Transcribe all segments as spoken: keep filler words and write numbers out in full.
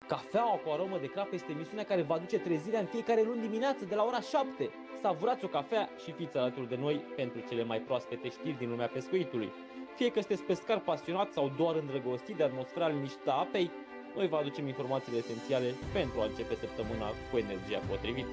Cafeaua cu aromă de crap este emisiunea care va aduce trezirea în fiecare luni dimineață de la ora șapte. Savurați o cafea și fiți alături de noi pentru cele mai proaspete știri din lumea pescuitului. Fie că sunteți pescar pasionat sau doar îndrăgostit de atmosfera liniștită a apei, noi vă aducem informațiile esențiale pentru a începe săptămâna cu energia potrivită.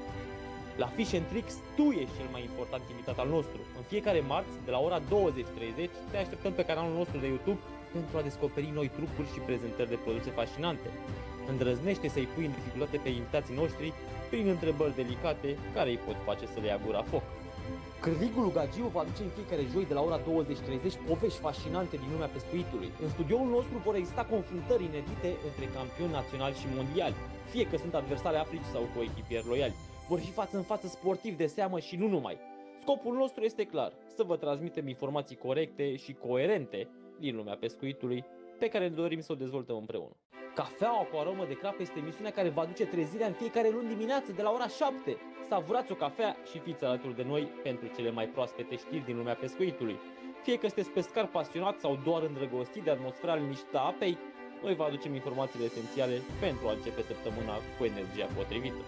La Fish and Tricks, tu ești cel mai important invitat al nostru. În fiecare marți, de la ora douăzeci și treizeci, te așteptăm pe canalul nostru de YouTube pentru a descoperi noi trucuri și prezentări de produse fascinante. Îndrăznește să-i pui în dificultate pe invitații noștri prin întrebări delicate care îi pot face să le ia gura foc. Cârligul Gagiu va aduce în fiecare joi de la ora douăzeci și treizeci povești fascinante din lumea pescuitului. În studioul nostru vor exista confruntări inedite între campioni naționali și mondiali, fie că sunt adversari aplici sau coechipieri loiali. Vor fi față în față sportivi de seamă și nu numai. Scopul nostru este clar, să vă transmitem informații corecte și coerente din lumea pescuitului, pe care ne dorim să o dezvoltăm împreună. Cafeaua cu aromă de crap este emisiunea care va aduce trezirea în fiecare luni dimineață de la ora șapte. Savurați o cafea și fiți alături de noi pentru cele mai proaspete știri din lumea pescuitului. Fie că sunteți pescar pasionat sau doar îndrăgostit de atmosfera liniștită a apei, noi vă aducem informațiile esențiale pentru a începe săptămâna cu energia potrivită.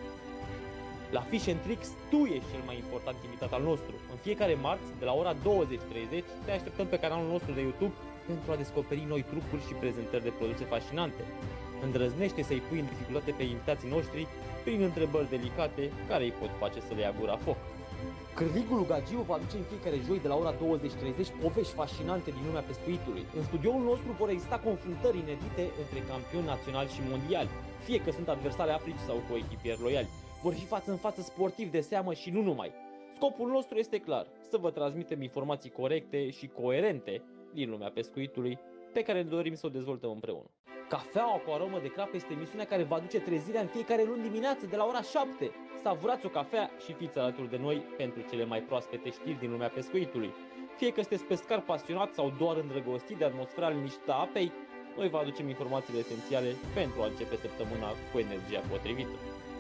La Fish and Tricks, tu ești cel mai important invitat al nostru. În fiecare marți, de la ora douăzeci și treizeci, te așteptăm pe canalul nostru de YouTube pentru a descoperi noi trucuri și prezentări de produse fascinante. Îndrăznește să-i pui în dificultate pe invitații noștri prin întrebări delicate care îi pot face să le ia gura foc. Cârligul Gagiu va aduce în fiecare joi de la ora douăzeci și treizeci povești fascinante din lumea pescuitului. În studioul nostru vor exista confruntări inedite între campioni naționali și mondiali, fie că sunt adversari aplici sau coechipieri loiali. Vor fi față în față sportivi de seamă și nu numai. Scopul nostru este clar, să vă transmitem informații corecte și coerente din lumea pescuitului, pe care ne dorim să o dezvoltăm împreună. Cafeaua cu aromă de crap este emisiunea care va aduce trezirea în fiecare luni dimineață de la ora șapte. Savurați o cafea și fiți alături de noi pentru cele mai proaspete știri din lumea pescuitului. Fie că sunteți pescar pasionat sau doar îndrăgostit de atmosfera liniștită a apei, noi vă aducem informațiile esențiale pentru a începe săptămâna cu energia potrivită.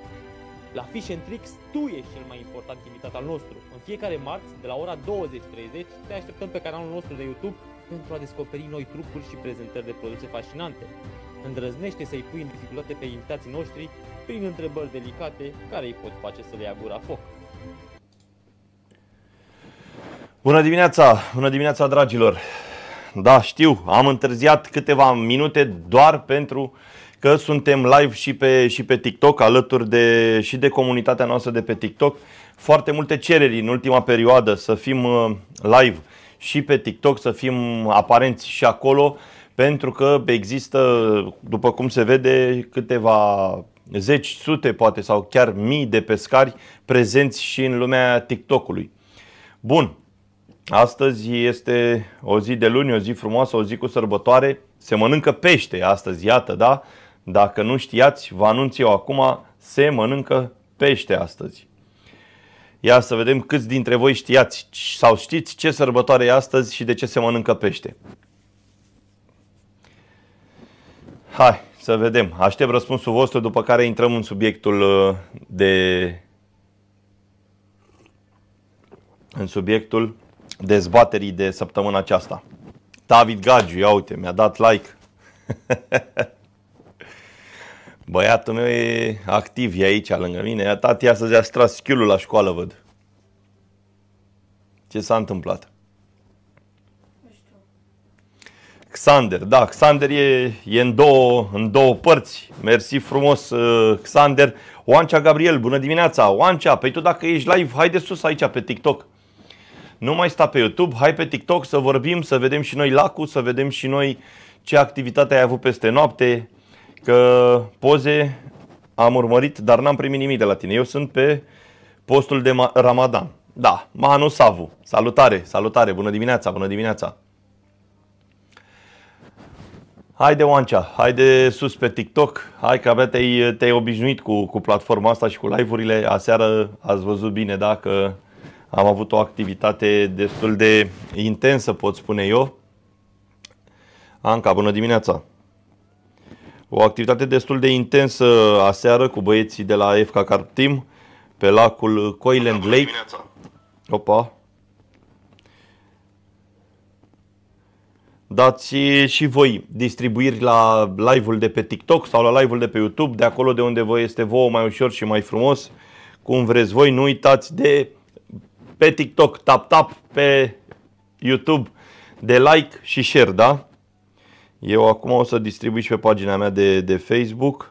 La Fish and Tricks, tu ești cel mai important invitat al nostru. În fiecare marți, de la ora douăzeci și treizeci, te așteptăm pe canalul nostru de YouTube pentru a descoperi noi trucuri și prezentări de produse fascinante. Îndrăznește să-i pui în dificultate pe invitații noștri prin întrebări delicate care îi pot face să le ia gura foc. Bună dimineața! Bună dimineața, dragilor! Da, știu, am întârziat câteva minute doar pentru că suntem live și pe, și pe TikTok, alături de, și de comunitatea noastră de pe TikTok. Foarte multe cereri în ultima perioadă să fim live și pe TikTok, să fim aparenți și acolo, pentru că există, după cum se vede, câteva zeci, sute poate sau chiar mii de pescari prezenți și în lumea TikTokului. Bun, astăzi este o zi de luni, o zi frumoasă, o zi cu sărbătoare. Se mănâncă pește astăzi, iată, da? Dacă nu știați, vă anunț eu acum, se mănâncă pește astăzi. Ia să vedem câți dintre voi știați sau știți ce sărbătoare e astăzi și de ce se mănâncă pește. Hai să vedem. Aștept răspunsul vostru, după care intrăm în subiectul de în subiectul dezbaterii de săptămâna aceasta. David Gagiu, ia uite, mi-a dat like. Băiatul meu e activ, e aici lângă mine. Tati astăzi a tras schiulul la școală, văd. Ce s-a întâmplat? Nu știu. Xander, da, Xander e, e în, două, în două părți. Mersi frumos, Xander. Oancea Gabriel, bună dimineața. Oancea, păi tu dacă ești live, hai de sus aici pe TikTok. Nu mai sta pe YouTube, hai pe TikTok să vorbim, să vedem și noi lacul, să vedem și noi ce activitate ai avut peste noapte. Că poze am urmărit, dar n-am primit nimic de la tine. Eu sunt pe postul de Ramadan. Da, Manu Savu. Salutare, salutare, bună dimineața, bună dimineața. Haide, Oancea, haide sus pe TikTok. Hai că abia te-ai te-ai obișnuit cu, cu platforma asta și cu live-urile. Aseară ați văzut bine, da, că am avut o activitate destul de intensă, pot spune eu. Anca, bună dimineața. O activitate destul de intensă aseară cu băieții de la F K Carp Team pe lacul Coiland Lake. Opa. dați și voi distribuiri la live-ul de pe TikTok sau la live-ul de pe YouTube, de acolo de unde vă este vouă mai ușor și mai frumos, cum vreți voi. Nu uitați de pe TikTok, tap tap, pe YouTube de like și share, da? Eu acum o să distribui și pe pagina mea de, de Facebook.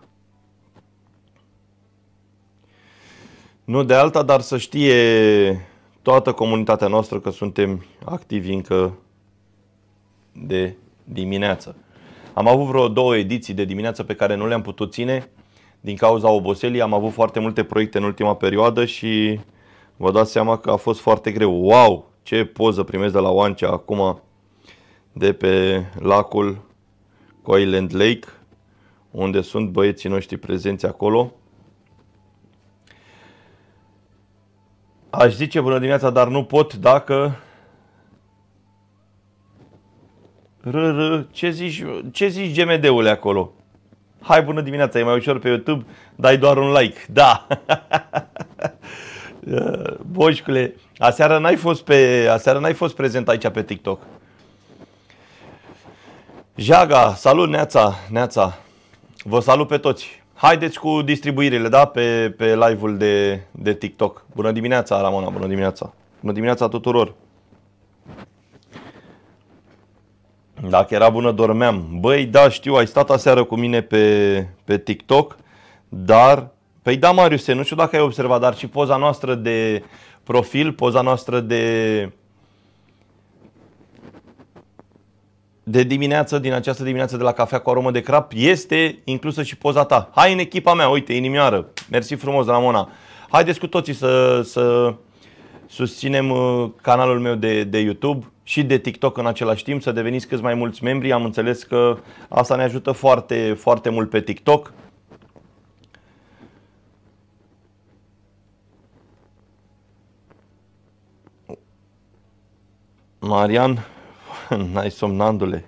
Nu de alta, dar să știe toată comunitatea noastră că suntem activi încă de dimineață. Am avut vreo două ediții de dimineață pe care nu le-am putut ține din cauza oboselii. Am avut foarte multe proiecte în ultima perioadă și vă dați seama că a fost foarte greu. Wow! Ce poză primesc de la Oancea acum de pe lacul Coiland Lake, unde sunt băieții noștri prezenți acolo. Aș zice bună dimineața, dar nu pot dacă... R-r, ce zici, ce zici G M D-ule acolo? Hai, bună dimineața, e mai ușor pe YouTube, dai doar un like. Da! Boșcule, aseară n-ai fost, pe, aseară n-ai fost prezent aici pe TikTok. Jaga, salut, Neața, Neața. Vă salut pe toți. Haideți cu distribuirile, da, pe, pe live-ul de, de TikTok. Bună dimineața, Ramona, bună dimineața. Bună dimineața tuturor. Dacă era bună, dormeam. Băi, da, știu, ai stat aseară cu mine pe, pe TikTok, dar... Păi da, Mariuse, nu știu dacă ai observat, dar și poza noastră de profil, poza noastră de... de dimineață, din această dimineață de la Cafea cu aromă de crap, este inclusă și poza ta. Hai în echipa mea, uite, inimioară. Mersi frumos, Ramona. Haideți cu toții să, să susținem canalul meu de, de YouTube și de TikTok în același timp, să deveniți cât mai mulți membri. Am înțeles că asta ne ajută foarte, foarte mult pe TikTok. Marian, n-ai somn, Nandule.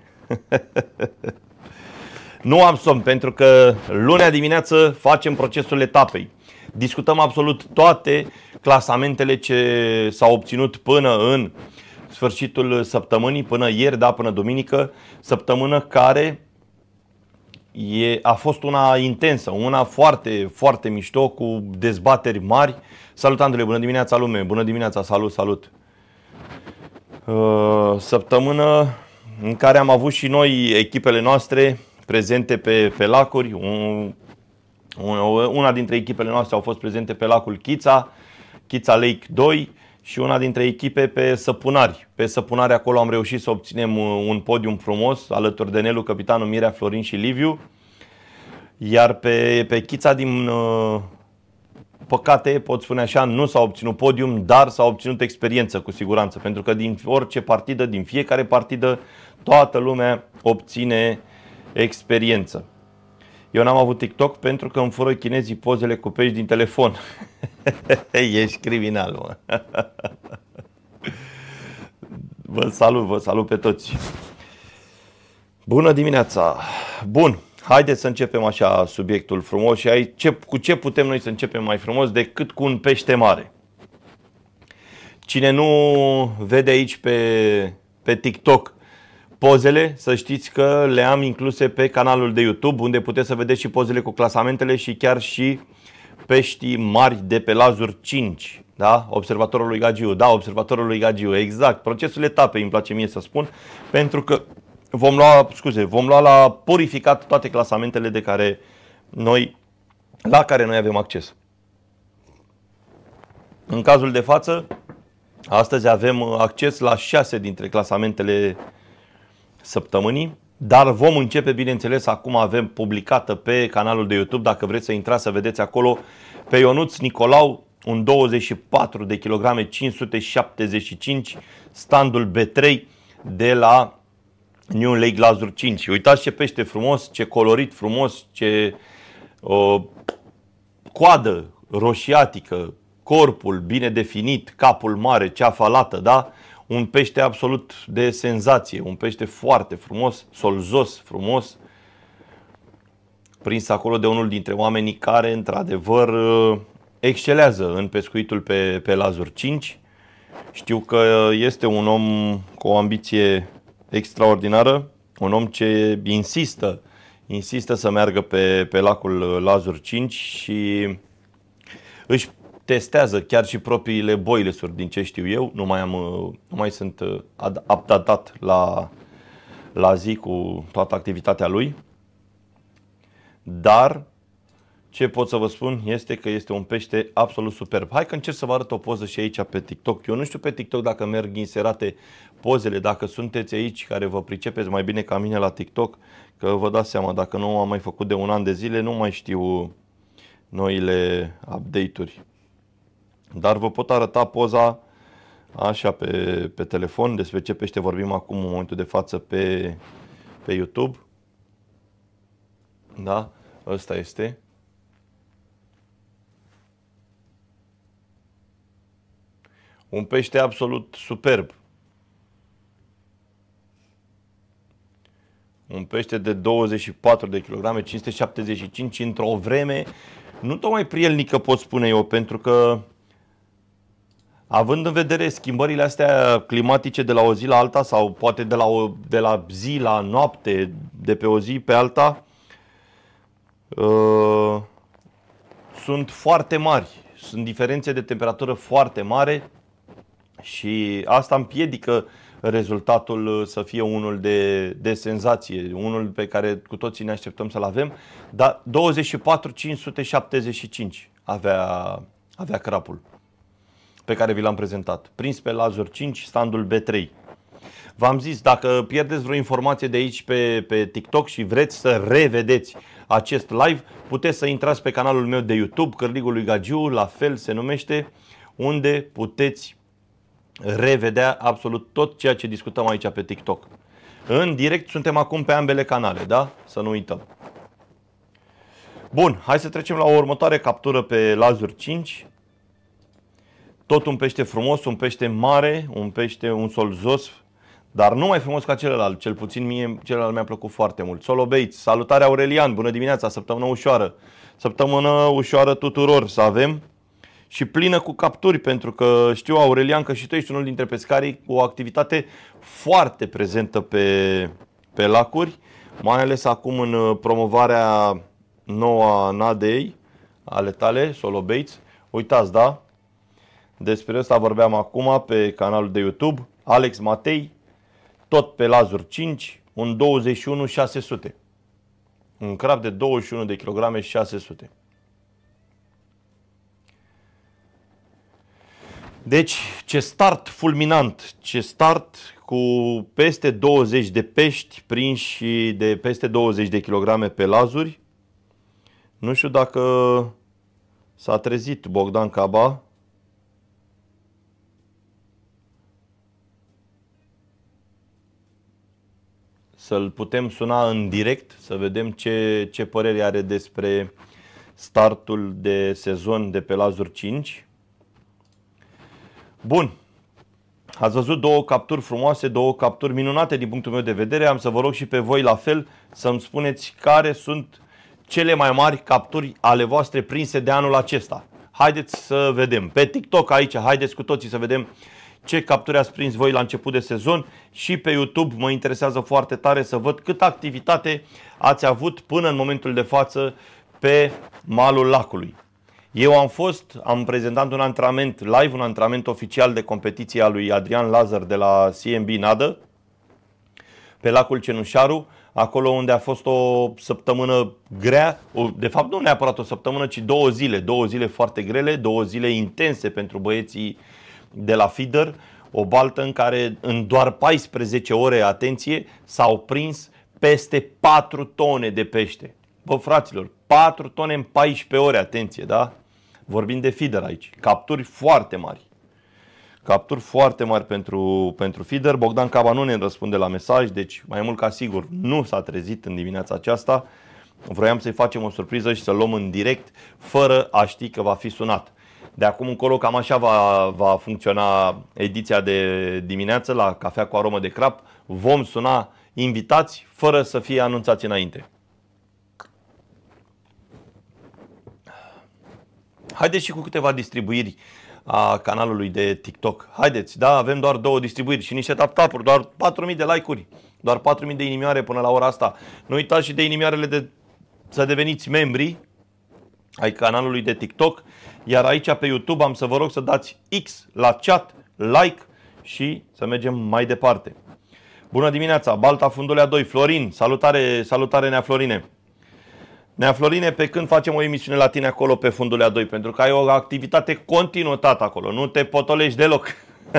Nu am somn, pentru că lunea dimineață facem procesul etapei. Discutăm absolut toate clasamentele ce s-au obținut până în sfârșitul săptămânii, până ieri, da, până duminică, săptămână care e, a fost una intensă, una foarte, foarte mișto, cu dezbateri mari. Salut, Andrei, bună dimineața, lume, bună dimineața, salut, salut. Săptămână în care am avut și noi echipele noastre prezente pe, pe lacuri. Un, un, una dintre echipele noastre au fost prezente pe lacul Chița, Chița Lake doi, și una dintre echipe pe Săpunari. Pe Săpunari acolo am reușit să obținem un podium frumos alături de Nelu, capitanul, Mirea, Florin și Liviu. Iar pe, pe Chița, din păcate, pot spune așa, nu s-a obținut podium, dar s-a obținut experiență cu siguranță. Pentru că din orice partidă, din fiecare partidă, toată lumea obține experiență. Eu n-am avut TikTok pentru că îmi fură chinezii pozele cu pești din telefon. Ești criminal, mă. Vă salut, vă salut pe toți. Bună dimineața. Bun, haideți să începem așa subiectul frumos și aici, ce, cu ce putem noi să începem mai frumos decât cu un pește mare. Cine nu vede aici pe, pe TikTok pozele, să știți că le am incluse pe canalul de YouTube, unde puteți să vedeți și pozele cu clasamentele și chiar și peștii mari de pe Lazur cinci. Da? Observatorul lui Gagiu. Da, observatorul lui Gagiu. Exact. Procesul etapei îmi place mie să spun, pentru că vom lua, scuze, vom lua la purificat toate clasamentele de care noi, la care noi avem acces. În cazul de față, astăzi avem acces la șase dintre clasamentele săptămânii, dar vom începe, bineînțeles, acum avem publicată pe canalul de YouTube, dacă vreți să intrați să vedeți acolo, pe Ionuț Nicolau, un douăzeci și patru de kilograme, cinci sute șaptezeci și cinci, standul B trei de la New Lake Lazur cinci. Uitați ce pește frumos, ce colorit frumos, ce uh, coadă roșiatică, corpul bine definit, capul mare, ceafa lată, da? Un pește absolut de senzație, un pește foarte frumos, solzos, frumos, prins acolo de unul dintre oamenii care, într-adevăr, excelează în pescuitul pe, pe Lazur cinci. Știu că este un om cu o ambiție extraordinară, un om ce insistă, insistă să meargă pe, pe lacul Lazur cinci și își testează chiar și propriile boilesuri, din ce știu eu. Nu mai, am, nu mai sunt updatat la, la zi cu toată activitatea lui. Dar ce pot să vă spun este că este un pește absolut superb. Hai că încerc să vă arăt o poză și aici pe TikTok. Eu nu știu pe TikTok dacă merg inserate pozele, dacă sunteți aici care vă pricepeți mai bine ca mine la TikTok, că vă dați seama, dacă nu am mai făcut de un an de zile, nu mai știu noile update-uri. Dar vă pot arăta poza așa pe, pe telefon, despre ce pește vorbim acum în momentul de față pe, pe YouTube. Da, ăsta este. Un pește absolut superb. Un pește de douăzeci și patru de kilograme, cinci sute șaptezeci și cinci, într-o vreme nu tocmai prielnică, pot spune eu, pentru că având în vedere schimbările astea climatice de la o zi la alta sau poate de la, o, de la zi la noapte, de pe o zi pe alta, uh, sunt foarte mari. Sunt diferențe de temperatură foarte mare și asta împiedică rezultatul să fie unul de, de senzație, unul pe care cu toții ne așteptăm să-l avem, dar douăzeci și patru cinci sute șaptezeci și cinci avea, avea crapul pe care vi l-am prezentat. Prins pe Lazur cinci, standul B trei. V-am zis, dacă pierdeți vreo informație de aici pe, pe TikTok și vreți să revedeți acest live, puteți să intrați pe canalul meu de YouTube, Cârligul lui Gagiu, la fel se numește, unde puteți revedea absolut tot ceea ce discutăm aici pe TikTok. În direct suntem acum pe ambele canale, da? Să nu uităm. Bun, hai să trecem la o următoare captură pe Lazur cinci. Tot un pește frumos, un pește mare, un pește, un solzos, dar nu mai frumos ca celălalt, cel puțin mie, celălalt mi-a plăcut foarte mult. Solo Bates, salutare Aurelian, bună dimineața, săptămână ușoară. Săptămână ușoară tuturor să avem și plină cu capturi, pentru că știu, Aurelian, că și tu ești unul dintre pescarii cu o activitate foarte prezentă pe, pe lacuri, mai ales acum în promovarea noua Nadei ale tale, Solo Bates. Uitați, da? Despre asta vorbeam acum pe canalul de YouTube, Alex Matei, tot pe Lazur cinci, un douăzeci și unu șase sute. Un crab de douăzeci și unu de kilograme și șase sute. Deci, ce start fulminant, ce start cu peste douăzeci de pești prinși de peste douăzeci de kilograme pe lazuri. Nu știu dacă s-a trezit Bogdan Caba. Să-l putem suna în direct, să vedem ce, ce părere are despre startul de sezon de pe Lazur cinci. Bun, ați văzut două capturi frumoase, două capturi minunate din punctul meu de vedere. Am să vă rog și pe voi la fel să-mi spuneți care sunt cele mai mari capturi ale voastre prinse de anul acesta. Haideți să vedem. Pe TikTok aici, haideți cu toții să vedem ce capturi ați prins voi la început de sezon și pe YouTube mă interesează foarte tare să văd câtă activitate ați avut până în momentul de față pe malul lacului. Eu am fost, am prezentat un antrenament live, un antrenament oficial de competiție a lui Adrian Lazar de la C M B Nadă, pe lacul Cenușaru, acolo unde a fost o săptămână grea, de fapt nu neapărat o săptămână, ci două zile, două zile foarte grele, două zile intense pentru băieții de la feeder, o baltă în care în doar paisprezece ore, atenție, s-au prins peste patru tone de pește. Bă, fraților, patru tone în paisprezece ore, atenție, da? Vorbim de feeder aici. Capturi foarte mari. Capturi foarte mari pentru, pentru feeder. Bogdan Caba nu ne răspunde la mesaj, deci mai mult ca sigur nu s-a trezit în dimineața aceasta. Vroiam să-i facem o surpriză și să-l luăm în direct, fără a ști că va fi sunat. De acum încolo cam așa va, va funcționa ediția de dimineață la Cafea cu aromă de crab. Vom suna invitați fără să fie anunțați înainte. Haideți și cu câteva distribuiri a canalului de TikTok. Haideți, da, avem doar două distribuiri și niște tap-tap-uri, doar patru mii de like-uri, doar patru mii de inimioare până la ora asta. Nu uitați și de inimioarele de să deveniți membri ai canalului de TikTok, iar aici pe YouTube am să vă rog să dați X la chat, like și să mergem mai departe. Bună dimineața, Balta Fundulea doi, Florin, salutare, salutare Nea Florine. Nea Florine, pe când facem o emisiune la tine acolo pe Fundulea doi, pentru că ai o activitate continuată acolo, nu te potolești deloc.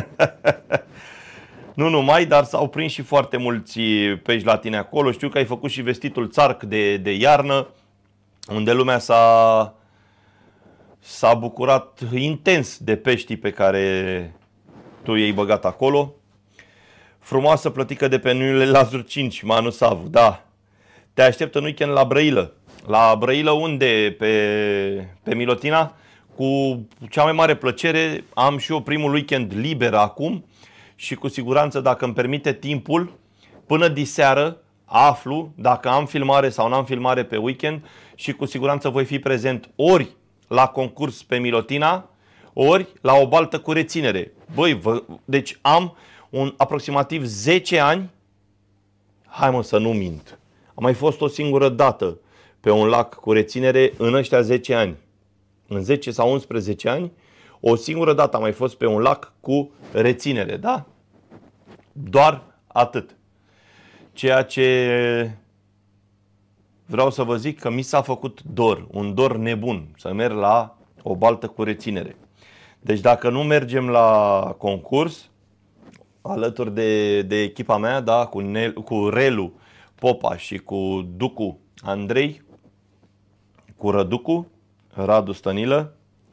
Nu numai, dar s-au prins și foarte mulți pești la tine acolo. Știu că ai făcut și vestitul țarc de, de iarnă, unde lumea s-a s-a bucurat intens de peștii pe care tu i-ai băgat acolo. Frumoasă plătică de pe Nuile Lazur cinci, Manu Savu, da. Te aștept în weekend la Brăilă. La Brăilă unde? Pe, pe Milotina? Cu cea mai mare plăcere. Am și eu primul weekend liber acum și cu siguranță, dacă îmi permite timpul, până diseară aflu dacă am filmare sau n-am filmare pe weekend și cu siguranță voi fi prezent ori la concurs pe Milotina, ori la o baltă cu reținere. Băi, vă, deci am un aproximativ zece ani, hai mă să nu mint, am mai fost o singură dată pe un lac cu reținere în ăștia zece ani. În zece sau unsprezece ani, o singură dată am mai fost pe un lac cu reținere, da? Doar atât. Ceea ce vreau să vă zic că mi s-a făcut dor, un dor nebun, să merg la o baltă cu reținere. Deci dacă nu mergem la concurs, alături de, de echipa mea, da, cu, Nel, cu Relu Popa și cu Ducu Andrei, cu Răducu, Radu Stănilă,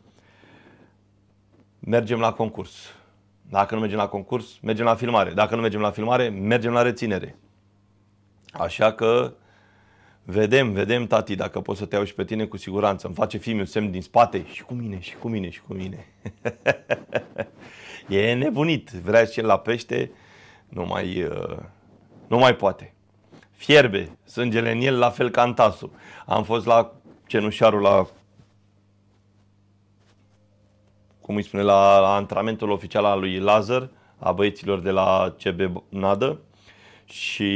mergem la concurs. Dacă nu mergem la concurs, mergem la filmare. Dacă nu mergem la filmare, mergem la reținere. Așa că vedem, vedem, tati, dacă pot să te iau și pe tine, cu siguranță. Îmi face fiul semn din spate și cu mine, și cu mine, și cu mine. E nebunit. Vrea și el la pește, nu mai, uh, nu mai poate. Fierbe sângele în el, la fel ca în tasul. Am fost la Cenușarul, la, cum îi spune, la, la antrenamentul oficial al lui Lazar, a băieților de la C B Nadă, și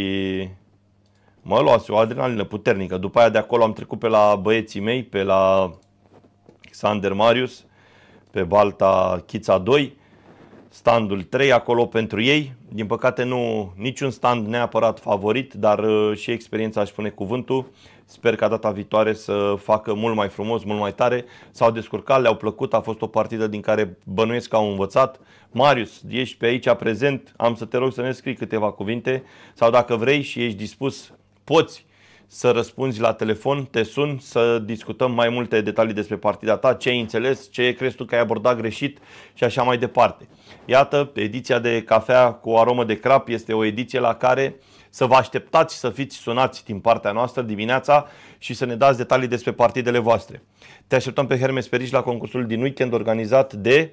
mă luase o adrenalină puternică. După aia de acolo am trecut pe la băieții mei, pe la Xander Marius, pe balta Chița doi, standul trei acolo pentru ei. Din păcate nu niciun stand neapărat favorit, dar și experiența își spune cuvântul. Sper ca data viitoare să facă mult mai frumos, mult mai tare. S-au descurcat, le-au plăcut, a fost o partidă din care bănuiesc că au învățat. Marius, ești pe aici prezent, am să te rog să ne scrii câteva cuvinte, sau dacă vrei și ești dispus, poți să răspunzi la telefon, te sun să discutăm mai multe detalii despre partida ta, ce ai înțeles, ce crezi tu că ai abordat greșit și așa mai departe. Iată, ediția de cafea cu aromă de crap este o ediție la care să vă așteptați să fiți sunați din partea noastră dimineața și să ne dați detalii despre partidele voastre. Te așteptăm pe Hermes Periș la concursul din weekend organizat de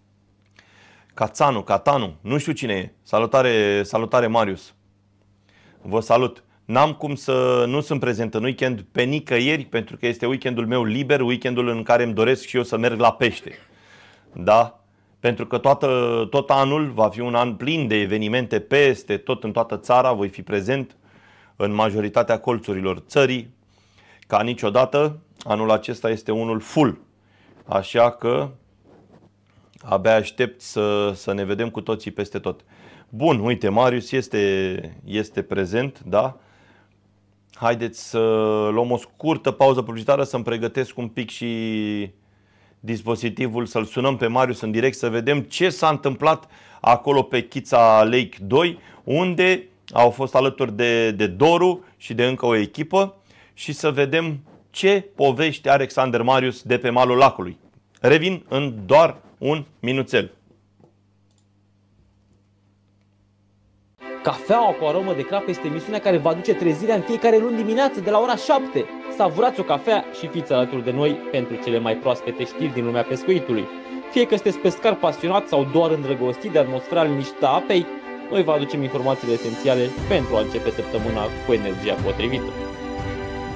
Cațanu, Catanu, nu știu cine e. Salutare, salutare Marius. Vă salut. N-am cum să nu sunt prezent în weekend pe nicăieri, pentru că este weekendul meu liber, weekendul în care îmi doresc și eu să merg la pește. Da? Pentru că toată, tot anul va fi un an plin de evenimente peste tot în toată țara, voi fi prezent în majoritatea colțurilor țării. Ca niciodată, anul acesta este unul full. Așa că abia aștept să, să ne vedem cu toții peste tot. Bun, uite, Marius este, este prezent, da? Haideți să luăm o scurtă pauză publicitară, să-mi pregătesc un pic și dispozitivul, să-l sunăm pe Marius în direct, să vedem ce s-a întâmplat acolo pe Chița Lake doi, unde au fost alături de, de Doru și de încă o echipă, și să vedem ce povești are Alexander Marius de pe malul lacului. Revin în doar un minuțel. Cafeaua cu aromă de crap este emisiunea care va aduce trezirea în fiecare luni dimineață de la ora șapte. Savurați o cafea și fiți alături de noi pentru cele mai proaspete știri din lumea pescuitului. Fie că sunteți pescar pasionat sau doar îndrăgostit de atmosfera liniștită a apei, noi vă aducem informațiile esențiale pentru a începe săptămâna cu energia potrivită.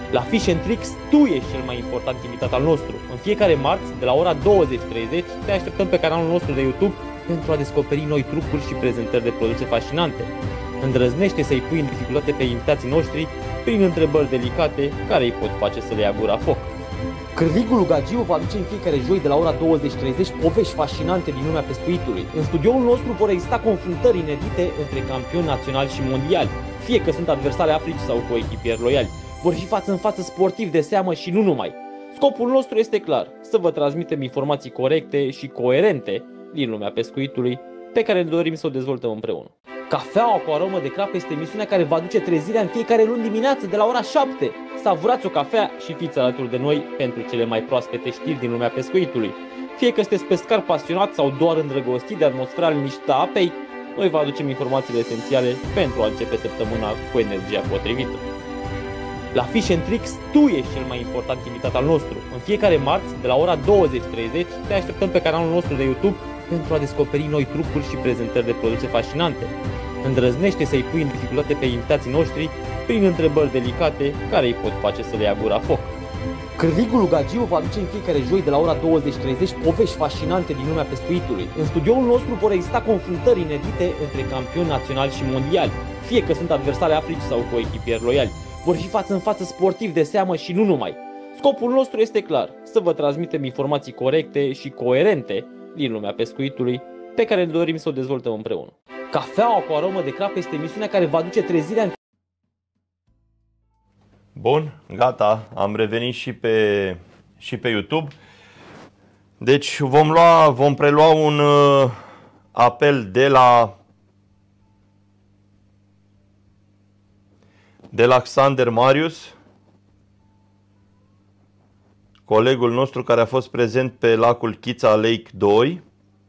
La Fish and Tricks, tu ești cel mai important invitat al nostru. În fiecare marți, de la ora douăzeci și treizeci, te așteptăm pe canalul nostru de YouTube pentru a descoperi noi trucuri și prezentări de produse fascinante. Îndrăznește să-i pui în dificultate pe invitații noștri prin întrebări delicate care îi pot face să le ia gura foc. Cârligul Gagiu va aduce în fiecare joi de la ora douăzeci și treizeci povești fascinante din lumea pescuitului. În studioul nostru vor exista confruntări inedite între campioni naționali și mondiali, fie că sunt adversari aplici sau coechipieri loiali. Vor fi față în față sportivi de seamă și nu numai. Scopul nostru este clar, să vă transmitem informații corecte și coerente din lumea pescuitului, pe care ne dorim să o dezvoltăm împreună. Cafeaua cu aromă de crap este emisiunea care va aduce trezirea în fiecare luni dimineață de la ora șapte. Savurați o cafea și fiți alături de noi pentru cele mai proaspete știri din lumea pescuitului. Fie că sunteți pescar pasionat sau doar îndrăgostit de atmosfera liniștită a apei, noi vă aducem informațiile esențiale pentru a începe săptămâna cu energia potrivită. La Fish and Tricks, tu ești cel mai important invitat al nostru. În fiecare marți, de la ora douăzeci și treizeci, te așteptăm pe canalul nostru de YouTube pentru a descoperi noi trucuri și prezentări de produse fascinante. Îndrăznește să-i pui în dificultate pe invitații noștri prin întrebări delicate care îi pot face să le ia gura foc. Cârligul Gagiu va aduce în fiecare joi de la ora douăzeci și treizeci povești fascinante din lumea pescuitului. În studioul nostru vor exista confruntări inedite între campioni naționali și mondiali, fie că sunt adversari aplici sau coechipieri loiali. Vor fi față în față sportivi de seamă și nu numai. Scopul nostru este clar, să vă transmitem informații corecte și coerente din lumea pescuitului, pe care ne dorim să o dezvoltăm împreună. Cafeaua cu aromă de crap este emisiunea care va aduce trezirea în... Bun, gata, am revenit și pe, și pe YouTube. Deci vom, lua, vom prelua un uh, apel de la, de la Alexander Marius, colegul nostru care a fost prezent pe lacul Chița Lake doi.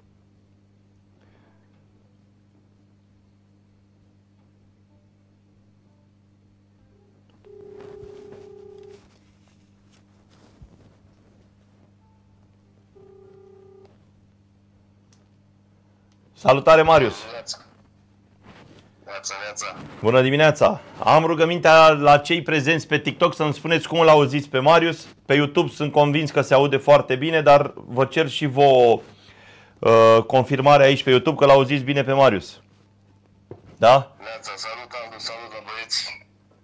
Salutare, Marius! Neața, neața. Bună dimineața! Am rugămintea la cei prezenți pe TikTok să-mi spuneți cum îl auziți pe Marius. Pe YouTube sunt convins că se aude foarte bine, dar vă cer și vouă uh, confirmare aici pe YouTube că l-auziți bine pe Marius. Da? Neața, salut, Andu, salut la băieți.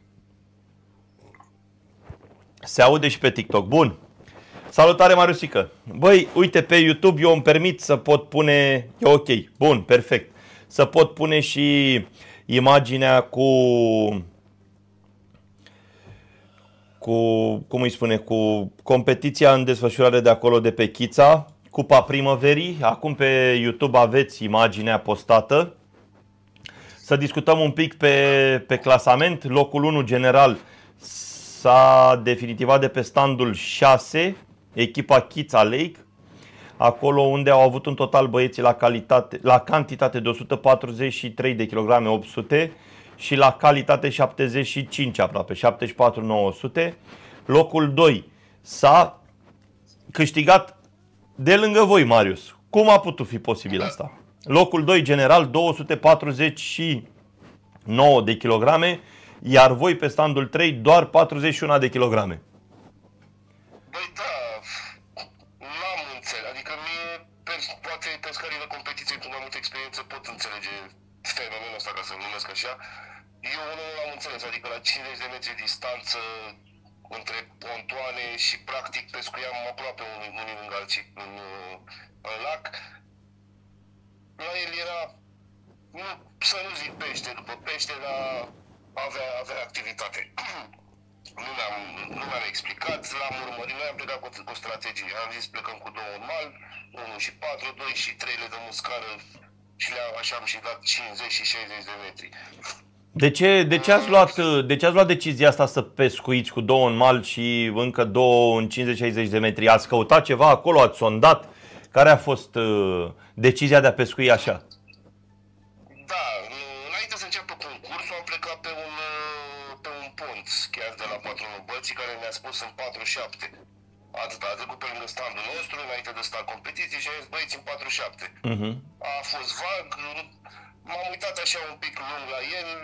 Se aude și pe TikTok. Bun. Salutare, Mariusică. Băi, uite, pe YouTube eu îmi permit să pot pune... E ok. Bun, perfect. Să pot pune și imaginea cu... cu, cum îi spune, cu competiția în desfășurare de acolo de pe Chița, Cupa Primăverii. Acum pe YouTube aveți imaginea postată. Să discutăm un pic pe, pe clasament. Locul unu general s-a definitivat de pe standul șase, echipa Chița Lake, acolo unde au avut un total băieții la, calitate, la cantitate de o sută patruzeci și trei de kilograme opt sute și la calitate șaptezeci și cinci aproape, șaptezeci și patru nouă sute. Locul doi s-a câștigat de lângă voi, Marius. Cum a putut fi posibil asta? Locul doi general două sute patruzeci și nouă de kilograme, iar voi pe standul trei doar patruzeci și unu de kilograme. Băi, da, n-am înțeles, adică mie, poate pescarii de competiție cu mai multă experiență pot înțelege fenomenul ăsta, ca să-l numesc așa. Eu nu l-am înțeles, adică la cincizeci de metri distanță între pontoane și practic pescuiam aproape unii, unii lângă alții în, în lac. La el era, nu, să nu zic pește după pește, dar avea, avea activitate. Nu mi-am, nu mi-am explicat, l-am urmărit, noi am plecat cu, cu strategie. Am zis plecăm cu două în mal, unu și patru, doi și trei le dăm în scară și le așa am și dat cincizeci și șaizeci de metri. De ce, de, ce ați luat, de ce ați luat decizia asta să pescuiți cu două în mal și încă două în cincizeci șaizeci de metri? Ați căutat ceva acolo? Ați sondat? Care a fost uh, decizia de a pescui așa? Da, înainte să înceapă concursul am plecat pe un, pe un pont, chiar de la patronul bății, care ne-a spus în patru șapte. Atât, a trecut pe lângă standul nostru, înainte de start competiție și a zis băieți în patru șapte. Uh-huh. A fost vag, m-am uitat așa un pic lung la el,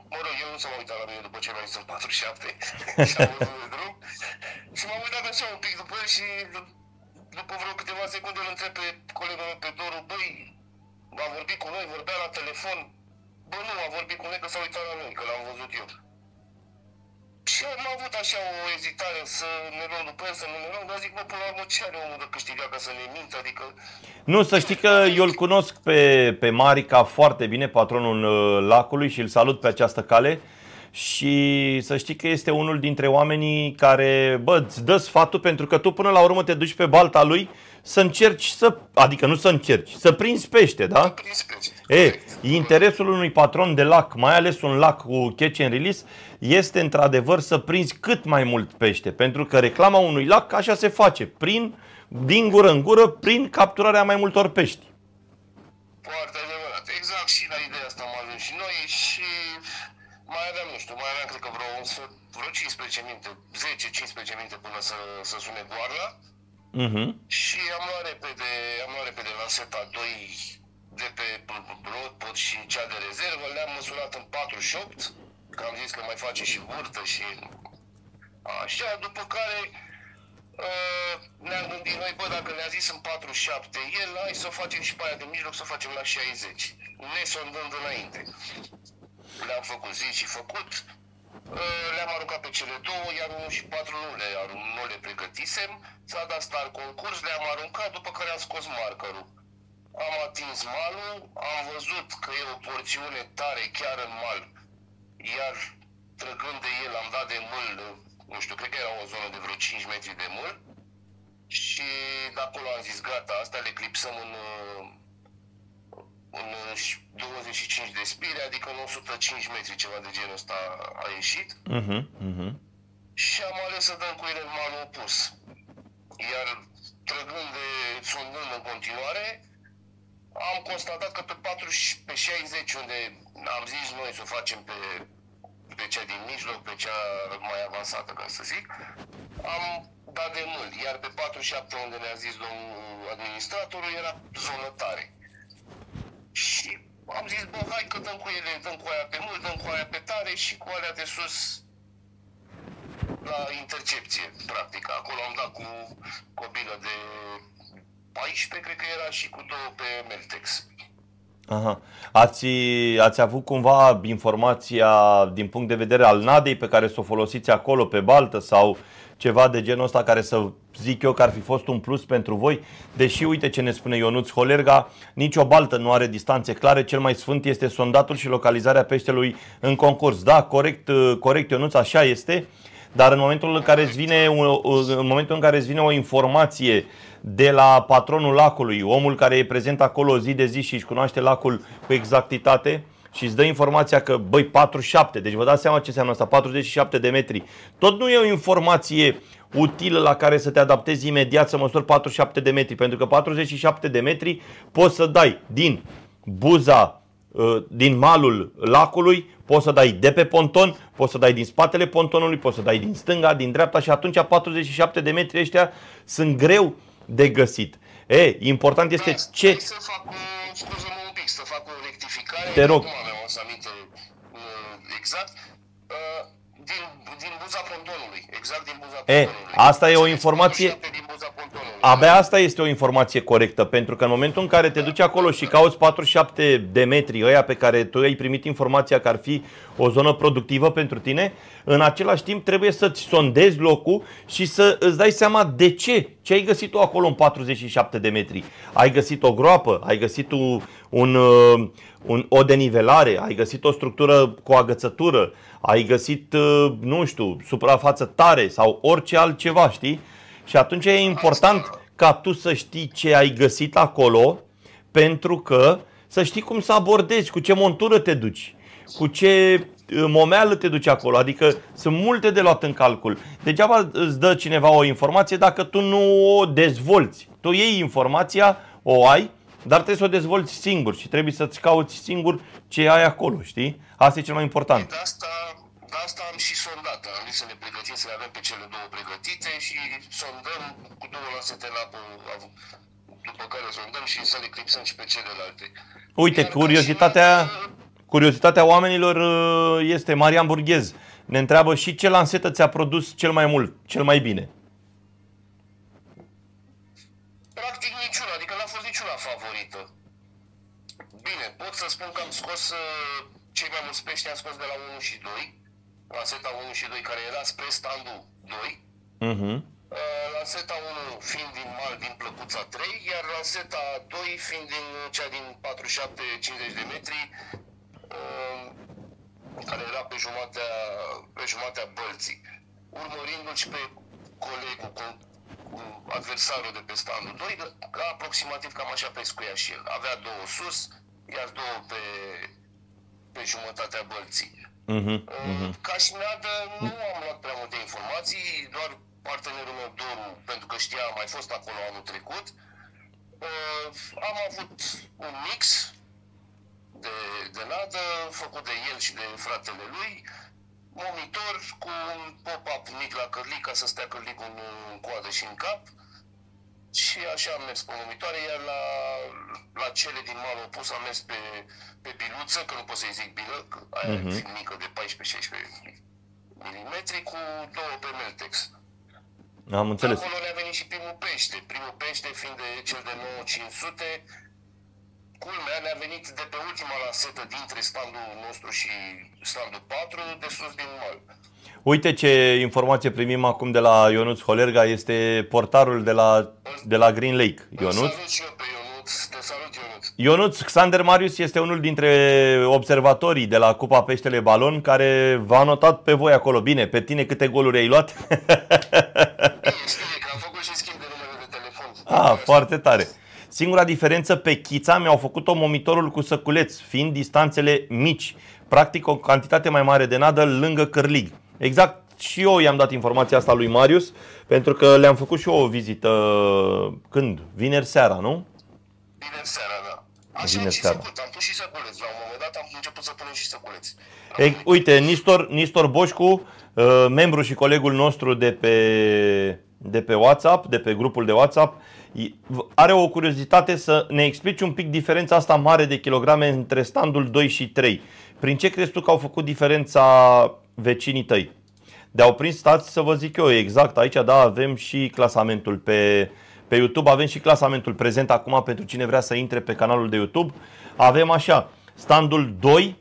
Mă rog, eu nu s-am uitat la mine după ce mi-a zis în patruzeci și șapte și am văzut de drum. Și m-am uitat așa un pic după el și după vreo câteva secunde îl întreb pe colegul meu, pe Doru, băi, a vorbit cu noi, vorbea la telefon. Bă, nu, a vorbit cu noi că s-a uitat la noi, că l-am văzut eu. Și am avut așa o ezitare să ne luăm după el, să nu ne luăm, dar zic, bă, până la urmă, ce are omul de câștigat ca să ne mintă, adică... Nu, să știi că eu îl cunosc pe, pe Marica foarte bine, patronul lacului, și îl salut pe această cale. Și să știi că este unul dintre oamenii care, bă, îți dă sfatul, pentru că tu până la urmă te duci pe balta lui să încerci să, adică nu să încerci, să prinzi pește, da? Să prinzi pește. E, interesul unui patron de lac, mai ales un lac cu catch and release, este într-adevăr să prinzi cât mai mult pește, pentru că reclama unui lac așa se face, prin, din gură în gură, prin capturarea mai multor pești. Foarte adevărat. Exact, și la ideea asta am ajuns și noi și mai aveam, nu știu, mai aveam cred că vreo, vreo cincisprezece minute, zece cincisprezece minute până să, să sune goarna. Uh-huh. Și am luat repede, am luat repede la seta doi de pe roadpot și cea de rezervă, le-am măsurat în patruzeci și opt, că am zis că mai face și burtă și așa, după care uh, ne-am gândit noi, bă, dacă ne-a zis în patruzeci și șapte el, hai să o facem și pe aia de mijloc, să o facem la șaizeci, ne sondând înainte. Le-am făcut zi și făcut, uh, le-am aruncat pe cele două, iar unul și patru nu le, nu le pregătisem, s-a dat start concurs, le-am aruncat, după care am scos markerul. Am atins malul, am văzut că e o porțiune tare chiar în mal, iar trăgând de el am dat de mâl, nu știu, cred că era o zonă de vreo cinci metri de mâl și de acolo am zis gata, astea le clipsăm în, în douăzeci și cinci de spire, adică în o sută cinci metri, ceva de genul ăsta a ieșit. Uh-huh, uh-huh. Și am ales să dăm cu ele în malul opus, iar trăgând de, sondând în continuare, am constatat că pe patruzeci, pe șaizeci, unde am zis noi să o facem pe, pe cea din mijloc, pe cea mai avansată, ca să zic, am dat de mâl, iar pe patruzeci și șapte, unde ne-a zis domnul administratorul, era zonă tare. Și am zis, bă, hai că dăm cu ele, dăm cu aia pe mâl, dăm cu aia pe tare și cu alea de sus la intercepție, practic. Acolo am dat cu cobilă de paisprezece, cred că era, și cu două pe Meltex. Aha. Ați, ați avut cumva informația din punct de vedere al nadei pe care să o folosiți acolo pe baltă sau ceva de genul ăsta care să zic eu că ar fi fost un plus pentru voi? Deși uite ce ne spune Ionuț Holerga, nicio baltă nu are distanțe clare, cel mai sfânt este sondatul și localizarea peștelui în concurs. Da, corect, corect Ionuț, așa este. Dar în momentul în care îți vine, în momentul în care îți vine o informație de la patronul lacului, omul care e prezent acolo zi de zi și își cunoaște lacul cu exactitate și îți dă informația că, băi, patruzeci și șapte, deci vă dați seama ce înseamnă asta, patruzeci și șapte de metri, tot nu e o informație utilă la care să te adaptezi imediat să măsori patruzeci și șapte de metri, pentru că patruzeci și șapte de metri poți să dai din buza, din malul lacului, poți să dai de pe ponton, poți să dai din spatele pontonului, poți să dai din stânga, din dreapta și atunci patruzeci și șapte de metri ăștia sunt greu de găsit. E, important este da, ce... Să fac o, scuză-mă un pic, să fac o rectificare. Te rog. Nu aveam să aminte exact. Din, din buza pontonului, exact din buza E, pontonului. asta e o informație... Din buza pontonului. Abia asta este o informație corectă, pentru că în momentul în care te duci acolo și cauți patruzeci și șapte de metri, ăia pe care tu ai primit informația că ar fi o zonă productivă pentru tine, în același timp trebuie să-ți sondezi locul și să îți dai seama de ce. Ce ai găsit tu acolo în patruzeci și șapte de metri? Ai găsit o groapă? Ai găsit un, un, un, o denivelare? Ai găsit o structură cu agățătură? Ai găsit, nu știu, suprafață tare sau orice altceva, știi? Și atunci e important ca tu să știi ce ai găsit acolo, pentru că să știi cum să abordezi, cu ce montură te duci, cu ce momeală te duci acolo. Adică sunt multe de luat în calcul. Degeaba îți dă cineva o informație dacă tu nu o dezvolți. Tu iei informația, o ai, dar trebuie să o dezvolți singur și trebuie să-ți cauți singur ce ai acolo, știi? Asta e cel mai important. De asta, de asta am și sondat. Am zis să ne pregătim, să le avem pe cele două pregătite și sondăm cu două la setelapă, după care sondăm și să le clipsăm și pe celelalte. Uite, Iar curiozitatea, Curiozitatea oamenilor este Marian Burghez. Ne întreabă și ce lansetă ți-a produs cel mai mult, cel mai bine. Practic niciuna, adică n-a fost niciuna favorită. Bine, pot să spun că am scos cei mai mulți pești, am scos de la unu și doi. Lanseta unu și doi, care era spre standul doi. Uh-huh. Lanseta unu fiind din mal, din plăcuța trei, iar lanseta doi fiind din cea din patruzeci și șapte cincizeci de metri, care era pe jumatea, pe jumatea bălții. Urmărindu-l și pe colegul, cu, cu adversarul de pe standul doi, că aproximativ cam așa pescuia și el. Avea două sus, iar două pe, pe jumătatea bălții. Uh-huh, uh-huh. Ca și nadă nu am luat prea multe informații, doar partenerul meu Doru, pentru că știa, a mai fost acolo anul trecut. Uh, am avut un mix de, de nadă făcut de el și de fratele lui, monitor cu un pop-up mic la cărlic ca să stea cărlicul în, în coadă și în cap. Și așa am mers pe monitoare, iar la, la cele din mal opus am mers pe, pe biluță, că nu pot să-i zic bilă, că aia uh-huh. e mică de paisprezece șaisprezece milimetri cu două pe Meltex. Am înțeles. Acolo ne-a venit și primul pește. Primul pește fiind de cel de nouă cinci sute. Culmea ne-a venit de pe ultima lansetă dintre standul nostru și standul patru, de sus din mal. Uite ce informație primim acum de la Ionuț Holerga, este portarul de la, de la Green Lake. Ionuț. Salut și eu pe Ionuț. Te salut, Ionuț. Ionuț, Xander Marius este unul dintre observatorii de la Cupa Peștele Balon care v-a notat pe voi acolo. Bine, pe tine câte goluri ai luat? Bine, știe că am făcut și schimb de numere de telefon. Ah, foarte tare. Singura diferență, pe Chița mi-au făcut-o momitorul cu săculeț, fiind distanțele mici. Practic o cantitate mai mare de nadă lângă cărlig. Exact, și eu i-am dat informația asta lui Marius, pentru că le-am făcut și eu o vizită, când? Vineri seara, nu? Vineri seara, da. Așa Vineri am și seara. făcut, am pus și săculeți. La un moment dat am început să punem și săculeți. E, uite, Nistor, Nistor Boșcu, uh, membru și colegul nostru de pe, de pe WhatsApp, de pe grupul de WhatsApp, are o curiozitate să ne explici un pic diferența asta mare de kilograme între standul doi și trei. Prin ce crezi tu că au făcut diferența vecinii tăi? De-au prins, stați să vă zic eu exact, aici da, avem și clasamentul pe, pe YouTube, avem și clasamentul prezent acum pentru cine vrea să intre pe canalul de YouTube. Avem așa, standul doi,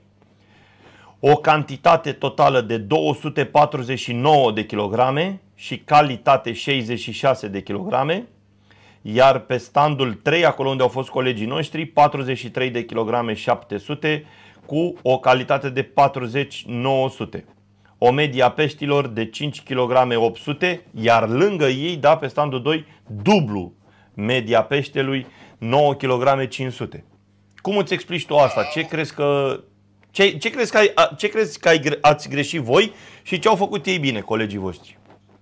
o cantitate totală de două sute patruzeci și nouă de kilograme și calitate șaizeci și șase de kilograme. Iar pe standul trei, acolo unde au fost colegii noștri, patruzeci și trei de kilograme șapte sute cu o calitate de patruzeci nouă sute. O medie a peștilor de cinci kilograme opt sute, iar lângă ei, da, pe standul doi, dublu media peștelui nouă kilograme cinci sute. Cum îți explici tu asta? Ce crezi că ce, ce crezi că, ai, ce crezi că ai, ați greșit voi și ce au făcut ei bine, colegii voștri?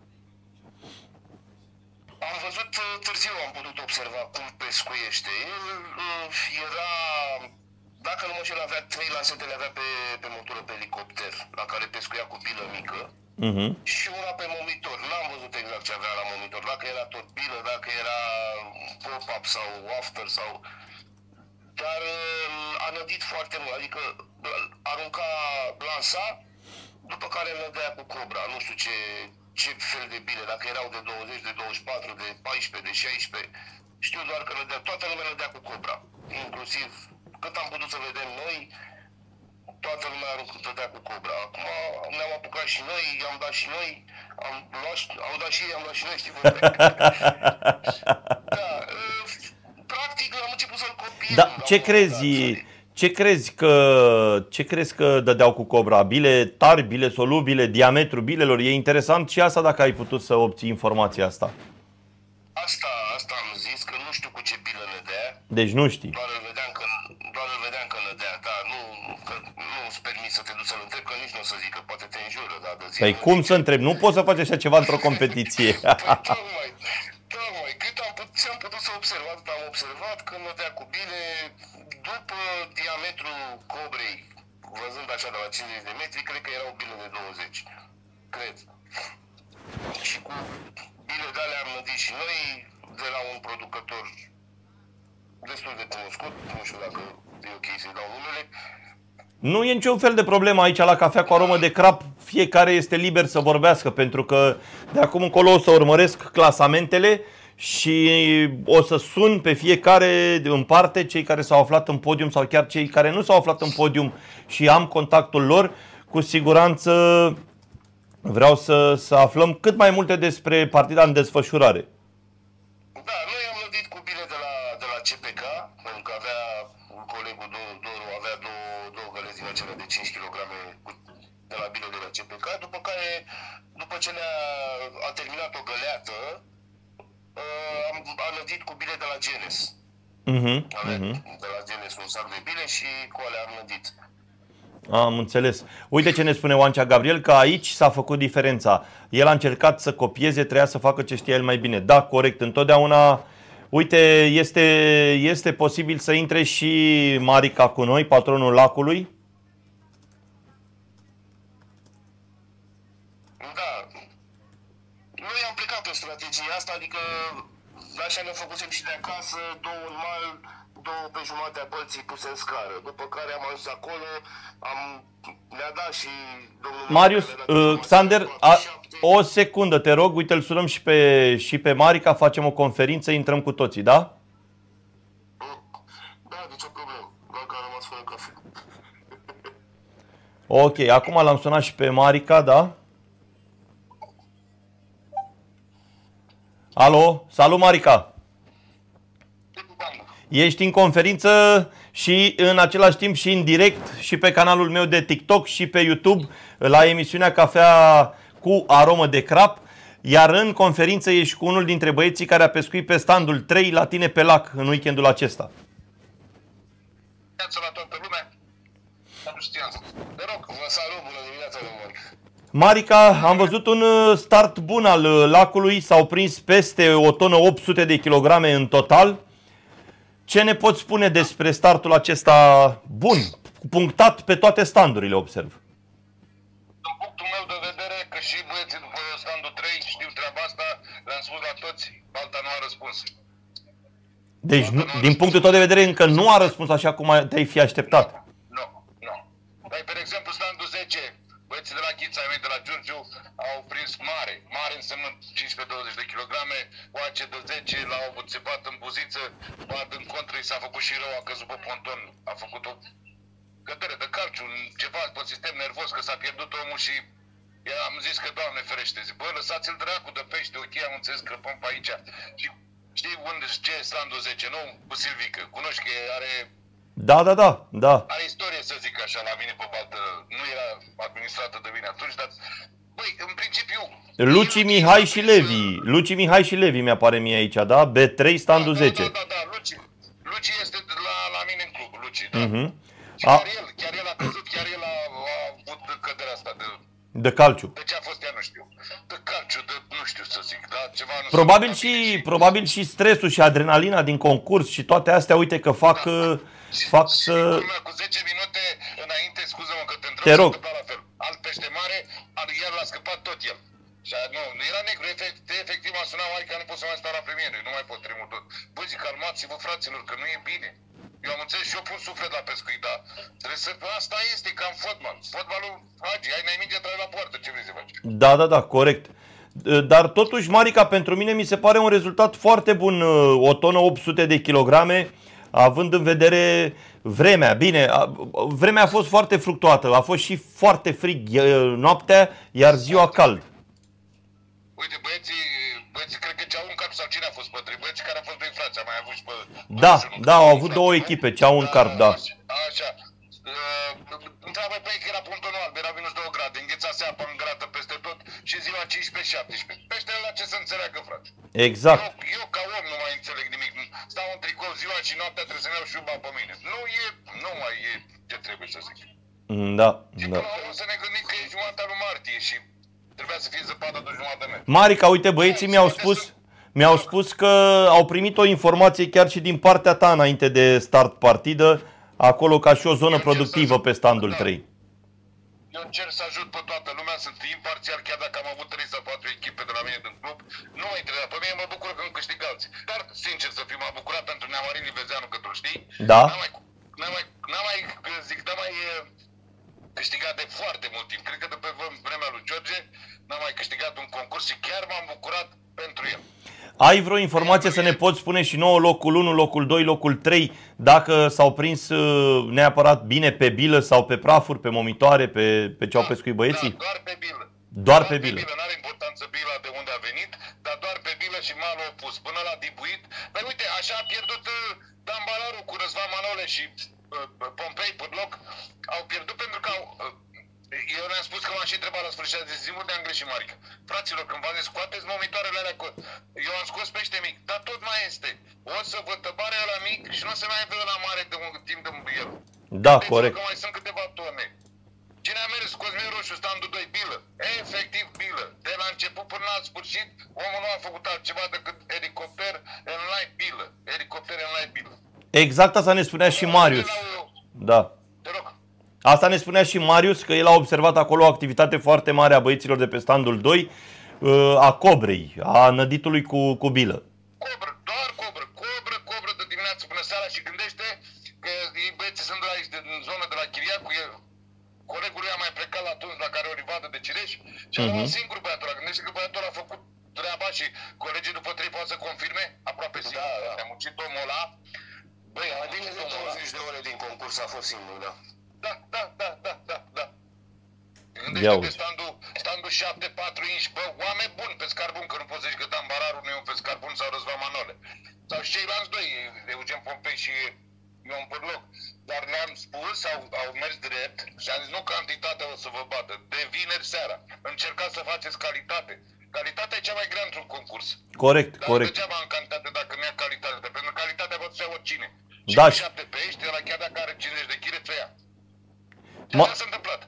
Am văzut târziu, am putut observa cum pescuiește. El era, dacă nu mă știu, avea trei lansete, le avea pe, pe motoră pe elicopter, la care pescuia cu bilă mică, uh-huh. și una pe monitor. N-am văzut exact ce avea la monitor, dacă era tot bilă, dacă era pop-up sau after sau... Dar a nădit foarte mult, adică arunca, lansa, după care nădea cu cobra, nu știu ce, ce fel de bile, dacă erau de douăzeci, de douăzeci și patru, de paisprezece, de șaisprezece, știu doar că nădea, toată lumea nădea cu cobra, inclusiv cât am putut să vedem noi, toată lumea nădea cu cobra. Acum ne-am apucat și noi, i-am dat și noi, am luat, au dat și ei, am luat și noi, știi cum? Da, practic am început să-l copiem. Da, ce crezi, ce crezi că ce crezi că dădeau cu cobra? Bile tari, bile solubile, diametru bilelor? E interesant și asta dacă ai putut să obții informația asta. Asta, asta am zis, că nu știu cu ce bilă nădea. Deci nu știi. Doar îl vedeam că, doar îl vedeam că nădea, da, nu, că nu-ți permis să te duci să-l întrebi, că nici nu o să zic, că poate te înjură, da, de zi. Păi cum să întrebi? Nu poți să faci așa ceva într-o competiție. Păi tocmai, tocmai, cât am putut, ce-am putut să observ, atât am observat că nădea cu bile, după diametrul cobrei, văzând așa de la cincizeci de metri, cred că erau bile de douăzeci, cred. Și cu bile de alea am nădit și noi, de la un producător destul de cunoscut, nu știu dacă e ok să-i dau numele. Nu e niciun fel de problemă aici la Cafea cu Aromă de Crap. Fiecare este liber să vorbească, pentru că de acum încolo o să urmăresc clasamentele și o să sun pe fiecare în parte, cei care s-au aflat în podium sau chiar cei care nu s-au aflat în podium și am contactul lor. Cu siguranță vreau să, să aflăm cât mai multe despre partida în desfășurare. Da, noi am lădit cu bile de la, de la C P K, pentru că avea colegul Doru, avea două, două gălezi din acelea de cinci kilograme de la bile de la C P K, după care, după ce ne-a a terminat o găleată, am, am lădit cu bile de la Genes. Uh-huh, uh-huh. De la Genes un sac de bile și cu alea am lădit. Am înțeles. Uite ce ne spune Oancea Gabriel, că aici s-a făcut diferența. El a încercat să copieze, trebuia să facă ce știa el mai bine. Da, corect, întotdeauna. Uite, este, este posibil să intre și Marica cu noi, patronul lacului? Da. Noi am plecat pe strategia asta, adică așa ne făcusem și de acasă, două în mal, două pe jumatea părții puse în scară. După care am ajuns acolo, am, ne-a dat și domnul Marius, uh, Xander, a, o secundă, te rog, uite, îl sunăm și pe, și pe Marica, facem o conferință, intrăm cu toții, da? Da, de ce problemă? Doar că a rămas fără cafea. Ok, acum l-am sunat și pe Marica, da? Alo, salut Marica! Ești în conferință și în același timp și în direct și pe canalul meu de TikTok și pe YouTube la emisiunea Cafea cu Aromă de Crap. Iar în conferință ești cu unul dintre băieții care a pescuit pe standul trei la tine pe lac în weekendul acesta. La toată lumea. Nu știam. Te rog, vă salut, bună dimineața, domnule. Marica, am văzut un start bun al lacului, s-au prins peste o tonă opt sute de kilograme în total. Ce ne poți spune despre startul acesta bun, punctat pe toate standurile, observ? Din punctul meu de vedere, că și băieții după standul trei știu treaba asta, le-am spus la toți, alta nu a răspuns. Deci, nu, din punctul tău de vedere, încă nu a răspuns așa cum te-ai fi așteptat. Nu, nu. Dar, pe exemplu, standul zece, băieții de la Ghița, ai mei de la Giurgiu, au prins mare. Mare înseamnă cincisprezece douăzeci de kilograme, oace de zece, l-au țepat în buziță, bat în contră, i s-a făcut și rău, a căzut pe ponton, a făcut o cădere de calciu, ceva pe sistem nervos, că s-a pierdut omul și am zis că, Doamne ferește, zic, bă, lăsați-l dracu de pește, ok, am înțeles, crăpăm pe aici. Și știi unde, ce e standul zece, nu? Cu Silvică, cunoști că are... Da, da, da, da. Are istorie, să zic așa, la mine pe baltă. Nu era administrată de mine atunci, dar... Băi, în principiu... Luci Mihai și Levi. Luci Mihai și Levi mi-apare mie aici, da? B trei, standul da, zece. Da, da, da, Luci. Luci este la, la mine în club, Luci, da. Uh-huh. Și a... chiar el, chiar el a căzut, chiar el a, a avut căderea asta de... De calciu. De ce a fost ea, nu știu. De calciu, de nu știu să zic, da, ceva nu probabil și, și probabil și stresul și adrenalina din concurs și toate astea, uite că fac da. fac și, să și cu zece minute înainte, scuză-mă că te întreb, te rog. La fel. Alt pește mare, iar l-a scăpat tot el. Și a, nu, era negru, efect, efectiv m-a sunat Marica, nu pot să mai stau la premiere, nu mai pot tremur tot. Băi, zic, calmați-vă, fraților, că nu e bine. Eu am înțeles și eu pun suflet la pescuit, da? Trebuie să... Asta este, ca în fotbal. Fotbalul, hagi, ai n-ai minge, tragi la poartă, ce vrei să faci? Da, da, da, corect. Dar totuși, Marica, pentru mine mi se pare un rezultat foarte bun, o tonă opt sute de kilograme, având în vedere vremea. Bine, vremea a fost foarte fluctuată, a fost și foarte frig noaptea, iar ziua cald. Uite, băieții, băieții cred că Ceau un Carp sau cine a fost pătri? Băieții care au fost doi frați, am mai avut și pe... Da, da, au avut două echipe, Ceau un Carp, da. Așa. Întreabă pe ei că era pontonul alb, era minus două grade, înghețase apa în grată peste tot și ziua cincisprezece șaptesprezece. Peștele la ce să înțeleagă, frate? Exact. Eu, eu ca om nu mai înțeleg nimic. Stau în tricou ziua și noaptea, trebuie să-mi iau șuba pe mine. Nu e, nu mai e ce trebuie să zic. Da, și da. până la urmă să ne gândim că e jumătatea lui martie și trebuia să fie zăpadă de jumătate de metru. Marica, uite, băieții mi-au spus, mi-au spus că au primit o informație chiar și din partea ta înainte de start partidă, acolo ca și o zonă productivă pe standul trei. Eu încerc să ajut pe toată lumea, sunt imparțial, chiar dacă am avut trei sau patru echipe de la mine din club, nu mă interesează. Pe mine mă bucur că îmi câștig alții. Dar, sincer să fiu, m-a bucurat pentru Neamarin Livezeanu, că tu știi. Da. N-am mai, n-am mai, n-am mai, zic, n-am mai Ai vreo informație să ne poți spune și nouă locul unu, locul doi, locul trei, dacă s-au prins neapărat bine pe bilă sau pe prafuri, pe momitoare, pe, pe ce au pescuit băieții? Da, doar pe bilă. Doar, doar pe bilă. bilă. bilă. N-are importanță bila de unde a venit, dar doar pe bilă și malul opus. Până l-a dibuit. Dar uite, așa a pierdut uh, Dambalarul cu Răzvan Manole și uh, Pompei Pârloc. Au pierdut pentru că au... Uh, eu le-am spus că m-am și întrebat la sfârșit de zi, unde am greșit, Marica. Fraților, când v-am zis, scoateți momitoarele alea, eu am scos pește mic, dar tot mai este. O să vă tăbare ăla mic și nu o să mai aibă ăla mare de un timp de el. Da, deci, corect. că mai sunt câteva tone. Cine a mers Cosmin Roșu, standul doi, bilă. Efectiv bilă. De la început până la sfârșit, omul nu a făcut altceva decât elicopter în live bilă. Elicopter în live bilă. Exact asta ne spunea și Marius. Da. Te rog. Asta ne spunea și Marius, că el a observat acolo o activitate foarte mare a băieților de pe standul doi, a cobrei, a năditului cu, cu bilă. Cobră, doar cobră, cobră, cobră de dimineață până seara și gândește că ei băieții sunt de la aici, din zonă de la Chiriacu, e, colegul lui a mai plecat la atunci la care o rivadă de cireș și a Mhm. rămas singur băiatul ăla. Gândește că băiatul ăla a făcut treaba și colegii după trei poate să confirme, aproape singur. Da, da. Ne-a muncit omul ăla. Băi, mai bine de douăzeci de ore din concurs a fost singur, da. Da, da, da, da, da, da. Gândește că standul, standul șapte patru inși, bă, oameni buni, pescar bun, că nu poți zici că Dambararul nu e un pescar bun sau Răzvan Manole. Sau și ceilalți doi, Eugen Pompei și Ion Pârloc. Dar le-am spus, au, au mers drept și am zis, nu cantitatea o să vă bată. De vineri seara, încercați să faceți calitate. Calitatea e cea mai grea într-un concurs. Corect, Dar corect. degeaba am cantitate dacă nu ia calitate, pentru că calitatea vă ducea oricine. Și Da. cu șapte pești, ăla chiar dacă are cincizeci de kilograme, ți-o ia. Ce Ma- s-a întâmplat?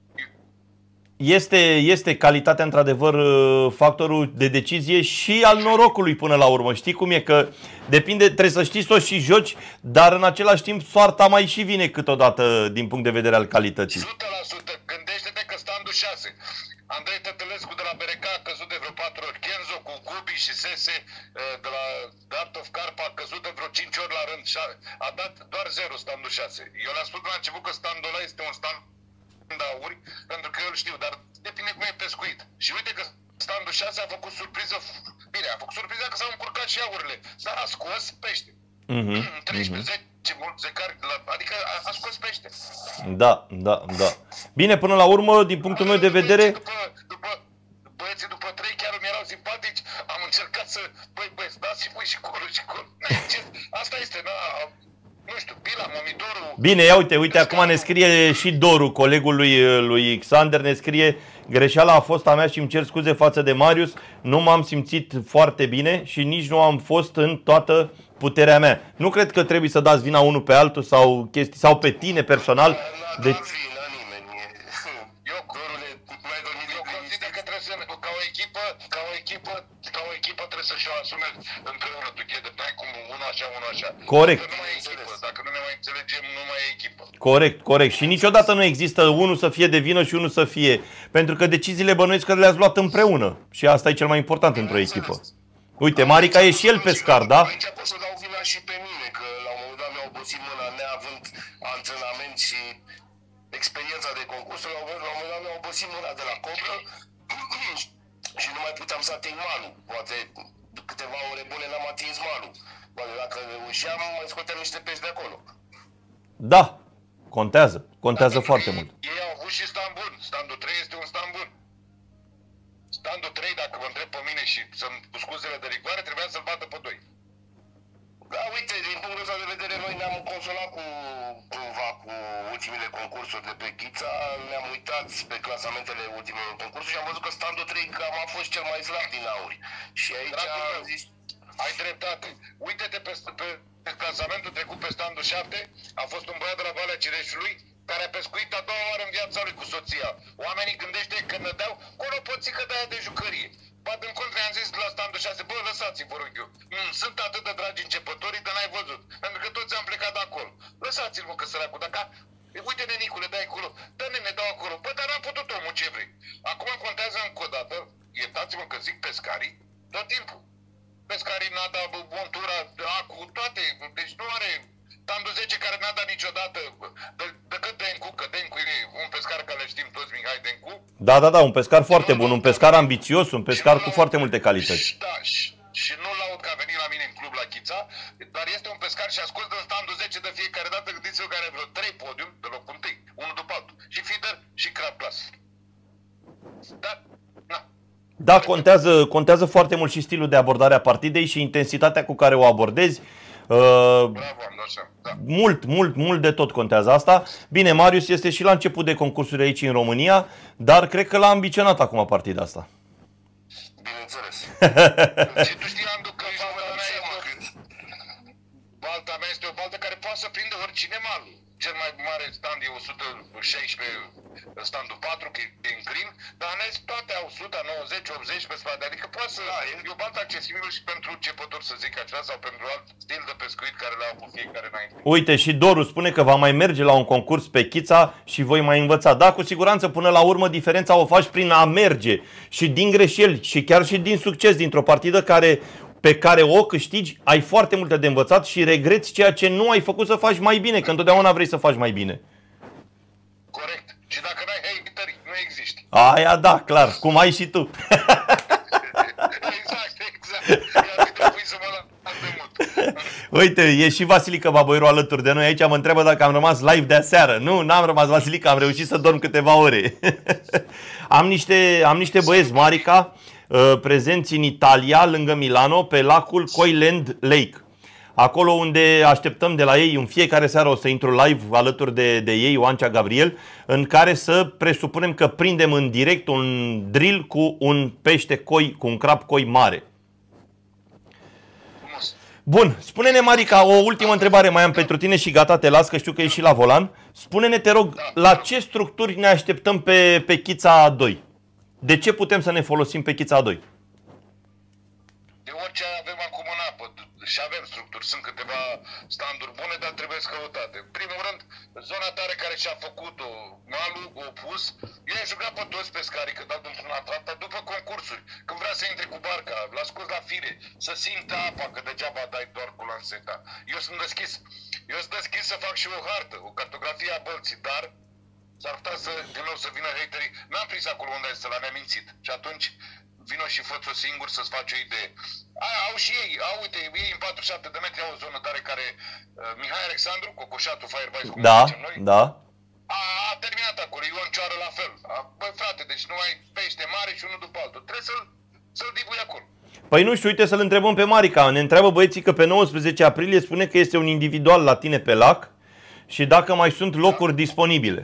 Este, este calitatea, într-adevăr, factorul de decizie și al norocului până la urmă. Știi cum e? Că depinde, trebuie să știi să o și joci, dar în același timp soarta mai și vine câteodată din punct de vedere al calității. o sută la sută. Gândește-te că standul șase. Andrei Tătălescu de la B R K a căzut de vreo patru ori. Kenzo cu Gubi și Sese de la Art of Carp a căzut de vreo cinci ori la rând. A dat doar zero standul șase. Eu le-am spus la început că standul ăla este un stand de auri, pentru că eu îl știu, dar depinde cum e pescuit. Și uite că standul șase a făcut surpriză. Bine, a făcut surpriză că s-au încurcat și aurile. Dar a scos pește. Mhm, treisprezece, zece, mulți zecari, adică a, a scos pește. Da, da, da. Bine, până la urmă, din punctul meu de vedere... După, după, băieții după trei chiar mi erau simpatici, am încercat să, băi, băi, dați și voi și colo și colo. Asta este, na, nu știu, bila, monitorul... Bine, ia uite, uite, acum ne scrie și Doru, colegul lui, lui Xander, ne scrie: greșeala a fost a mea și îmi cer scuze față de Marius, nu m-am simțit foarte bine și nici nu am fost în toată puterea mea. Nu cred că trebuie să dați vina unul pe altul sau chestii, sau pe tine personal. Deci... Eu, eu consider că trebuie să, ca o echipă, ca o echipă, ca o echipă trebuie să-și o asume împreună together. N-ai cum unul așa, unul așa. Corect. Dacă nu mai e echipă, dacă nu ne mai înțelegem, nu mai e echipă. Corect, corect. Și niciodată nu există unul să fie de vină și unul să fie. Pentru că deciziile bănuiesc că le-ați luat împreună. Și asta e cel mai important într-o echipă. Uite, Marica e și el pescar, da? Aici pot să dau vina și pe mine, că la un moment dat mi-a obosit mâna neavând antrenament și experiența de concurs. La un moment dat mi-a obosit mâna de la cobră și nu mai puteam să ating malul. Poate câteva ore bune n-am atins malul. Poate dacă reușeam, mai scoteam niște pești de acolo. Da, contează. Contează foarte mult. Ei au avut și stand bun. Standul trei este un stand bun. Standul trei, dacă vă întreb pe mine și să-mi cu scuzele de rigoare, trebuia să-l bată pe doi. Da, uite, din punctul ăsta de vedere, noi ne-am consolat cu, cumva cu ultimele concursuri de pe Ghița, ne-am uitat pe clasamentele ultimelor concursuri și am văzut că standul trei cam a fost cel mai slab din auri. Și aici am zis... Ai dreptate. Uite-te pe, pe, pe clasamentul trecut pe standul șapte, a fost un băiat de la Valea Cireșului, care a pescuit a doua oară în viața lui cu soția. Oamenii gândește că nădeau colo poțică de aia de jucărie. Ba din contră i-am zis la standul șase, bă, lăsați-i, vă rog eu. Mm, sunt atât de dragi începătorii, dar n-ai văzut. Pentru că toți am plecat de acolo. Lăsați-l, mă, că săracul, dacă... Uite, nenicule, dai acolo. Dă, nene, dau acolo. Bă, dar n-am putut, omul, ce vrei. Acum contează încă o dată, iertați-mă că zic pescarii, tot timpul. Pescarii n-a dat montura, acu, toate. Deci nu are... Standul zece care n-a dat niciodată, decât Dencu, că Dencu e un pescar care le știm toți, Mihai Dencu. Da, da, da, un pescar foarte bun, un pescar ambițios, un pescar cu foarte multe calități. Da, și, și nu l-au la mine în club la Chița, dar este un pescar și ascult în standul zece de fiecare dată, gândiți-vă că are vreo trei podium de locul întâi, unul după altul, și feeder și crab class. Dar, na. Da, contează, contează foarte mult și stilul de abordare a partidei și intensitatea cu care o abordezi. Uh, Bravo, am dat seama, da. Mult, mult, mult de tot contează asta. Bine, Marius este și la început de concursuri aici în România, dar cred că l-a ambiționat acum partida asta. Bineînțeles. Și tu știi, Andu, că balta mea, este o... balta mea este o baltă care poate să prinde oricine malul. Cel mai mare stand e o sută șaisprezece, standul patru, că e în crin, dar în rest toate au o sută nouăzeci, optzeci pe spate, adică poate să... Da, e o baltă accesibilă și pentru începători, să zic așa, sau pentru alt stil de pescuit care le-au avut fiecare înainte. Uite, și Doru spune că va mai merge la un concurs pe Chița și voi mai învăța. Da, cu siguranță, până la urmă, diferența o faci prin a merge și din greșeli și chiar și din succes, dintr-o partidă care... pe care o câștigi, ai foarte multe de învățat și regreți ceea ce nu ai făcut să faci mai bine, că întotdeauna vrei să faci mai bine. Corect. Și dacă n-ai hateri, nu existi. Aia da, clar, cum ai și tu. Exact, exact. Iar trebuie să mă las de mult. Uite, e și Vasilica Baboiru alături de noi aici, mă întreabă dacă am rămas live de aseară. Nu, n-am rămas, Vasilica, am reușit să dorm câteva ore. am, niște, am niște băieți, Marica, prezenți în Italia, lângă Milano, pe lacul Coiland Lake. Acolo unde așteptăm de la ei în fiecare seară, o să intru live alături de, de ei, Oancea Gabriel, în care să presupunem că prindem în direct un drill cu un pește coi, cu un crab coi mare. Bun, spune-ne, Marica, o ultimă întrebare mai am pentru tine și gata, te las, că știu că ești și la volan. Spune-ne, te rog, la ce structuri ne așteptăm pe, pe Chița doi? De ce putem să ne folosim pe Chița doi? De orice avem acum în apă și avem structuri, sunt câteva standuri bune, dar trebuie căutate. În primul rând, zona tare care și-a făcut-o, malul, o pus, eu am jucat pe toți pescarii, că dau dintr-un atrat, dar după concursuri, când vrea să intre cu barca, l-a scos la fire, să simtă apa, că degeaba dai doar cu lanseta. Eu sunt deschis, eu sunt deschis să fac și o hartă, o cartografie a bălții, dar s-ar putea să, din nou, să vină haterii. N-am prins acolo unde este, la nemințit. Și atunci vino și fă-ți-o singur să-ți faci o idee. A, au și ei, au, uite, ei în patruzeci și șapte de metri au o zonă tare care uh, Mihai Alexandru, cocoșatul Firebase, cum da, zicem noi, da. A, a terminat acolo, Ion Cioară la fel. A, băi frate, deci nu ai pește mare și unul după altul. Trebuie să-l să-l dibui acolo. Păi nu știu, uite să-l întrebăm pe Marica. Ne întreabă băieții că pe nouăsprezece aprilie spune că este un individual la tine pe lac și dacă mai sunt locuri disponibile.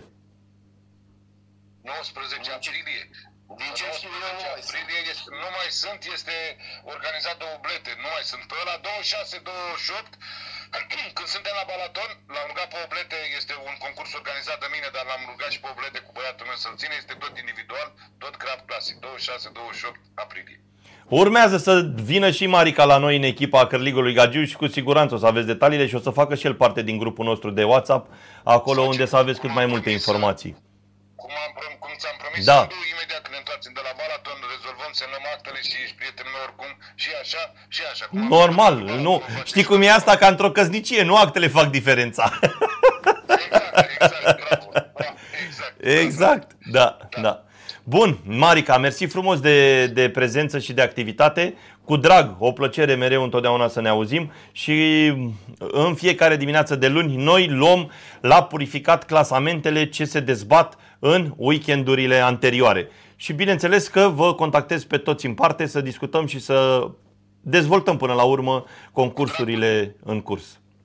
nouăsprezece aprilie. Din ce știu eu, aprilie este, nu mai sunt, este organizat de oblete, nu mai sunt. Pe ăla douăzeci și șase douăzeci și opt, când suntem la Balaton, l-am rugat pe oblete, este un concurs organizat de mine, dar l-am rugat și pe oblete cu băiatul meu să-l ține, este tot individual, tot crab clasic, douăzeci și șase douăzeci și opt aprilie. Urmează să vină și Marica la noi în echipa Cărligului Gagiu și cu siguranță o să aveți detaliile și o să facă și el parte din grupul nostru de WhatsApp, acolo unde să aveți cât mai multe informații. Cum, am, cum ți-am promis, da. Imediat când ne întoarcem de la Balaton, rezolvăm, semnăm actele și ești prietenul meu oricum, și așa, și așa. Cum normal, nu. Știi cum e asta? Ca într-o căsnicie, nu actele fac diferența. Exact, exact, bravo. Da, exact. Exact, da, da. da. Bun, Marica, mersi frumos de, de prezență și de activitate. Cu drag, o plăcere mereu întotdeauna să ne auzim și în fiecare dimineață de luni noi luăm la purificat clasamentele ce se dezbat în weekendurile anterioare. Și bineînțeles că vă contactez pe toți în parte să discutăm și să dezvoltăm până la urmă concursurile în curs.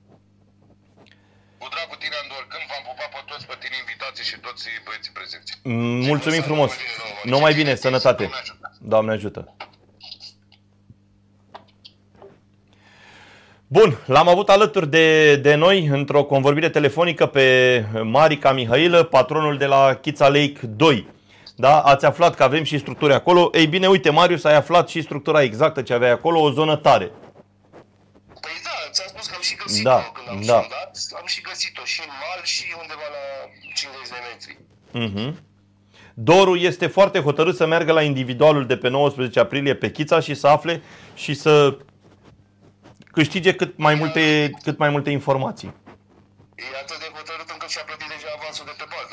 Cu drag cu tine, Andor, când v-am pupat pe toți, pe tine invitații și toți băieții prezenți. Mulțumim frumos! Numai bine, sănătate! Doamne ajută! Bun, l-am avut alături de, de noi într-o convorbire telefonică pe Marica Mihailă, patronul de la Chița Lake doi. Da? Ați aflat că avem și structuri acolo. Ei bine, uite, Marius, ai aflat și structura exactă ce aveai acolo, o zonă tare. Păi da, ți-am spus că am și găsit-o da, când am da. sondat. Am și găsit-o și în mal și undeva la cincizeci de metri. Uh-huh. Doru este foarte hotărât să meargă la individualul de pe nouăsprezece aprilie pe Chița și să afle și să câștige cât mai multe, cât mai multe informații. E atât de hotărât încât și-a plătit deja avansul de pe baltă.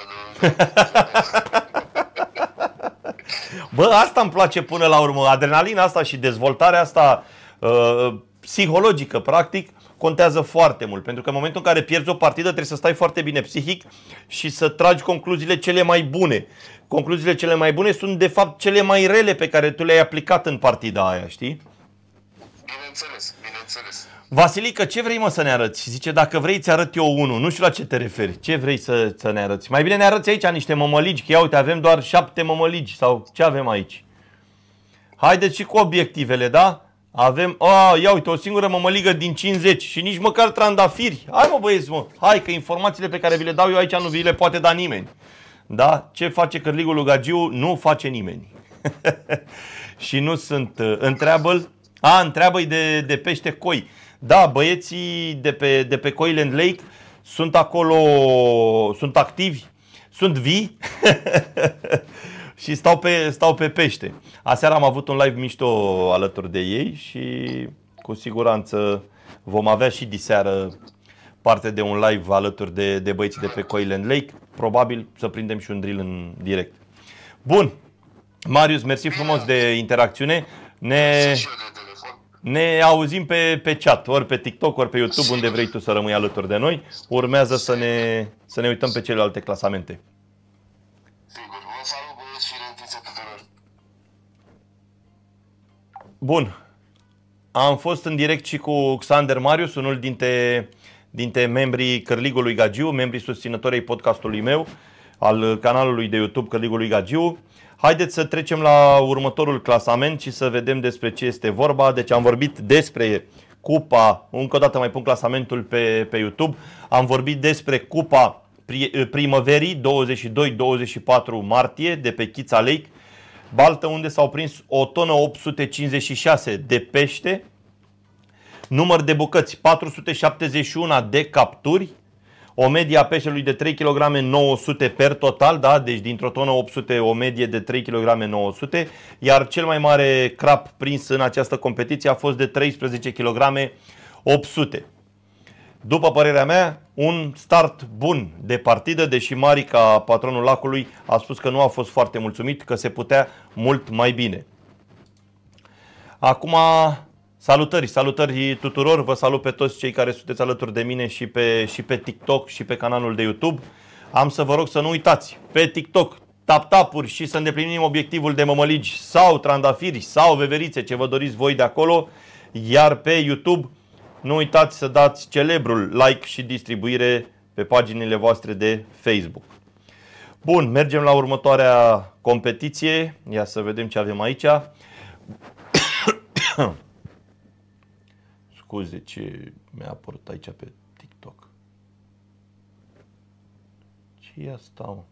Bă, asta îmi place până la urmă. Adrenalina asta și dezvoltarea asta uh, psihologică, practic, contează foarte mult. Pentru că în momentul în care pierzi o partidă trebuie să stai foarte bine psihic și să tragi concluziile cele mai bune. Concluziile cele mai bune sunt de fapt cele mai rele pe care tu le-ai aplicat în partida aia, știi? Bineînțeles, bineînțeles. Vasilică, ce vrei mă să ne arăți? Zice, dacă vrei ți arăt eu unul. Nu știu la ce te referi. Ce vrei să, să ne arăți? Mai bine ne arăți aici niște mămăligi, că ia uite, avem doar șapte mămăligi. Sau ce avem aici? Haideți și cu obiectivele, da? Avem, a, ia uite, o singură mămăligă din cincizeci și nici măcar trandafiri. Hai mă băieți, mă, hai că informațiile pe care vi le dau eu aici nu vi le poate da nimeni. Da? Ce face Cârligul lui Gagiu? Nu face nimeni. Și nu sunt, uh, întreabă-l, a, întreabă-i de, de pește coi. Da, băieții de pe, de pe Coiland Lake sunt acolo, sunt activi, sunt vii și stau pe, stau pe pește. Aseară am avut un live mișto alături de ei și cu siguranță vom avea și diseară parte de un live alături de, de băieții de pe Coiland Lake. Probabil să prindem și un drill în direct. Bun, Marius, mersi frumos de interacțiune. Ne... Ne auzim pe, pe chat, ori pe TikTok, ori pe YouTube, unde vrei tu să rămâi alături de noi. Urmează să ne, să ne uităm pe celelalte clasamente. Sigur, vă salut băieți și rentițe tuturor. Bun. Am fost în direct și cu Xander Marius, unul dintre, dintre membrii Cârligului Gagiu, membrii susținători ai podcastului meu, al canalului de YouTube Cârligului Gagiu. Haideți să trecem la următorul clasament și să vedem despre ce este vorba. Deci am vorbit despre Cupa, încă o dată mai pun clasamentul pe, pe YouTube. Am vorbit despre Cupa Primăverii douăzeci și doi douăzeci și patru martie de pe Chița Lake, baltă unde s-au prins o tonă opt sute cincizeci și șase de pește, număr de bucăți patru sute șaptezeci și unu de capturi, o medie a peștelui de trei kilograme nouă sute per total, da? Deci dintr-o tonă opt sute o medie de trei kilograme nouă sute, iar cel mai mare crap prins în această competiție a fost de treisprezece kilograme opt sute. După părerea mea, un start bun de partidă, deși Marica, patronul lacului, a spus că nu a fost foarte mulțumit, că se putea mult mai bine. Acum... Salutări, salutări tuturor, vă salut pe toți cei care sunteți alături de mine și pe, și pe TikTok și pe canalul de YouTube. Am să vă rog să nu uitați, pe TikTok, tap-tapuri și să îndeplinim obiectivul de mămăligi sau trandafiri sau veverițe, ce vă doriți voi de acolo. Iar pe YouTube, nu uitați să dați celebrul like și distribuire pe paginile voastre de Facebook. Bun, mergem la următoarea competiție. Ia să vedem ce avem aici. Scuze ce mi-a apărut aici pe TikTok. Ce e asta, mă?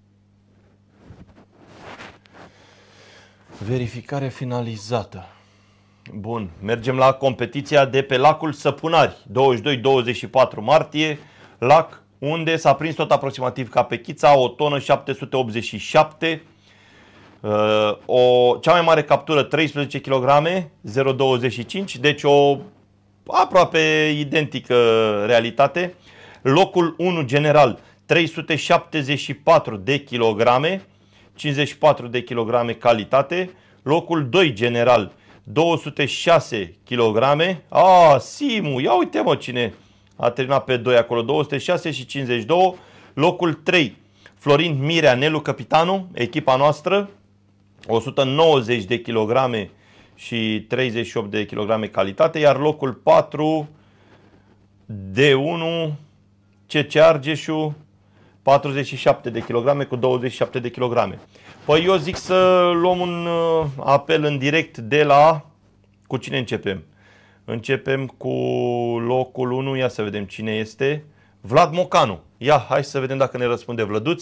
Verificare finalizată. Bun, mergem la competiția de pe lacul Săpunari, douăzeci și doi douăzeci și patru martie, lac unde s-a prins tot aproximativ ca pe Chița, o tonă șapte sute optzeci și șapte. Uh, o, cea mai mare captură treisprezece kilograme zero virgulă douăzeci și cinci, deci o aproape identică realitate. Locul unu general trei sute șaptezeci și patru de kilograme, cincizeci și patru de kilograme calitate. Locul doi general două sute șase kilograme. Ah, Simu, ia uite mă cine a terminat pe doi acolo, două sute șase și cincizeci și doi. Locul trei Florin Mirea Nelu Capitanu, echipa noastră, o sută nouăzeci de kilograme și treizeci și opt de kilograme calitate, iar locul patru D unu C C Argeșu, patruzeci și șapte de kilograme cu douăzeci și șapte de kilograme. Păi eu zic să luăm un apel în direct de la... Cu cine începem? Începem cu locul unu, ia să vedem cine este. Vlad Mocanu. Ia, hai să vedem dacă ne răspunde Vlăduț.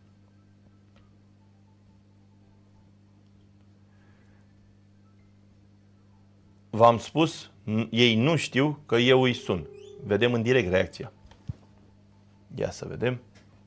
V-am spus, ei nu știu că eu îi sun. Vedem în direct reacția. Ia să vedem.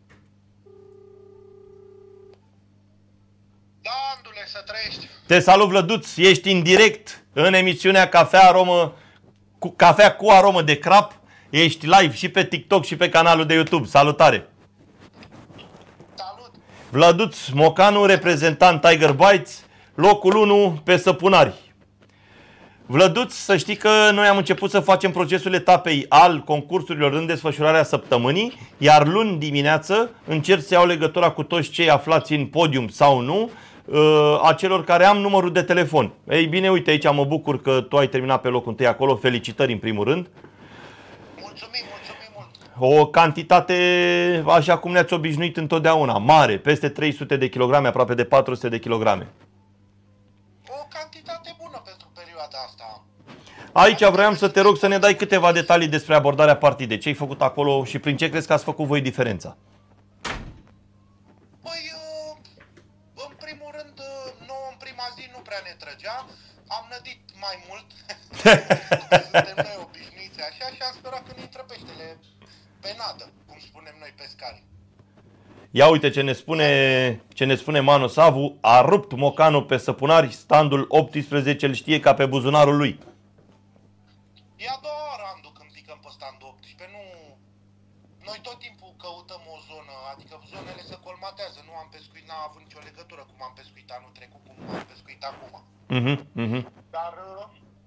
Da, Andule, să trăiești. Te salut, Vlăduț, ești în direct în emisiunea Cafea Aromă, cu, Cafea cu aromă de crap. Ești live și pe TikTok și pe canalul de YouTube. Salutare! Salut! Vlăduț Mocanu, reprezentant Tiger Bites, locul unu pe Săpunari. Vlăduț, să știi că noi am început să facem procesul etapei al concursurilor în desfășurarea săptămânii, iar luni dimineață încerc să iau legătura cu toți cei aflați în podium sau nu, a celor care am numărul de telefon. Ei bine, uite, aici mă bucur că tu ai terminat pe locul întâi acolo. Felicitări în primul rând. Mulțumim, mulțumim mult. O cantitate așa cum ne-ați obișnuit întotdeauna, mare, peste trei sute de kilograme, aproape de patru sute de kilograme. O cantitate bună pentru perioada asta. Aici vroiam să te rog să ne dai câteva detalii despre abordarea partidei. Ce ai făcut acolo și prin ce crezi că ați făcut voi diferența? Păi, în primul rând, nouă în prima zi nu prea ne trăgea. Am nădit mai mult. Suntem noi obișnuiți așa și am sperat că ne intră peștele pe nadă, cum spunem noi pescari. Ia uite ce ne spune, ce ne spune Manu Savu. A rupt Mocanu pe Săpunari, standul optsprezece îl știe ca pe buzunarul lui. E a doua oară anul când picăm pe standul optsprezece, nu... Noi tot timpul căutăm o zonă, adică zonele se colmatează, nu am pescuit, n-a avut nicio legătură cum am pescuit anul trecut, cum am pescuit acum. Uh-huh, uh-huh. Dar uh,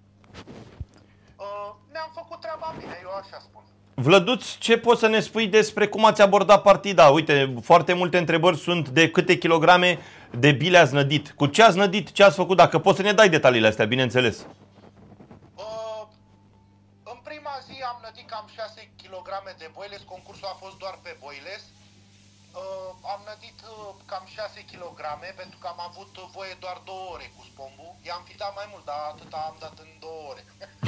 uh, ne-am făcut treaba bine, eu așa spun. Vlăduț, ce poți să ne spui despre cum ați abordat partida? Uite, foarte multe întrebări sunt de câte kilograme de bile ați nădit. Cu ce ați nădit, ce ați făcut? Dacă poți să ne dai detaliile astea, bineînțeles. Uh, în prima zi am nădit cam șase kilograme de boiles, concursul a fost doar pe boiles. Uh, am nădit uh, cam șase kilograme pentru că am avut voie doar două ore cu spombu. I-am fi dat mai mult, dar atâta am dat în două ore.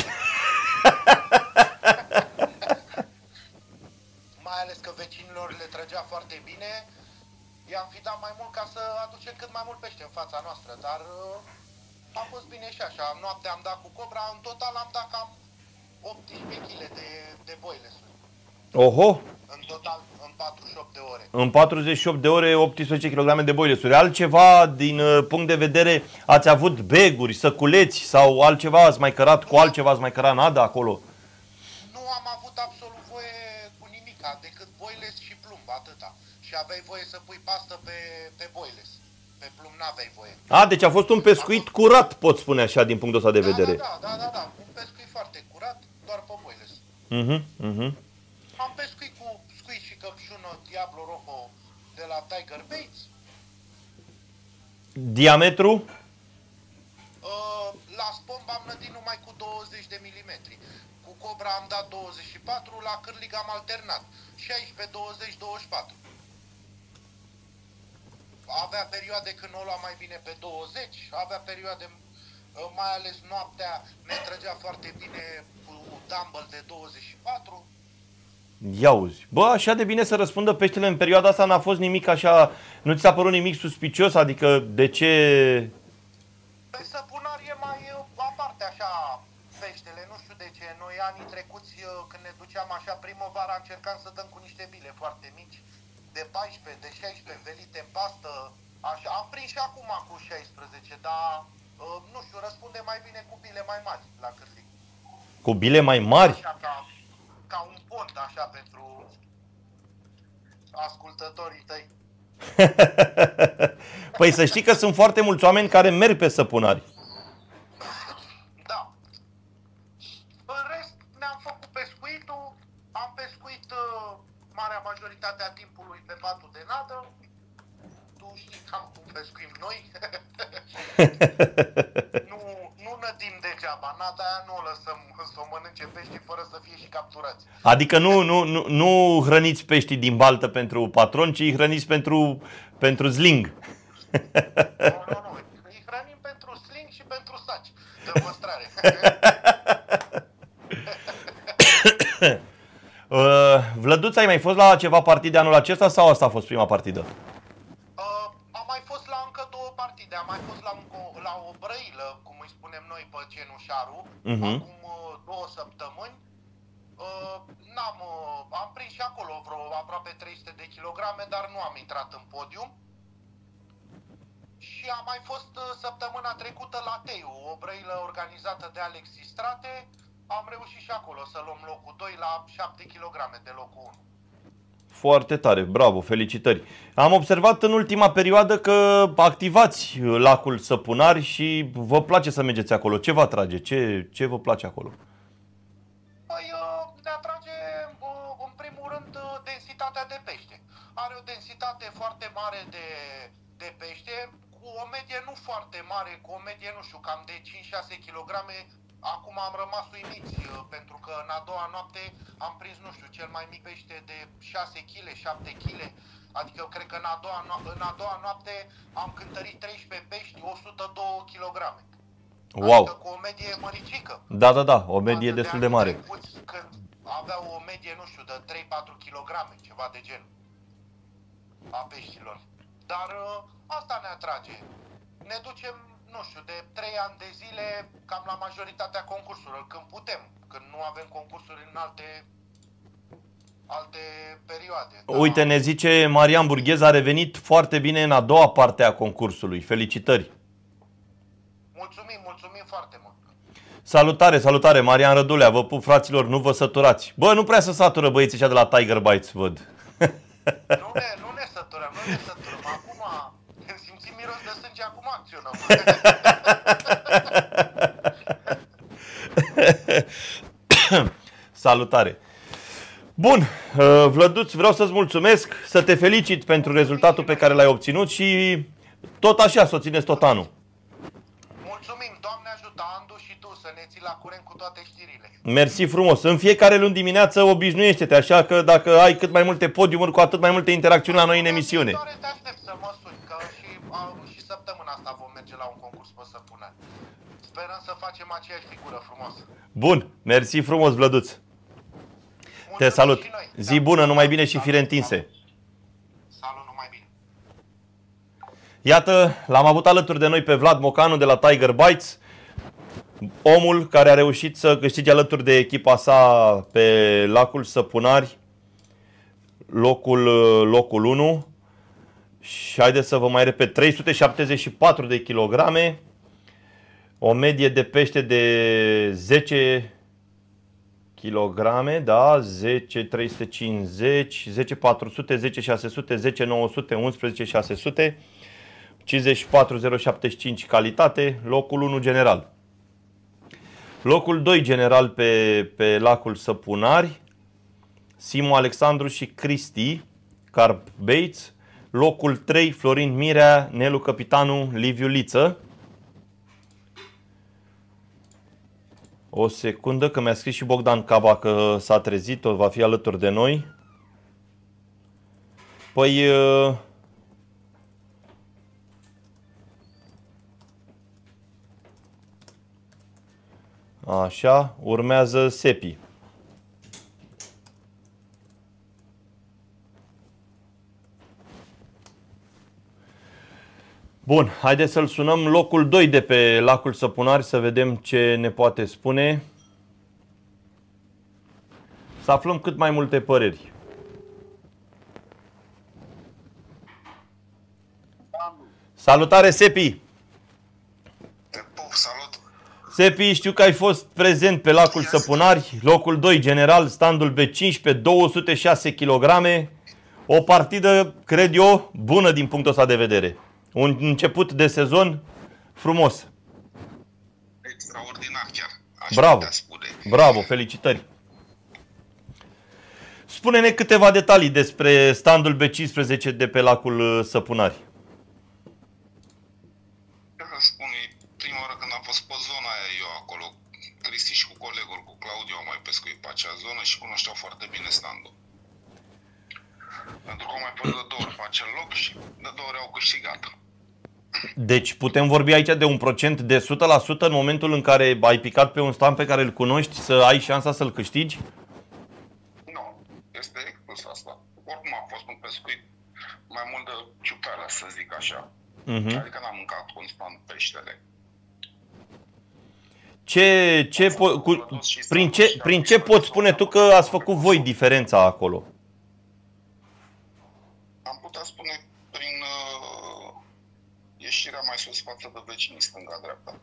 Mai ales că vecinilor le trăgea foarte bine. I-am fi dat mai mult ca să aducem cât mai mult pește în fața noastră, dar uh, a fost bine și așa. Noaptea am dat cu cobra, în total am dat cam optsprezece kilograme de, de boilesuri. Oho! În total, în patruzeci și opt de ore. În patruzeci și opt de ore, optsprezece kilograme de boilesuri. Altceva din uh, punct de vedere, ați avut beguri, săculeți sau altceva, ați mai cărat cu altceva, ați mai cărat nada acolo? Nu am avut absolut voie cu nimica, decât boiles și plumb, atâta. Și aveai voie să pui pastă pe, pe boiles. Pe plumb n-aveai voie. A, deci a fost un pescuit curat, pot spune așa, din punctul ăsta de da, vedere. Da, da, da, da, un pescuit foarte curat, doar pe boiles. Mhm, mhm. Am pescuit cu squid și căpșună Diablo Rojo de la Tiger Baits. Diametru? Uh, la spomb am nădit numai cu douăzeci de milimetri. Cu cobra am dat douăzeci și patru, la cârlig am alternat. șaisprezece, douăzeci, douăzeci și patru. Avea perioade când o lua mai bine pe douăzeci, avea perioade, mai ales noaptea, ne trăgea foarte bine cu dumbbell de douăzeci și patru. Ia uzi. Bă, așa de bine să răspundă peștele în perioada asta, n-a fost nimic așa, nu ți s-a părut nimic suspicios? Adică de ce... Pe Săpunar e mai aparte așa peștele, nu știu de ce. Noi anii trecuți, când ne duceam așa primăvara, încercam să dăm cu niște bile foarte mici, de paisprezece, de șaisprezece, velite în pastă, așa. Am prins și acum cu șaisprezece, dar nu știu, răspunde mai bine cu bile mai mari la cârlig. Cu bile mai mari? Așa ca, ca un pont așa pentru ascultătorii tăi. Păi să știi că sunt foarte mulți oameni care merg pe săpunari. Da. În rest, ne-am făcut pescuitul, am pescuit uh, marea majoritate a timpului pe patul de nadă. Tu știi cam cum pescuim noi. nu, nu nădim degeaba, nada aia nu o lăsăm să o mănânce pești fără să fie și capturați. Adică nu, nu, nu, nu hrăniți peștii din baltă pentru patron, ci îi hrăniți pentru, pentru sling. Nu, nu, nu. Îi hrănim pentru sling și pentru saci de păstrare. uh, Vlăduț, ai mai fost la ceva partide anul acesta sau asta a fost prima partidă? Uh, am mai fost la încă două partide. Am mai fost la, încă, la o brăilă, cum îi spunem noi pe Cenușaru, uh-huh. acum uh, două săptămâni. Uh, n-am, uh, am prins și acolo vreo aproape trei sute de kilograme, dar nu am intrat în podium. Și am mai fost uh, săptămâna trecută la Teiu, o brăilă organizată de Alex Istrate. Am reușit și acolo să luăm locul doi la șapte kilograme de locul unu. Foarte tare, bravo, felicitări. Am observat în ultima perioadă că activați lacul Săpunari și vă place să mergeți acolo. Ce vă atrage? Ce, ce vă place acolo? Păi, ne atrage, în primul rând, densitatea de pește. Are o densitate foarte mare de, de pește, cu o medie nu foarte mare, cu o medie, nu știu, cam de cinci șase kilograme. Acum am rămas uimiți, pentru că în a doua noapte am prins, nu știu, cel mai mic pește de șase kilograme, șapte kilograme. Adică eu cred că în a doua, no- în a doua noapte am cântărit treisprezece pești, o sută doi kilograme. Wow! Adică cu o medie măricică. Da, da, da, o medie destul de mare. Când aveau o medie, nu știu, de trei patru kilograme, ceva de gen, a peștilor. Dar asta ne atrage. Ne ducem, nu știu, de trei ani de zile cam la majoritatea concursurilor, când putem, când nu avem concursuri în alte, alte perioade. Uite, ne zice Marian Burghez, a revenit foarte bine în a doua parte a concursului. Felicitări! Mulțumim, mulțumim foarte mult! Salutare, salutare, Marian Rădulea, vă pup, fraților, nu vă săturați. Bă, nu prea se satură băieții ăștia de la Tiger Bites, văd. Nu ne, nu ne săturăm, nu ne săturăm. Acum, când simțim miros de sânge, acum acționăm. Salutare! Bun, Vlăduț, vreau să-ți mulțumesc, să te felicit pentru rezultatul pe care l-ai obținut și tot așa să o țineți tot anul. Mulțumim, Doamne ajută, Andu, și tu să ne ții la curent cu toate știrile. Mersi frumos. În fiecare luni dimineață obișnuiește-te, așa că dacă ai cât mai multe podiumuri, cu atât mai multe interacțiuni la noi în emisiune. Te aștept să mă suni, că și, a, și săptămâna asta vom merge la un concurs pe Săpunari. Sperăm să facem aceeași figură frumoasă. Bun, mersi frumos, Vlăduț. Te salut. Zi bună, numai bine și fire întinse. Salut, numai bine. Iată, l-am avut alături de noi pe Vlad Mocanu de la Tiger Bites, omul care a reușit să câștige alături de echipa sa pe lacul Săpunari locul, locul unu. Și haideți să vă mai repet, trei sute șaptezeci și patru de kilograme, o medie de pește de zece kilograme, da, zece trei sute cincizeci, zece patru sute, zece șase sute, zece nouă sute, unsprezece șase sute, cincizeci și patru zero șaptezeci și cinci calitate, locul unu general. Locul doi general pe, pe lacul Săpunari, Simu Alexandru și Cristi Carp Bates. Locul trei, Florin Mirea, Nelu Căpitanu, Liviu Liță. O secundă, că mi-a scris și Bogdan Caba că s-a trezit, tot va fi alături de noi. Păi... Așa, urmează Sepi. Bun, haideți să-l sunăm, locul doi de pe lacul Săpunari, să vedem ce ne poate spune. Să aflăm cât mai multe păreri. Salutare, Sepi! Salut! Sepi, știu că ai fost prezent pe lacul Săpunari, locul doi general, standul B cincisprezece, două sute șase kilograme. O partidă, cred eu, bună din punctul ăsta de vedere. Un început de sezon frumos. Extraordinar chiar. Bravo, bravo, felicitări. Spune-ne câteva detalii despre standul B cincisprezece de pe lacul Săpunari. Spune, prima oară când am fost pe zona aia, eu acolo, Cristi și cu colegul, cu Claudiu, au mai pescuit pe acea zonă și cunoșteau foarte bine standul. Pentru că au mai fost de două ori pe acel loc și de două ori au câștigat. Deci putem vorbi aici de un procent de o sută la sută în momentul în care ai picat pe un stand pe care îl cunoști, să ai șansa să-l câștigi? Nu, este exclus asta. Oricum a fost un pescuit mai mult de ciuperă, să zic așa. Uh-huh. Adică n-am mâncat constant peștele. Ce, ce po- cu, prin, ce, prin ce poți spune tu că ați făcut voi diferența acolo? Am putea spune prin uh, ieșirea mai sus față de vecinii stânga-dreapta.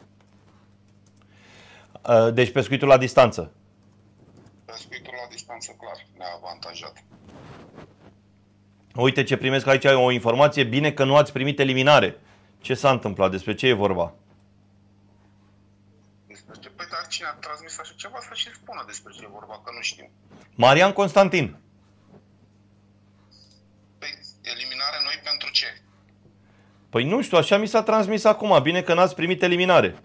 Uh, deci pescuitul la distanță. Pescuitul la distanță, clar, ne-a avantajat. Uite ce primesc aici o informație. Bine că nu ați primit eliminare. Ce s-a întâmplat? Despre ce e vorba? Despre ce? Păi, dar cine a transmis așa ceva să și spună despre ce e vorba, că nu știm. Marian Constantin. Păi, eliminare noi pentru ce? Păi nu știu, așa mi s-a transmis acum. Bine că n-ați primit eliminare.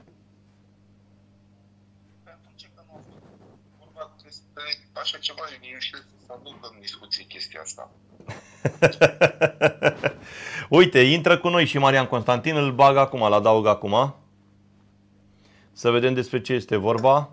Pentru ce că nu a fost vorba despre așa ceva? Eu știu să aduc în discuție chestia asta. Uite, intră cu noi și Marian Constantin, îl bag acum, îl adaug acum. Să vedem despre ce este vorba.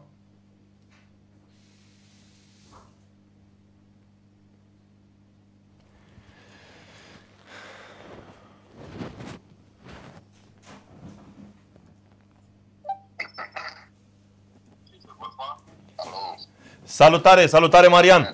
Salutare, salutare Marian!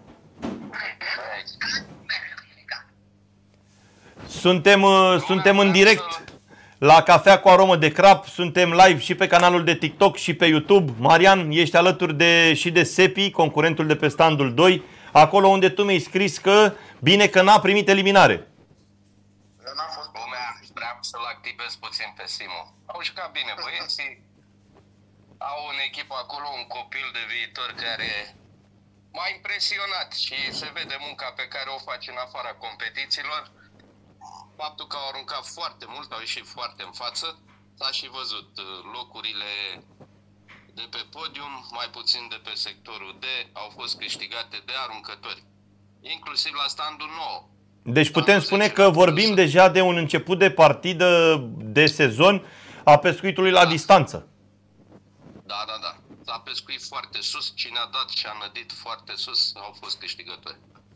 Suntem, uh, suntem în direct la Cafea cu aromă de crap, suntem live și pe canalul de TikTok și pe YouTube. Marian, ești alături de, și de Sepi, concurentul de pe standul doi, acolo unde tu mi-ai scris că bine că n-a primit eliminare. N-a fost lumea, vreau să-l activez puțin pe Simu. Au jucat bine băieții, au în echipă acolo un copil de viitor care m-a impresionat și se vede munca pe care o face în afara competițiilor. Faptul că au aruncat foarte mult, au ieșit foarte în față, s-a și văzut locurile de pe podium, mai puțin de pe sectorul D, au fost câștigate de aruncători, inclusiv la standul nouă. Deci putem spune că vorbim deja de un început de partidă de sezon a pescuitului la distanță. Da, da, da. S-a pescuit foarte sus, cine a dat și a nădit foarte sus au fost câștigători.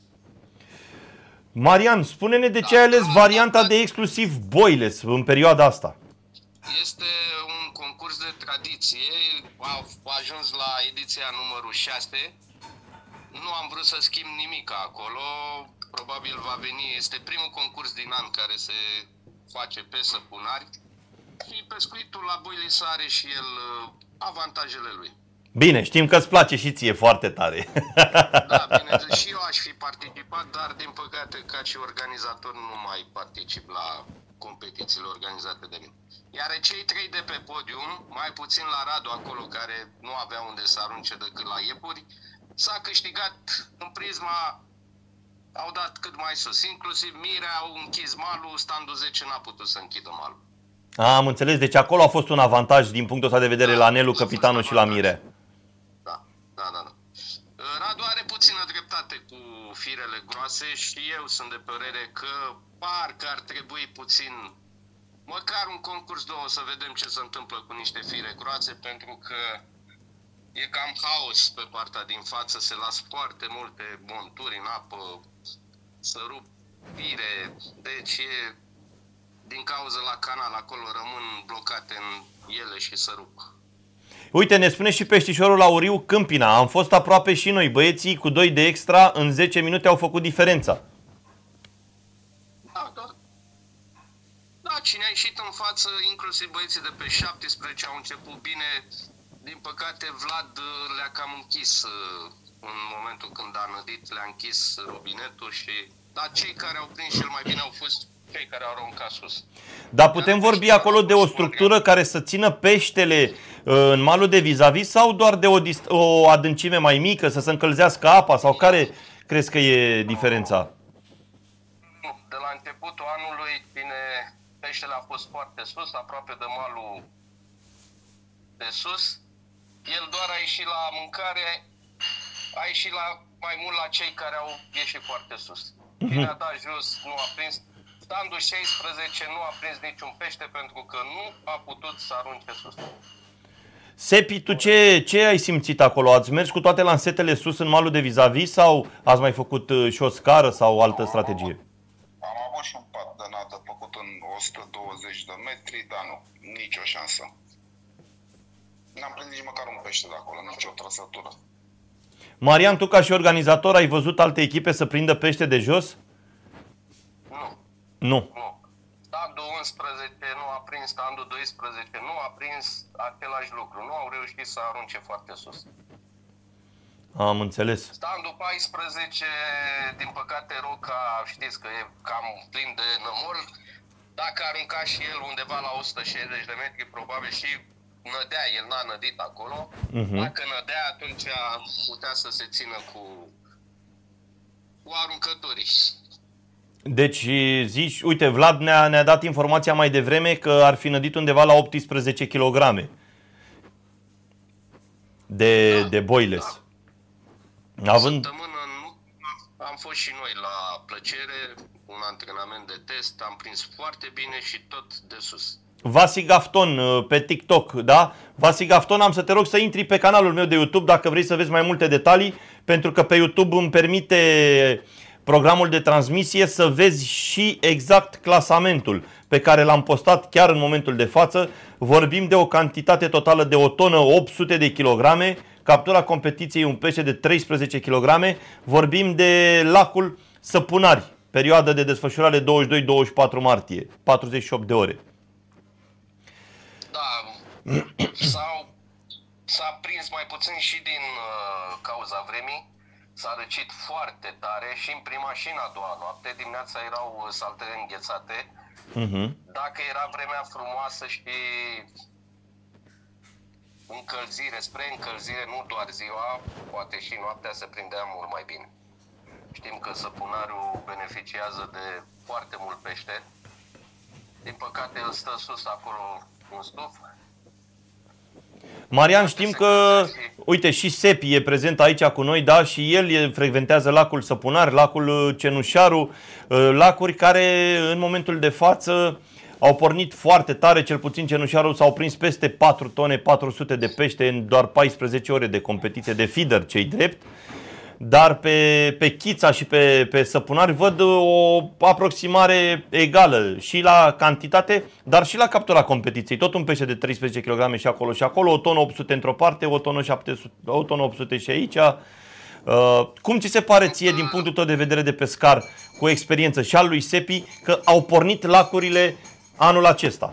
Marian, spune-ne de ce ai ales varianta de exclusiv boiles în perioada asta. Este un concurs de tradiție, a ajuns la ediția numărul șase. Nu am vrut să schimb nimic acolo, probabil va veni, este primul concurs din an care se face pe săpunari și pescuitul la boiles are și el avantajele lui. Bine, știm că îți place și ție foarte tare. Da, bine, și eu aș fi participat, dar din păcate ca și organizator nu mai particip la competițiile organizate de mine. Iar cei trei de pe podium, mai puțin la Radu acolo care nu avea unde să arunce decât la iepuri, s-a câștigat în prisma, au dat cât mai sus, inclusiv Mire au închis malul, standul zece n-a putut să închidă malul. Am înțeles, deci acolo a fost un avantaj din punctul ăsta de vedere Da, la Nelu, a fost capitanul și la Mire. Da, da, da, da. Radu are puțină dreptate cu firele groase și eu sunt de părere că parcă ar trebui puțin, măcar un concurs două să vedem ce se întâmplă cu niște fire groase, pentru că e cam haos pe partea din față, se las foarte multe monturi în apă, să rup fire, deci e, din cauza la canal acolo rămân blocate în ele și se rup. Uite, ne spune și peștișorul Auriu Câmpina. Am fost aproape și noi, băieții cu doi de extra, în zece minute au făcut diferența. Da, da. Da, cine a ieșit în față, inclusiv băieții de pe șaptesprezece au început bine. Din păcate Vlad le-a cam închis în momentul când a nădit, le-a închis robinetul și... Dar cei care au prins cel mai bine au fost cei care au aruncat sus. Dar putem vorbi acolo de o structură care să țină peștele în malul de vis-a-vis sau doar de o, o adâncime mai mică, să se încălzească apa? Sau care crezi că e diferența? De la începutul anului, bine, peștele a fost foarte sus, aproape de malul de sus. El doar a ieșit la mâncare, a ieșit la, mai mult la cei care au ieșit foarte sus. Cine a dat jos nu a prins. Standul șaisprezece nu a prins niciun pește pentru că nu a putut să arunce sus. Sepi, tu ce, ce ai simțit acolo? Ați mers cu toate lansetele sus în malul de vis-a-vis sau ați mai făcut și o scară sau altă strategie? Am avut și un pat de nată făcut în o sută douăzeci de metri, dar nu, nicio șansă. N-am prins nici măcar un pește de acolo, nicio trăsătură. Marian, tu ca și organizator ai văzut alte echipe să prindă pește de jos? Nu. Nu. Nu. Standul unsprezece nu a prins, standul doisprezece nu a prins același lucru. Nu au reușit să arunce foarte sus. Am înțeles. Standul paisprezece, din păcate, roca, știți că e cam plin de nămol. Dacă arunca și el undeva la o sută șaizeci de metri, probabil și nădea, el n-a nădit acolo. Uh-huh. Dacă nădea, atunci putea să se țină cu, cu aruncătorii. Deci zici, uite, Vlad ne-a, ne-a dat informația mai devreme că ar fi nădit undeva la optsprezece kilograme de, da, de boiles. Da. Având... Săptămână am fost și noi la Plăcere, un antrenament de test, am prins foarte bine și tot de sus. Vasi Gafton pe TikTok, da? Vasi Gafton, am să te rog să intri pe canalul meu de YouTube dacă vrei să vezi mai multe detalii, pentru că pe YouTube îmi permite programul de transmisie să vezi și exact clasamentul pe care l-am postat chiar în momentul de față. Vorbim de o cantitate totală de o tonă opt sute de kilograme, captura competiției un pește de treisprezece kilograme, vorbim de lacul Săpunari, perioadă de desfășurare douăzeci și doi douăzeci și patru martie, patruzeci și opt de ore. Da, s-au, s-a prins mai puțin și din uh, cauza vremii. S-a răcit foarte tare și în prima și în a doua noapte. Dimineața erau saltele înghețate. Uh-huh. Dacă era vremea frumoasă și încălzire, spre încălzire, nu doar ziua, poate și noaptea se prindea mult mai bine. Știm că Săpunariul beneficiază de foarte mult pește. Din păcate el stă sus acolo în stuf. Marian, știm că, uite, și Sepi e prezent aici cu noi, da, și el frecventează lacul Săpunari, lacul Cenușaru, lacuri care în momentul de față au pornit foarte tare, cel puțin Cenușaru s-au prins peste patru tone patru sute de pește în doar paisprezece ore de competiție de feeder, cei drept. Dar pe, pe Chița și pe, pe Săpunari văd o aproximare egală și la cantitate, dar și la captura competiției. Tot un pește de treisprezece kilograme și acolo și acolo, o tonă opt sute într-o parte, o tonă, șapte sute, o tonă opt sute și aici. Uh, cum ți se pare ție, din punctul tău de vedere de pescar, cu experiență și al lui Sepi, că au pornit lacurile anul acesta?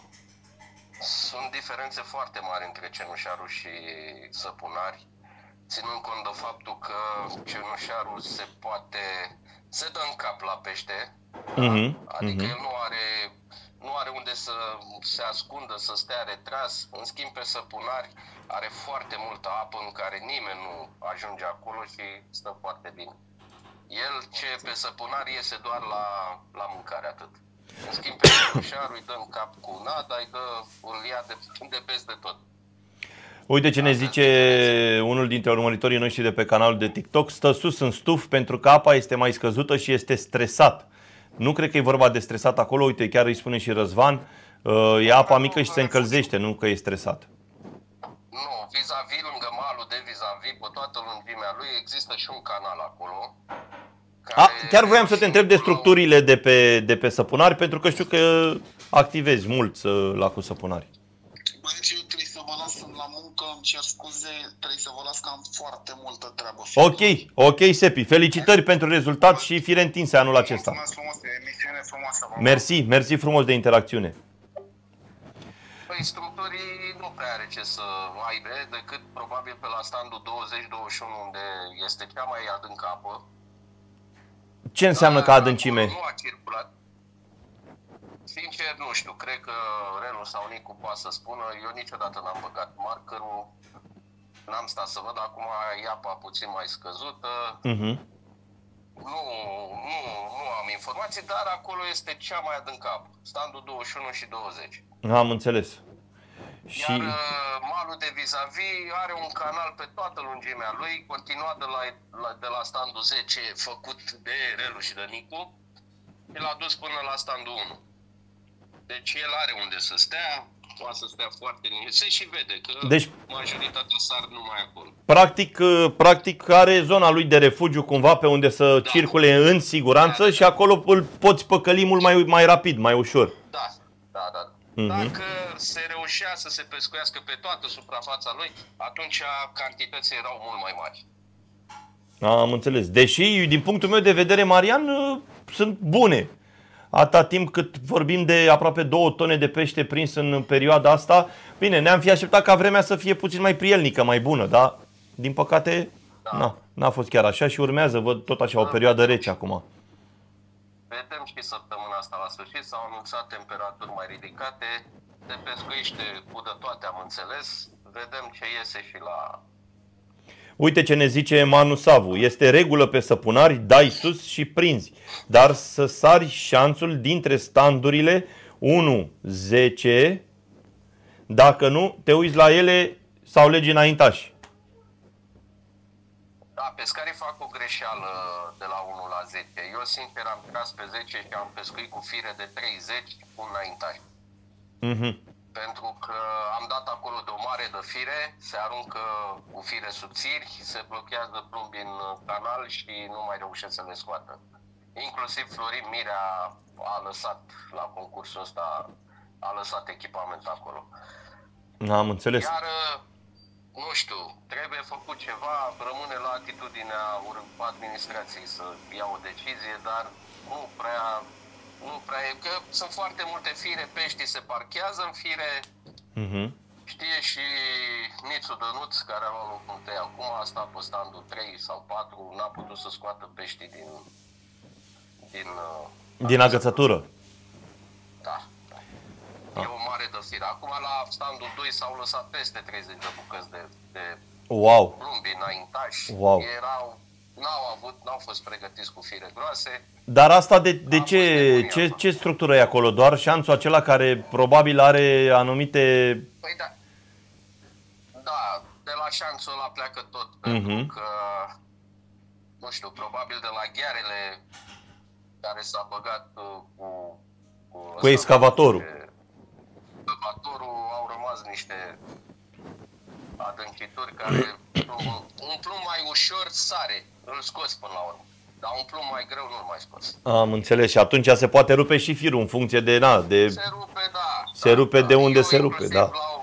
Sunt diferențe foarte mari între Cenușarul și Săpunari, ținând cont de faptul că Cenușarul se poate, se dă în cap la pește, uh-huh, adică uh-huh. el nu are, nu are unde să se ascundă, să stea retras. În schimb pe Săpunari are foarte multă apă în care nimeni nu ajunge acolo și stă foarte bine. El ce pe Săpunari iese doar la, la mâncare, atât. În schimb pe Cenușarul îi dă în cap cu nada, îi dă, îl ia de, de peste tot. Uite ce ne zice unul dintre urmăritorii noștri de pe canalul de TikTok: stă sus în stuf pentru că apa este mai scăzută și este stresat. Nu cred că e vorba de stresat acolo, uite, chiar îi spune și Răzvan, e apa mică și se încălzește, nu că e stresat. Nu, vis-a-vis, lângă malul de vis-a-vis, pe toată lungimea lui, există și un canal acolo. A, chiar voiam să te întreb de structurile de pe, de pe Săpunari, pentru că știu că activezi mult lacul Săpunari. Băieți, eu trebuie să vă las, sunt la muncă, îmi cer scuze, trebuie să vă las că am foarte multă treabă. Ok, ok, Sepi, felicitări pentru rezultat și fire întinse anul acesta. Mulțumesc frumos, e emisiune frumoasă. Mersi, mersi frumos de interacțiune. Păi, structurii nu prea are ce să aibă, decât probabil pe la standul douăzeci douăzeci și unu, unde este cea mai adâncă apă. Ce înseamnă ca adâncime? Nu a circulat. Sincer, nu știu, cred că Relu sau Nicu poate să spună. Eu niciodată n-am băgat markerul, n-am stat să văd, acum e apa puțin mai scăzută. Uh-huh. Nu, nu, nu am informații, dar acolo este cea mai adâncă apă, standul douăzeci și unu și douăzeci. Am înțeles. Iar și... malul de vis-a-vis are un canal pe toată lungimea lui, continuat de la, de la standul zece, făcut de Relu și de Nicu, și l-a dus până la standul unu. Deci el are unde să stea, poate să stea foarte liniștit, se și vede că deci, majoritatea sar numai acolo. Practic, practic are zona lui de refugiu cumva pe unde să da. circule în siguranță da, și acolo îl poți păcăli mult mai, mai rapid, mai ușor. Da, da, da. Uh-huh. Dacă se reușea să se pescuiască pe toată suprafața lui, atunci cantitățile erau mult mai mari. Am înțeles. Deși, din punctul meu de vedere, Marian, sunt bune. Atâta timp cât vorbim de aproape două tone de pește prins în perioada asta, bine, ne-am fi așteptat ca vremea să fie puțin mai prielnică, mai bună, dar din păcate Da. N-a fost chiar așa și urmează, văd tot așa o perioadă rece acum. Vedem și săptămâna asta la sfârșit, s-au anunțat temperaturi mai ridicate, se pescuiește cu de toate, am înțeles, vedem ce iese și la... Uite ce ne zice Manu Savu, este regulă pe săpunari, dai sus și prinzi, dar să sari șanțul dintre standurile unu zece, dacă nu, te uiți la ele sau legi înaintași. Da, pescarii fac o greșeală de la unu la zece. Eu, sincer, am tras pe zece și am pescuit cu fire de treizeci cu înaintași. Mhm. Pentru că am dat acolo de o mare de fire, se aruncă cu fire subțiri, se blochează plumbi în canal și nu mai reușesc să le scoată. Inclusiv Florin Mirea a lăsat la concursul ăsta, a lăsat echipament acolo. Am înțeles. Iar, nu știu, trebuie făcut ceva, rămâne la atitudinea administrației să ia o decizie, dar nu prea... Nu prea e, că sunt foarte multe fire, peștii se parchează în fire. Mhm. Știe și Nițu Dănuț, care a luat locul întâi acum, a stat pe standul trei sau patru, n-a putut să scoată peștii din... Din, din agățătură. Da. E o mare de fire. Acum la standul doi s-au lăsat peste treizeci de bucăți de, de Wow. plumbi înaintași. Wow. Erau, n-au avut, n-au fost pregătiți cu fire groase. Dar asta de, de ce, ce, ce structură e acolo? Doar șanțul acela care probabil are anumite... Păi da. Da, de la șanțul ăla pleacă tot. Pentru Mhm. că, nu știu, probabil de la ghearele care s-a băgat uh, cu... Cu, Cu excavatorul. Excavatorul au rămas niște adâncituri care un plumb mai ușor sare, îl scoți până la urmă. Dar un plumb mai greu nu-l mai scoți. Am înțeles și atunci se poate rupe și firul în funcție de... Na, de... Se rupe, da. Se da, rupe da. de unde Eu, se rupe, da. La o...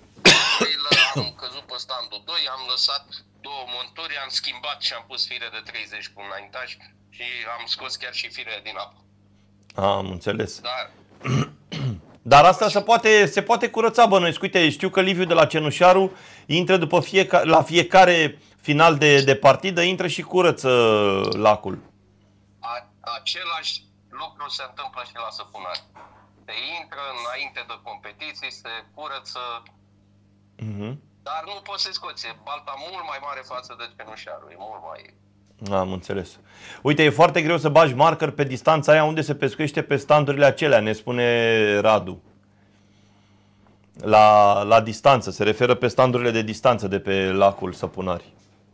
am căzut pe standul doi, am lăsat două monturi, am schimbat și am pus fire de treizeci cu înaintași și am scos chiar și fire din apă. Am înțeles. Dar Dar asta se poate, se poate curăța, bănuiesc. Uite, știu că Liviu de la Cenușaru intră după fiecare, la fiecare final de, de partidă, intră și curăță lacul. a, același lucru se întâmplă și la săpunari. Se intră înainte de competiții, se curăță, Mm-hmm. dar nu poți să scoți. E balta mult mai mare față de Cenușaru, e mult mai... Am înțeles. Uite, e foarte greu să bagi marker pe distanța aia unde se pescuiește pe standurile acelea, ne spune Radu. La, la distanță, se referă pe standurile de distanță de pe lacul Săpunari.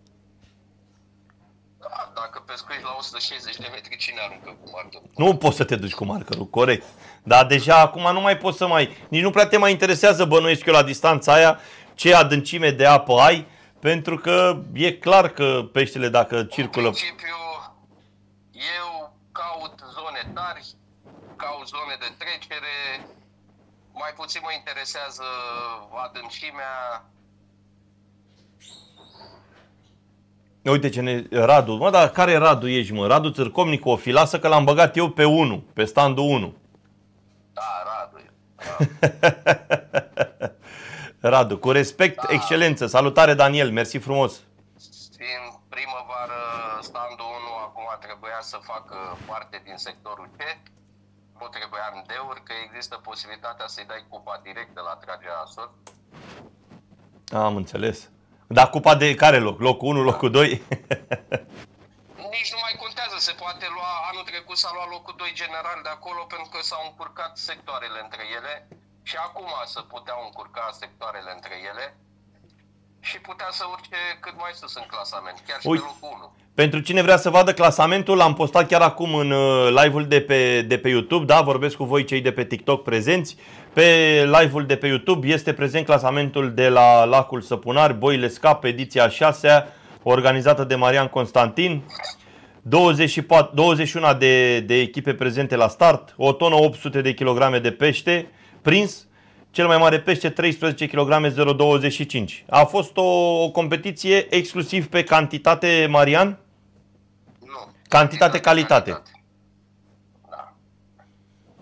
Da, dacă pescuiești la o sută șaizeci de metri, cine aruncă cu marker? Nu poți să te duci cu markerul, corect. Dar deja acum nu mai poți să mai... Nici nu prea te mai interesează, bănuiesc eu, la distanța aia ce adâncime de apă ai, pentru că e clar că peștele, dacă circulă... În principiu, eu caut zone tari, caut zone de trecere, mai puțin mă interesează adâncimea. Uite ce ne... Radu, mă, dar care Radu ești, mă? Radu Țârcomnicu, o fi, lasă că l-am băgat eu pe unu, pe standul unu. Da, Radu. Da. Radu, cu respect, Da. excelență. Salutare, Daniel, mersi frumos. Fiind primăvară, standul unu acum trebuia să facă parte din sectorul C. Nu trebuia în D-uri, că există posibilitatea să-i dai cupa direct de la tragerea la sol. Am înțeles. Dar cupa de care loc? Locul unu, locul doi? Nici nu mai contează, se poate lua, anul trecut s-a luat locul doi general de acolo pentru că s-au încurcat sectoarele între ele și acum se puteau încurca sectoarele între ele și putea să urce cât mai sus în clasament, chiar și Uite. pe locul unu. Pentru cine vrea să vadă clasamentul, l-am postat chiar acum în uh, live-ul de pe, de pe YouTube, da? Vorbesc cu voi cei de pe TikTok prezenți. Pe live-ul de pe YouTube este prezent clasamentul de la Lacul Săpunari, Boile Scap, ediția a șasea, organizată de Marian Constantin. douăzeci și patru, douăzeci și unu de, de echipe prezente la start, o tonă opt sute de kilograme de pește prins, cel mai mare pește treisprezece kilograme zero virgulă douăzeci și cinci. A fost o, o competiție exclusiv pe cantitate, Marian? Nu. Cantitate, calitate. Da.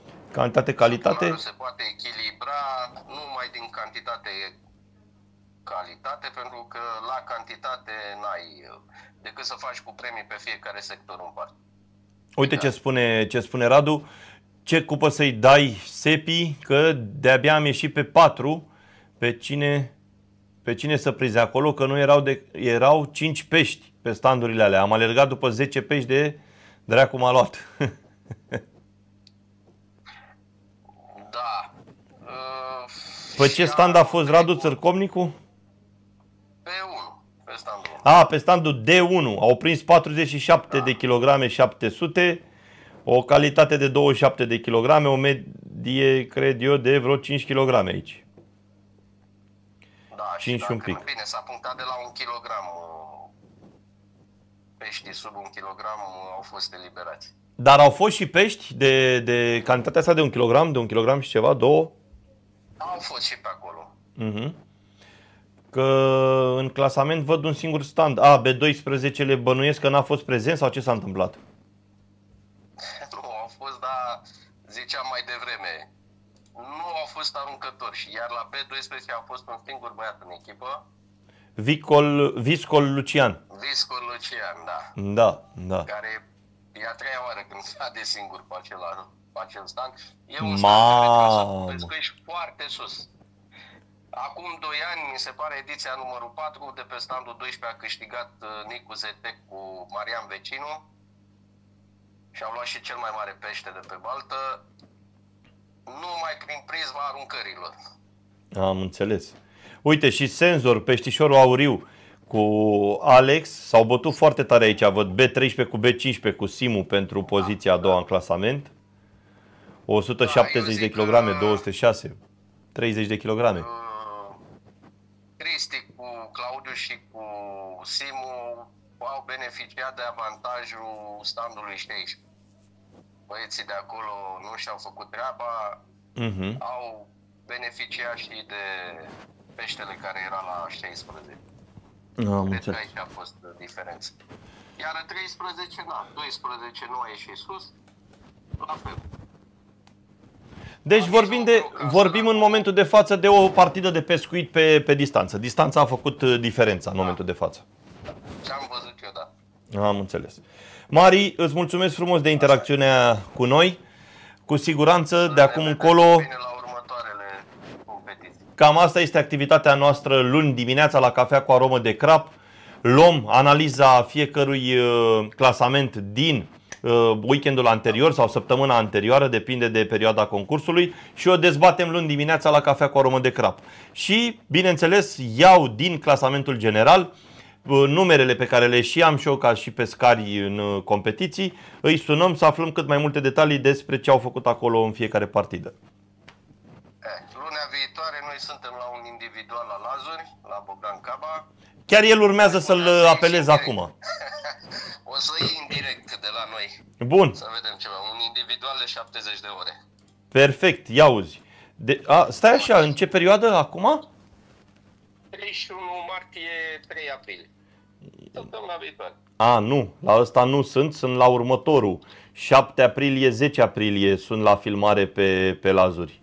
Cantitate, calitate. Se poate echilibra numai din cantitate calitate, pentru că la cantitate n-ai decât să faci cu premii pe fiecare sector în parte. Uite ce spune, ce spune Radu. Ce cupă să-i dai Sepi, că de-abia am ieșit pe patru. Pe cine, pe cine să prizi acolo, că nu erau, de, erau cinci pești pe standurile alea. Am alergat după zece pești de dracu m-a luat. Da. Pe ce stand a fost Radu Țărcomnicu? Pe unu, pe standul unu. A, pe standul D unu. Au prins patruzeci și șapte da. de kilograme, șapte sute. O calitate de douăzeci și șapte de kilograme, o medie, cred eu, de vreo cinci kilograme aici. Da, cinci și un pic. Bine, s-a punctat de la un kilogram. Peștii sub un kilogram au fost eliberați. Dar au fost și pești de, de cantitatea asta de un kilogram, de un kilogram și ceva, două? Au fost și pe acolo. Uh-huh. Că în clasament văd un singur stand. A, B doisprezece le bănuiesc că n-a fost prezent sau ce s-a întâmplat? Nu, au fost, dar ziceam mai devreme, nu au fost aruncători și iar la B doisprezece a fost un singur băiat în echipă. Vicol, Viscol Lucian. Viscol Lucian, da. Da, da. Care e a treia oară când s-a de singur pe acel, pe acel stand. E un Mamă. stand care foarte sus. Acum doi ani, mi se pare, ediția numărul patru, de pe standul doisprezece a câștigat Nicu Zetec cu Marian Vecinu. Și au luat și cel mai mare pește de pe baltă, numai prin prisma aruncărilor. Am înțeles. Uite, și Senzor, peștișorul auriu cu Alex s-au bătut foarte tare aici. Văd B treisprezece cu B cincisprezece cu Simu pentru poziția a doua în clasament. o sută șaptezeci de kilograme, două sute șase, treizeci de kilograme. Uh, Cristi cu Claudiu și cu Simu au beneficiat de avantajul standului șaisprezece. Băieții de acolo nu și-au făcut treaba, uh-huh. au beneficiat și de peștele care era la șaisprezece. Am Cred înțeles. că aici a fost diferența. Iar treisprezece, da, doisprezece nu a ieșit sus, la fel. Deci vorbim, de, vorbim în momentul de față de o partidă de pescuit pe, pe distanță. Distanța a făcut diferența în momentul de față. Ce-am văzut eu, da. Am înțeles. Mari, îți mulțumesc frumos de interacțiunea cu noi. Cu siguranță, de acum încolo, La următoarele competiții. cam asta este activitatea noastră luni dimineața la Cafea cu aromă de crap. Luăm analiza fiecărui uh, clasament din uh, weekendul anterior sau săptămâna anterioară, depinde de perioada concursului, și o dezbatem luni dimineața la Cafea cu aromă de crap. Și, bineînțeles, iau din clasamentul general numerele pe care le și am și eu ca și pescari în competiții, îi sunăm să aflăm cât mai multe detalii despre ce au făcut acolo în fiecare partidă. Lunea viitoare noi suntem la un individual la Lazuri, la Bogdan Caba. Chiar el urmează să-l apelez acum. O să iei în direct de la noi. Bun. Să vedem ceva, un individual de șaptezeci de ore. Perfect, ia uzi. De, a, stai așa, în ce perioadă acum? treizeci și unu martie, trei aprilie. Săptămâna viitoare. A, nu, la ăsta nu sunt, sunt la următorul. șapte aprilie, zece aprilie sunt la filmare pe, pe Lazuri.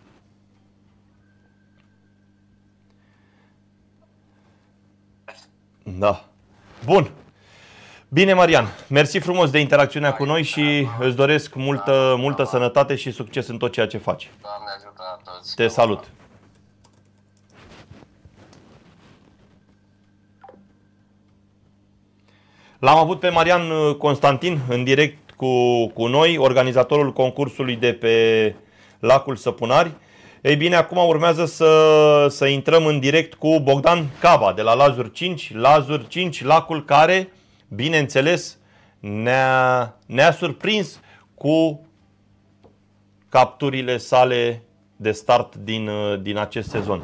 Da. Bun. Bine, Marian, mersi frumos de interacțiunea cu noi și îți doresc multă, multă sănătate și succes în tot ceea ce faci. Doamne ajută la toți. Te salut. L-am avut pe Marian Constantin în direct cu, cu noi, organizatorul concursului de pe lacul Săpunari. Ei bine, acum urmează să, să intrăm în direct cu Bogdan Caba de la Lazuri cinci. Lazuri cinci, lacul care, bineînțeles, ne-a, ne-a surprins cu capturile sale de start din, din acest sezon.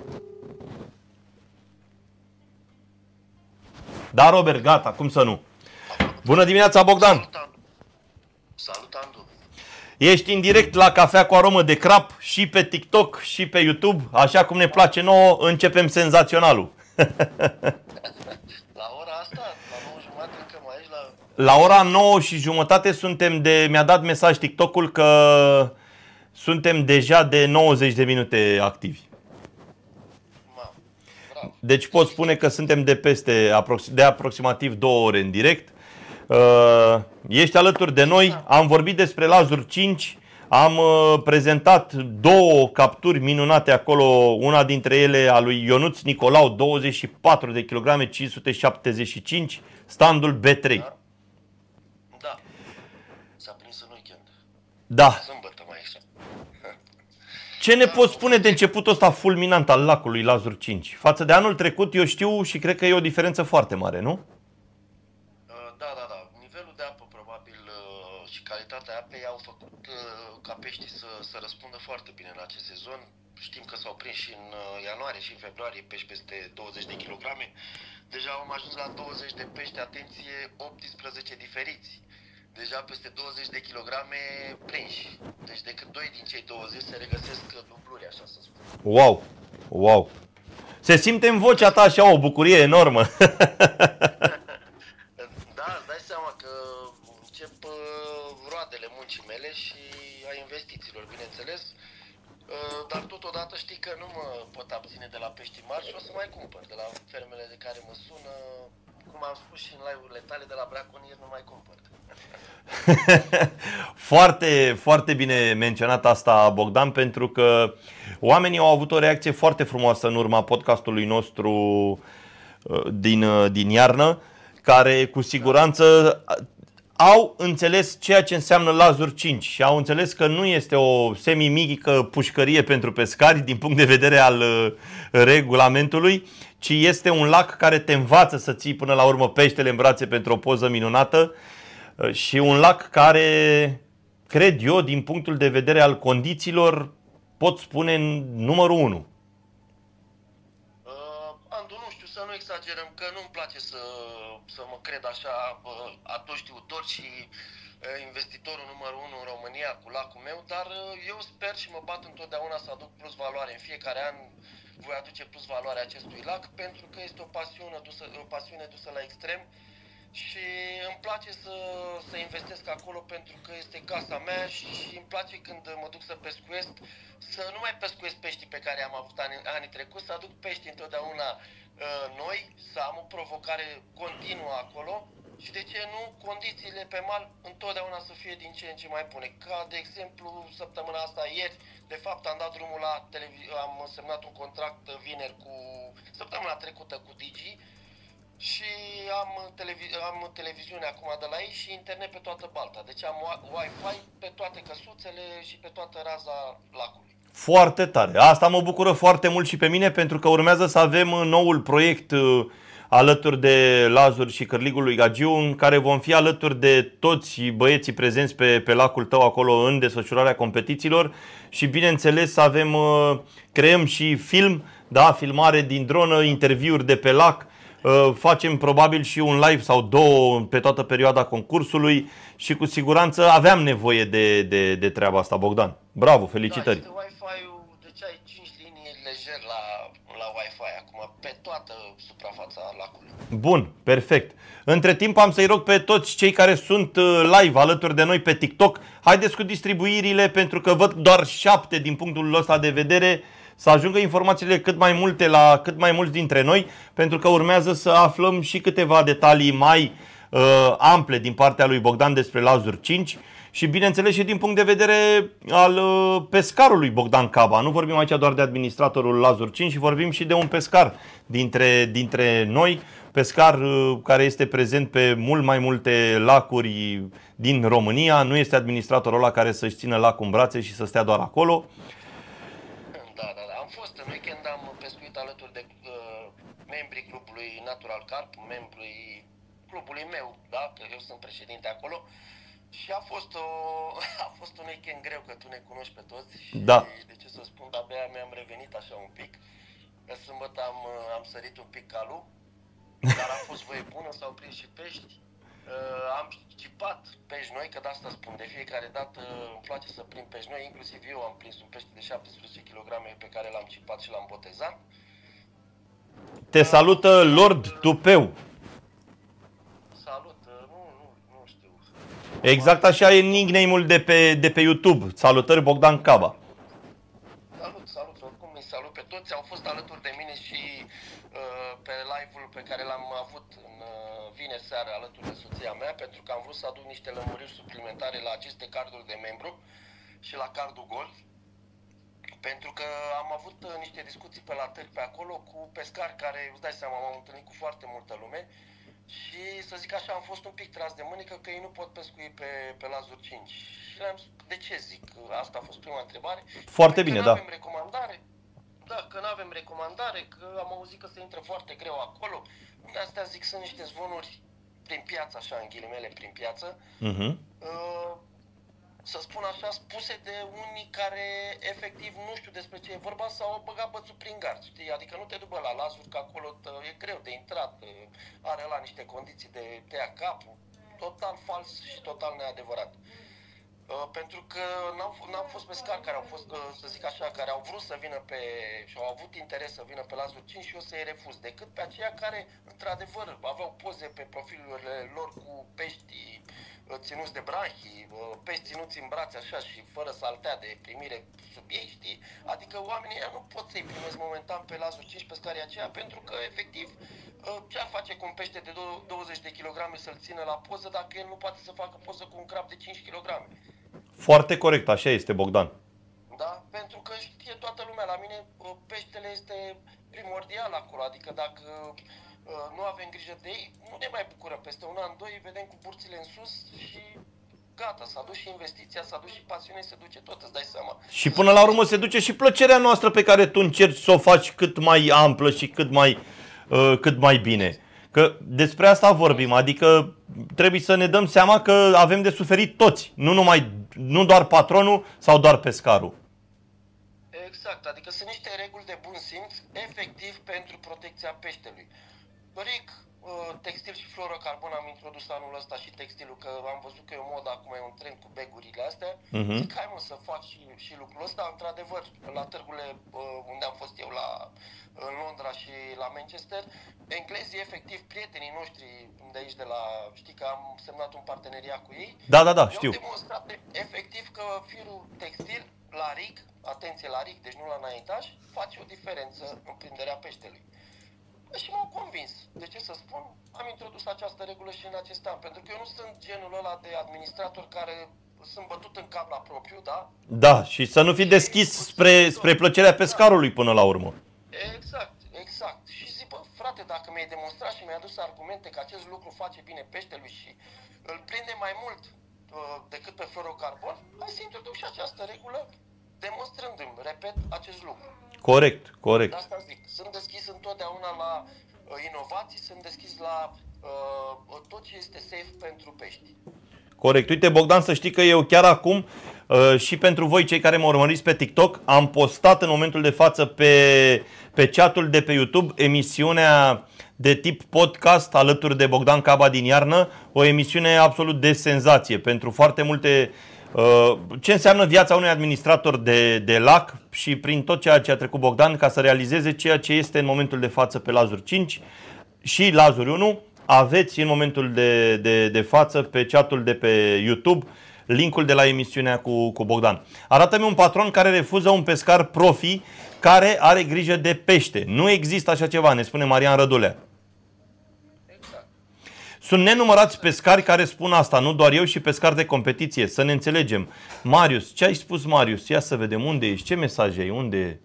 Da, Robert, gata, cum să nu. Bună dimineața, Bogdan! Salut, Andu! Salut, Andu! Ești în direct la Cafea cu aromă de crap și pe TikTok și pe YouTube, așa cum ne place nouă, începem senzaționalul. La ora asta, la nouă jumătate, încă mai ești la... La ora nouă și jumătate suntem de... Mi-a dat mesaj TikTok-ul că suntem deja de nouăzeci de minute activi. Mamă, Deci pot spune că suntem de peste de aproximativ două ore în direct. Uh, ești alături de noi, am vorbit despre Lazur cinci, am uh, prezentat două capturi minunate acolo, una dintre ele a lui Ionuț Nicolau, douăzeci și patru de kilograme, cinci sute șaptezeci și cinci, standul B trei. Da. Da. S-a prins în weekend. Da. Sâmbătă mai exact. Ce ne poți spune de începutul ăsta fulminant al lacului Lazur cinci? Față de anul trecut, eu știu și cred că e o diferență foarte mare, nu? Da, da, da. Nivelul de apă probabil și calitatea apei au făcut ca peștii să, să răspundă foarte bine în acest sezon. Știm că s-au prins și în ianuarie și în februarie pești peste douăzeci de kilograme. Deja am ajuns la douăzeci de pești, atenție, optsprezece diferiți. Deja peste douăzeci de kilograme prinși. Deci decât doi din cei douăzeci se regăsesc dubluri, așa să spun. Wow! Wow! Se simte în vocea ta așa o bucurie enormă. Da, îți dai seama că încep roadele muncii mele și a investițiilor, bineînțeles. Dar totodată știi că nu mă pot abține de la pești mari și o să mai cumpăr de la fermele de care mă sună. Cum am spus și în live-urile tale, de la braconieri nu mai cumpăr. Foarte, foarte bine menționat asta, Bogdan, pentru că oamenii au avut o reacție foarte frumoasă în urma podcastului nostru din, din iarnă, care cu siguranță au înțeles ceea ce înseamnă Lazur cinci și au înțeles că nu este o semi-mică pușcărie pentru pescari din punct de vedere al regulamentului, ci este un lac care te învață să ții până la urmă peștele în brațe pentru o poză minunată și un lac care, cred eu, din punctul de vedere al condițiilor, pot spune numărul unu. Andu, nu știu, să nu exagerăm, că nu-mi place să, să mă cred așa atot știutor și investitorul numărul unu în România cu lacul meu, dar eu sper și mă bat întotdeauna să aduc plus valoare. În fiecare an voi aduce plus valoare acestui lac, pentru că este o pasiune dusă, o pasiune dusă la extrem și îmi place să, să investesc acolo pentru că este casa mea și îmi place când mă duc să pescuiesc, să nu mai pescuiesc peștii pe care am avut anii, anii trecuți, să aduc pești întotdeauna uh, noi, să am o provocare continuă acolo și de ce nu, condițiile pe mal întotdeauna să fie din ce în ce mai bune. Ca de exemplu săptămâna asta, ieri, de fapt am dat drumul la televiz- am semnat un contract vineri cu, săptămâna trecută cu Digi, și am, televi- am televiziune acum de la ei și internet pe toată balta. Deci am Wi-Fi pe toate căsuțele și pe toată raza lacului. Foarte tare. Asta mă bucură foarte mult și pe mine, pentru că urmează să avem noul proiect alături de Lazur și Cârligul lui Gagiu, în care vom fi alături de toți băieții prezenți pe, pe lacul tău acolo în desfășurarea competițiilor și bineînțeles să avem, creăm și film, da, filmare din dronă, interviuri de pe lac. Facem probabil și un live sau două pe toată perioada concursului și cu siguranță aveam nevoie de, de, de treaba asta, Bogdan. Bravo, felicitări! Da, Wi-Fi-ul, deci ai cinci linii lejer la, la Wi-Fi acum, pe toată suprafața lacului. Bun, perfect. Între timp am să-i rog pe toți cei care sunt live alături de noi pe TikTok, haideți cu distribuirile, pentru că văd doar șapte din punctul ăsta de vedere, să ajungă informațiile cât mai multe la cât mai mulți dintre noi, pentru că urmează să aflăm și câteva detalii mai uh, ample din partea lui Bogdan despre Lazur cinci și bineînțeles și din punct de vedere al uh, pescarului Bogdan Caba. Nu vorbim aici doar de administratorul Lazur cinci, vorbim și de un pescar dintre, dintre noi, pescar uh, care este prezent pe mult mai multe lacuri din România, nu este administratorul ăla care să-și țină lacul în brațe și să stea doar acolo. Da, da, da. Am fost în weekend, am pescuit alături de uh, membrii clubului Natural Carp, membrii clubului meu, da, că eu sunt președinte acolo. Și a fost, o, a fost un weekend greu, că tu ne cunoști pe toți. Da. Și de ce să spun, abia mi-am revenit așa un pic. Că sâmbătă am, am sărit un pic calul, dar a fost voie bună, s-au prins și pești. Uh, am cipat pești noi, că de asta spun, de fiecare dată îmi place să prind pești noi, inclusiv eu am prins un pește de șaptesprezece kilograme pe care l-am cipat și l-am botezat. Te salută Lord Tupeu. Salut, nu, nu, nu știu. Exact așa e nickname-ul de pe, de pe YouTube. Salutări Bogdan Caba. Salut, salut, oricum îi salut pe toți, au fost alături de mine și pe live-ul pe care l-am avut în vineri seara alături de soția mea, pentru că am vrut să aduc niște lămuriri suplimentare la aceste carduri de membru și la cardul Golf. Pentru că am avut niște discuții pe la târg pe acolo cu pescari care, îți dai seama, m-am întâlnit cu foarte multă lume și, să zic așa, am fost un pic tras de mânică că ei nu pot pescui pe, pe Lazur cinci. Și le-am spus, de ce zic? Asta a fost prima întrebare. Foarte păi bine, că da. n-avem recomandare. Da, că nu avem recomandare, că am auzit că se intră foarte greu acolo. Astea, zic, sunt niște zvonuri prin piață, așa, în ghilimele, prin piață. Uh-huh. Uh, să spun așa, spuse de unii care efectiv nu știu despre ce e vorba sau au băgat bățul prin gard, știi? Adică nu te dubă la Lazur, că acolo e greu de intrat, are la niște condiții de tăia capul, total fals și total neadevărat. Uh, pentru că n-au, n-au fost pescari care au fost, uh, să zic așa, care au vrut să vină pe, și au avut interes să vină pe Lazur cinci și eu să-i refuz, decât pe aceia care, într-adevăr, aveau poze pe profilurile lor cu pești uh, ținuți de branhii, uh, pești ținuți în brațe așa și fără saltea de primire sub ei, știi? Adică oamenii ăia nu pot să-i primesc momentan pe Lazur cinci pescarii aceia, pentru că, efectiv, uh, ce ar face cu un pește de douăzeci de kilograme să-l țină la poză dacă el nu poate să facă poză cu un crab de cinci kilograme? Foarte corect, așa este, Bogdan. Da? Pentru că știe toată lumea, la mine peștele este primordial acolo, adică dacă nu avem grijă de ei, nu ne mai bucurăm. Peste un an, doi, vedem cu burțile în sus și gata, s-a dus și investiția, s-a dus și pasiunea, se duce tot, îți dai seama. Și până la urmă se duce și plăcerea noastră pe care tu încerci să o faci cât mai amplă și cât mai, uh, cât mai bine. Că despre asta vorbim, adică trebuie să ne dăm seama că avem de suferit toți, nu, numai, nu doar patronul sau doar pescarul. Exact, adică sunt niște reguli de bun simț, efectiv, pentru protecția peștelui. Ric, textil și fluorocarbon am introdus anul ăsta și textilul, că am văzut că e o modă, acum e un trend cu begurile astea. Uh-huh. Zic, hai mă să fac și, și lucrul ăsta. Într-adevăr, la târgurile unde am fost eu, la, în Londra și la Manchester, englezii, efectiv, prietenii noștri de aici, de la, știi că am semnat un parteneriat cu ei. Da, da, da, știu. Eu am demonstrat efectiv că firul textil la rig, atenție la rig, deci nu la înaintaș, face o diferență în prinderea peștelui. Și m-au convins. De ce să spun? Am introdus această regulă și în acest an. Pentru că eu nu sunt genul ăla de administrator care sunt bătut în cap la propriu, da? Da, și să nu fi deschis spre, spre plăcerea pescarului până la urmă. Exact, exact. Și zic, bă, frate, dacă mi-ai demonstrat și mi-ai adus argumente că acest lucru face bine peștelui și îl prinde mai mult uh, decât pe fluorocarbon, hai să introduc și această regulă, demonstrându-mi, repet, acest lucru. Corect, corect. De asta zic, sunt deschis întotdeauna la uh, inovații, sunt deschis la uh, tot ce este safe pentru pești. Corect. Uite, Bogdan, să știi că eu chiar acum uh, și pentru voi, cei care mă urmăriți pe TikTok, am postat în momentul de față pe, pe chatul de pe YouTube emisiunea de tip podcast alături de Bogdan Caba din iarnă, o emisiune absolut de senzație pentru foarte multe... Ce înseamnă viața unui administrator de, de lac și prin tot ceea ce a trecut Bogdan ca să realizeze ceea ce este în momentul de față pe Lazur cinci și Lazur unu. Aveți în momentul de, de, de față pe chatul de pe YouTube linkul de la emisiunea cu, cu Bogdan. Arată-mi un patron care refuză un pescar profi care are grijă de pește. Nu există așa ceva, ne spune Marian Rădulea. Sunt nenumărați pescari care spun asta, nu doar eu și pescari de competiție, să ne înțelegem. Marius, ce ai spus, Marius? Ia să vedem, unde ești? Ce mesaj ai? Unde e?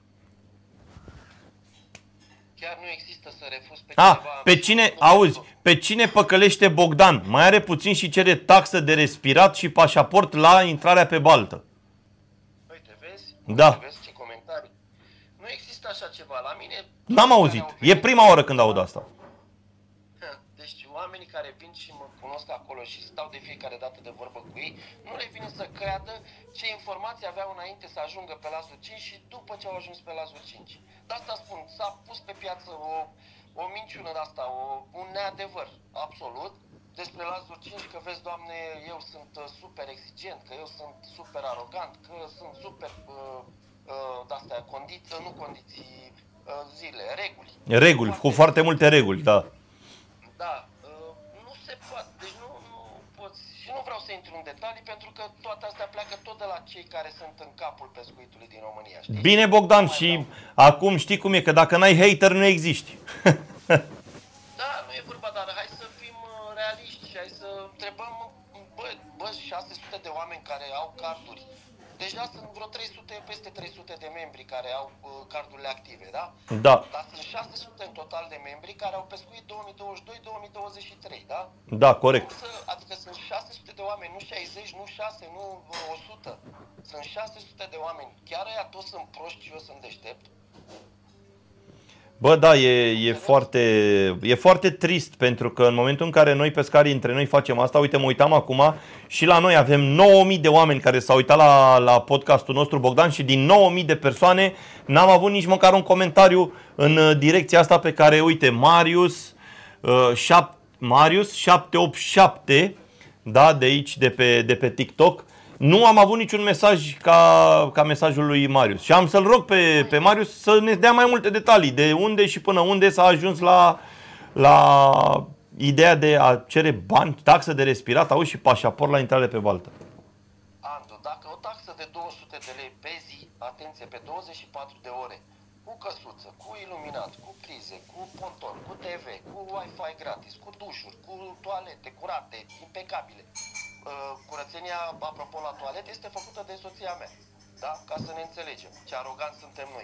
Chiar nu există să refuz pe A, cineva... pe cine, auzi, pe cine păcălește Bogdan? Mai are puțin și cere taxă de respirat și pașaport la intrarea pe baltă. Uite, vezi? Da. Uite, vezi ce comentarii? Nu există așa ceva. La mine... N-am auzit. E prima oară când aud asta. Deci oamenii care vin și mă cunosc acolo și stau de fiecare dată de vorbă cu ei, nu le vine să creadă ce informații aveau înainte să ajungă pe Lazur cinci și după ce au ajuns pe Lazur cinci. De asta spun, s-a pus pe piață o, o minciună de asta, o, un neadevăr absolut despre Lazur cinci, că vezi, Doamne, eu sunt super exigent, că eu sunt super arogant, că sunt super uh, uh, de-astea, condiții, nu condiții, uh, zile, reguli. Reguli, cu foarte multe reguli, da. Da, nu se poate, deci nu, nu poți, și nu vreau să intru în detalii, pentru că toate astea pleacă tot de la cei care sunt în capul pescuitului din România, știi? Bine, Bogdan, și acum știi cum e, că dacă n-ai hater nu existi. Da, nu e vorba, dar hai să fim realiști și hai să întrebăm, bă, bă, șase sute de oameni care au carduri. Deja sunt vreo trei sute, peste trei sute de membri care au uh, cardurile active, da? Da. Dar sunt șase sute în total de membri care au pescuit două mii douăzeci și doi două mii douăzeci și trei, da? Da, corect. Să, adică sunt șase sute de oameni, nu șaizeci, nu șase, nu o sută. Sunt șase sute de oameni. Chiar ăia toți sunt proști și eu sunt deștept? Bă, da, e, e, foarte, e foarte trist, pentru că în momentul în care noi pescarii între noi facem asta, uite, mă uitam acum și la noi avem nouă mii de oameni care s-au uitat la, la podcastul nostru, Bogdan, și din nouă mii de persoane n-am avut nici măcar un comentariu în direcția asta pe care, uite, Marius, uh, șap, Marius șapte opt șapte, da, de aici, de pe, de pe TikTok, nu am avut niciun mesaj ca, ca mesajul lui Marius. Și am să-l rog pe, pe Marius să ne dea mai multe detalii de unde și până unde s-a ajuns la, la ideea de a cere bani, taxă de respirat, auzi, și pașaport la intrare pe baltă. Andu, dacă o taxă de două sute de lei pe zi, atenție, pe douăzeci și patru de ore, cu căsuță, cu iluminat, cu prize, cu ponton, cu T V, cu Wi-Fi gratis, cu dușuri, cu toalete curate, impecabile. Curățenia, apropo, la toalete, este făcută de soția mea, da? Ca să ne înțelegem ce aroganți suntem noi.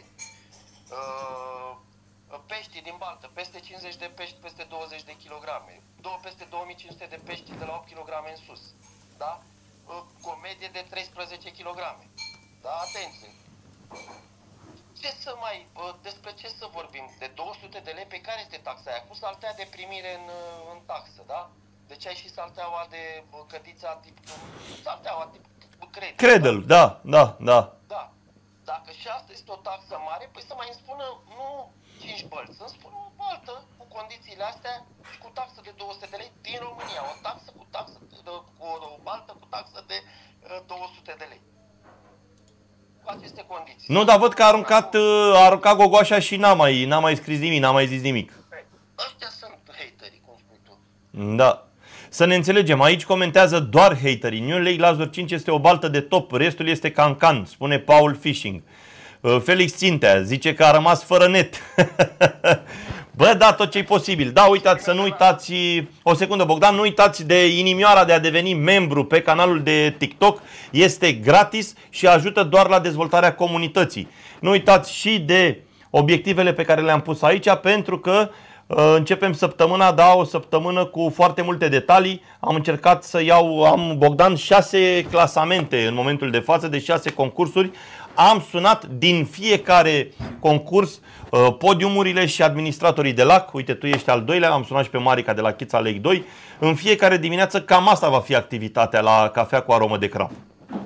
Peștii din baltă, peste cincizeci de pești, peste douăzeci de kilograme, peste două mii cinci sute de pești de la opt kilograme în sus, da? Comedie de treisprezece kilograme, da? Atenție! Ce să mai, despre ce să vorbim? De două sute de lei, pe care este taxa aia? Cu saltea de primire în, în taxă, da? Deci ai și salteaua de cătița tip, salteaua tip credit. Credel, da, da, da. Da. Dacă și asta este o taxă mare, păi să mai îmi spună, nu cinci bălți, să-mi spună o baltă cu condițiile astea și cu taxă de două sute de lei din România. O taxă cu taxă, cu o baltă cu taxă de două sute de lei. Cu aceste condiții. Nu, dar văd că a aruncat, a aruncat gogoașa și n-a mai, n-a mai scris nimic, n-a mai zis nimic. Ăștia sunt haterii, cum spui tu. Da. Să ne înțelegem, aici comentează doar haterii. New Lake Lazur cinci este o baltă de top, restul este cancan, spune Paul Fishing. Felix Țintea zice că a rămas fără net. Bă, da, tot ce e posibil. Da, uitați, să nu uitați, o secundă, Bogdan, nu uitați de inimioara de a deveni membru pe canalul de TikTok. Este gratis și ajută doar la dezvoltarea comunității. Nu uitați și de obiectivele pe care le-am pus aici, pentru că începem săptămâna, da, o săptămână cu foarte multe detalii. Am încercat să iau, am, Bogdan, șase clasamente în momentul de față, de șase concursuri. Am sunat din fiecare concurs podiumurile și administratorii de lac. Uite, tu ești al doilea, am sunat și pe Marica de la Chița Lake doi. În fiecare dimineață cam asta va fi activitatea la Cafea cu aromă de cram.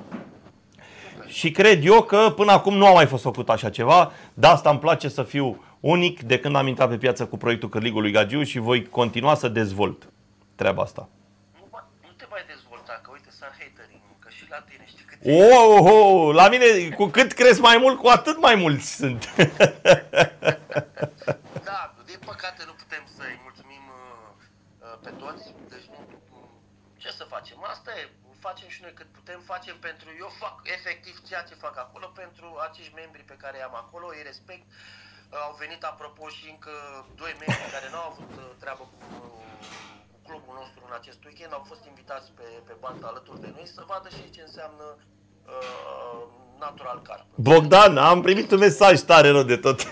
Și cred eu că până acum nu a mai fost făcut așa ceva. De asta îmi place să fiu unic de când am intrat pe piață cu proiectul Cârligului Gagiu și voi continua să dezvolt treaba asta. Nu, nu te mai dezvolta, că uite, sunt haterii, că și la tine, știi cât Oh, oh, oh, la mine, cu cât crezi mai mult, cu atât mai mulți sunt. Da, din păcate nu putem să-i mulțumim uh, pe toți, deci nu, ce să facem? Asta e, facem și noi cât putem, facem pentru, eu fac efectiv ceea ce fac acolo pentru acești membri pe care i-am acolo, îi respect. Uh, au venit apropo și încă doi membri care nu au avut uh, treabă cu, cu clubul nostru în acest weekend, au fost invitați pe, pe baltă alături de noi să vadă și ce înseamnă uh, natural carp. Bogdan, am primit un mesaj tare rău de tot.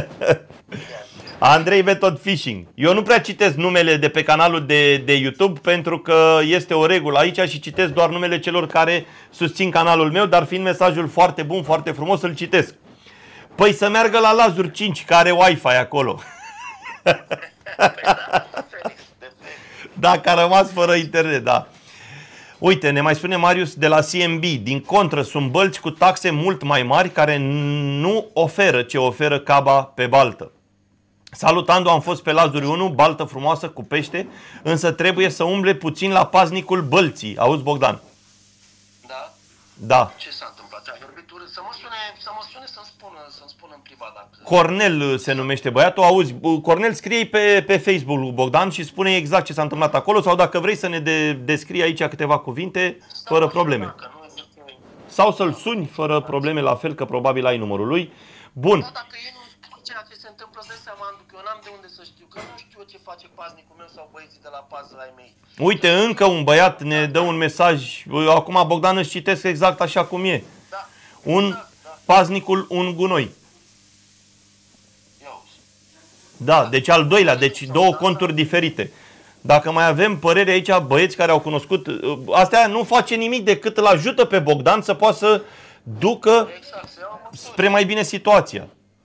Andrei Method Fishing. Eu nu prea citesc numele de pe canalul de, de YouTube pentru că este o regulă aici și citesc doar numele celor care susțin canalul meu, dar fiind mesajul foarte bun, foarte frumos, îl citesc. Păi să meargă la Lazur cinci, care are Wi-Fi acolo. Dacă a rămas fără internet, da. Uite, ne mai spune Marius de la C M B. Din contră, sunt bălți cu taxe mult mai mari care nu oferă ce oferă Caba pe baltă. Salut, Andu, am fost pe Lazuri unu, baltă frumoasă cu pește, însă trebuie să umble puțin la paznicul bălții. Auzi, Bogdan? Da? Da. Ce s-a întâmplat? Ai vorbit urât. Să mă sune, să mă sune să-mi spună, să-mi spună în privat dacă... Cornel se numește băiatul. Auzi, Cornel, scrie pe, pe Facebook lui Bogdan și spune exact ce s-a întâmplat acolo sau dacă vrei să ne de, descrii aici câteva cuvinte, fără probleme. Sau să-l suni fără probleme, la fel, că probabil ai numărul lui. Bun. Da, dacă ei nu știu ceea ce se întâmplă, îți dai seama, că eu n-am de unde să știu, că nu știu ce face paznicul meu sau băieții de la pază ai mei. Uite, încă un băiat ne dă un mesaj. Acum, Bogdan, îți citesc exact așa cum e. Da. Un Da, da. paznicul, un gunoi. Ia uzi. Da, deci al doilea, deci două conturi diferite. Dacă mai avem părere aici, băieți care au cunoscut, astea nu face nimic decât îl ajută pe Bogdan să poată să ducă Exact, să iau măsuri. spre mai bine situația.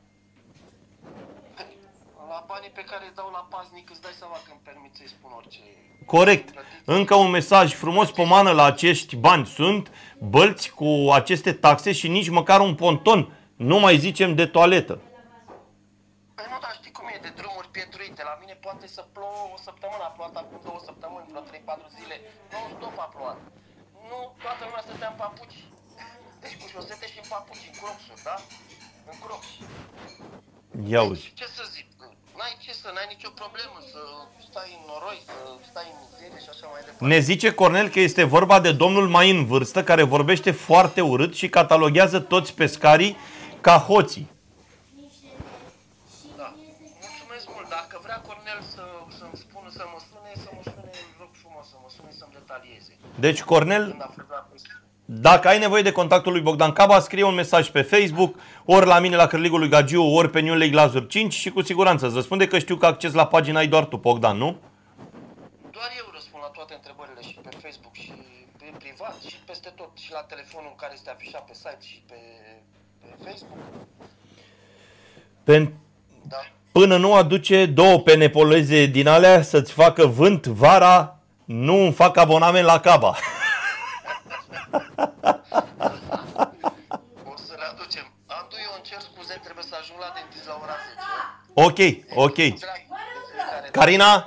La banii pe care îi dau la paznic, îți dai seama că îmi permit să-i spun orice. Corect. Încă un mesaj frumos, pomană la acești bani. Sunt bălți cu aceste taxe și nici măcar un ponton. Nu mai zicem de toaletă. Păi nu, dar știi cum e, de drumuri pietruite. La mine poate să plouă o săptămână, a plouat acum două săptămâni, vreo trei patru zile. Non-stop a plouat. Nu, toată lumea stătea în papuci. Deci cu șosete și în papuci, în crocsuri, da? În crocs. Ia uzi. Ce să zic? N-ai ce să, n-ai nicio problemă să stai în noroi, să stai în mizerie și așa mai departe. Ne zice Cornel că este vorba de domnul mai în vârstă care vorbește foarte urât și cataloghează toți pescarii ca hoții. Da. Mulțumesc mult. Dacă vrea Cornel să, să-mi spună, să mă sune, să mă sune, rog frumos, să mă sune, să-mi detalieze. Deci, Cornel, Când a fost la dacă ai nevoie de contactul lui Bogdan Caba, scrie un mesaj pe Facebook, ori la mine la Cărligul lui Gagiu, ori pe New Lake Lazur cinci și cu siguranță îți răspunde, că știu că acces la pagina ai doar tu, Bogdan, nu? Doar eu răspund la toate întrebările și pe Facebook și pe privat și peste tot și la telefonul care este afișat pe site și pe, pe Facebook. Pen... Da. Până nu aduce două penepoleze din alea să-ți facă vânt vara, nu îmi fac abonament la Caba. O să le aducem. Andu, eu îmi cer scuze, trebuie să ajung la dentist la ora zece. Ok, ok. Carina?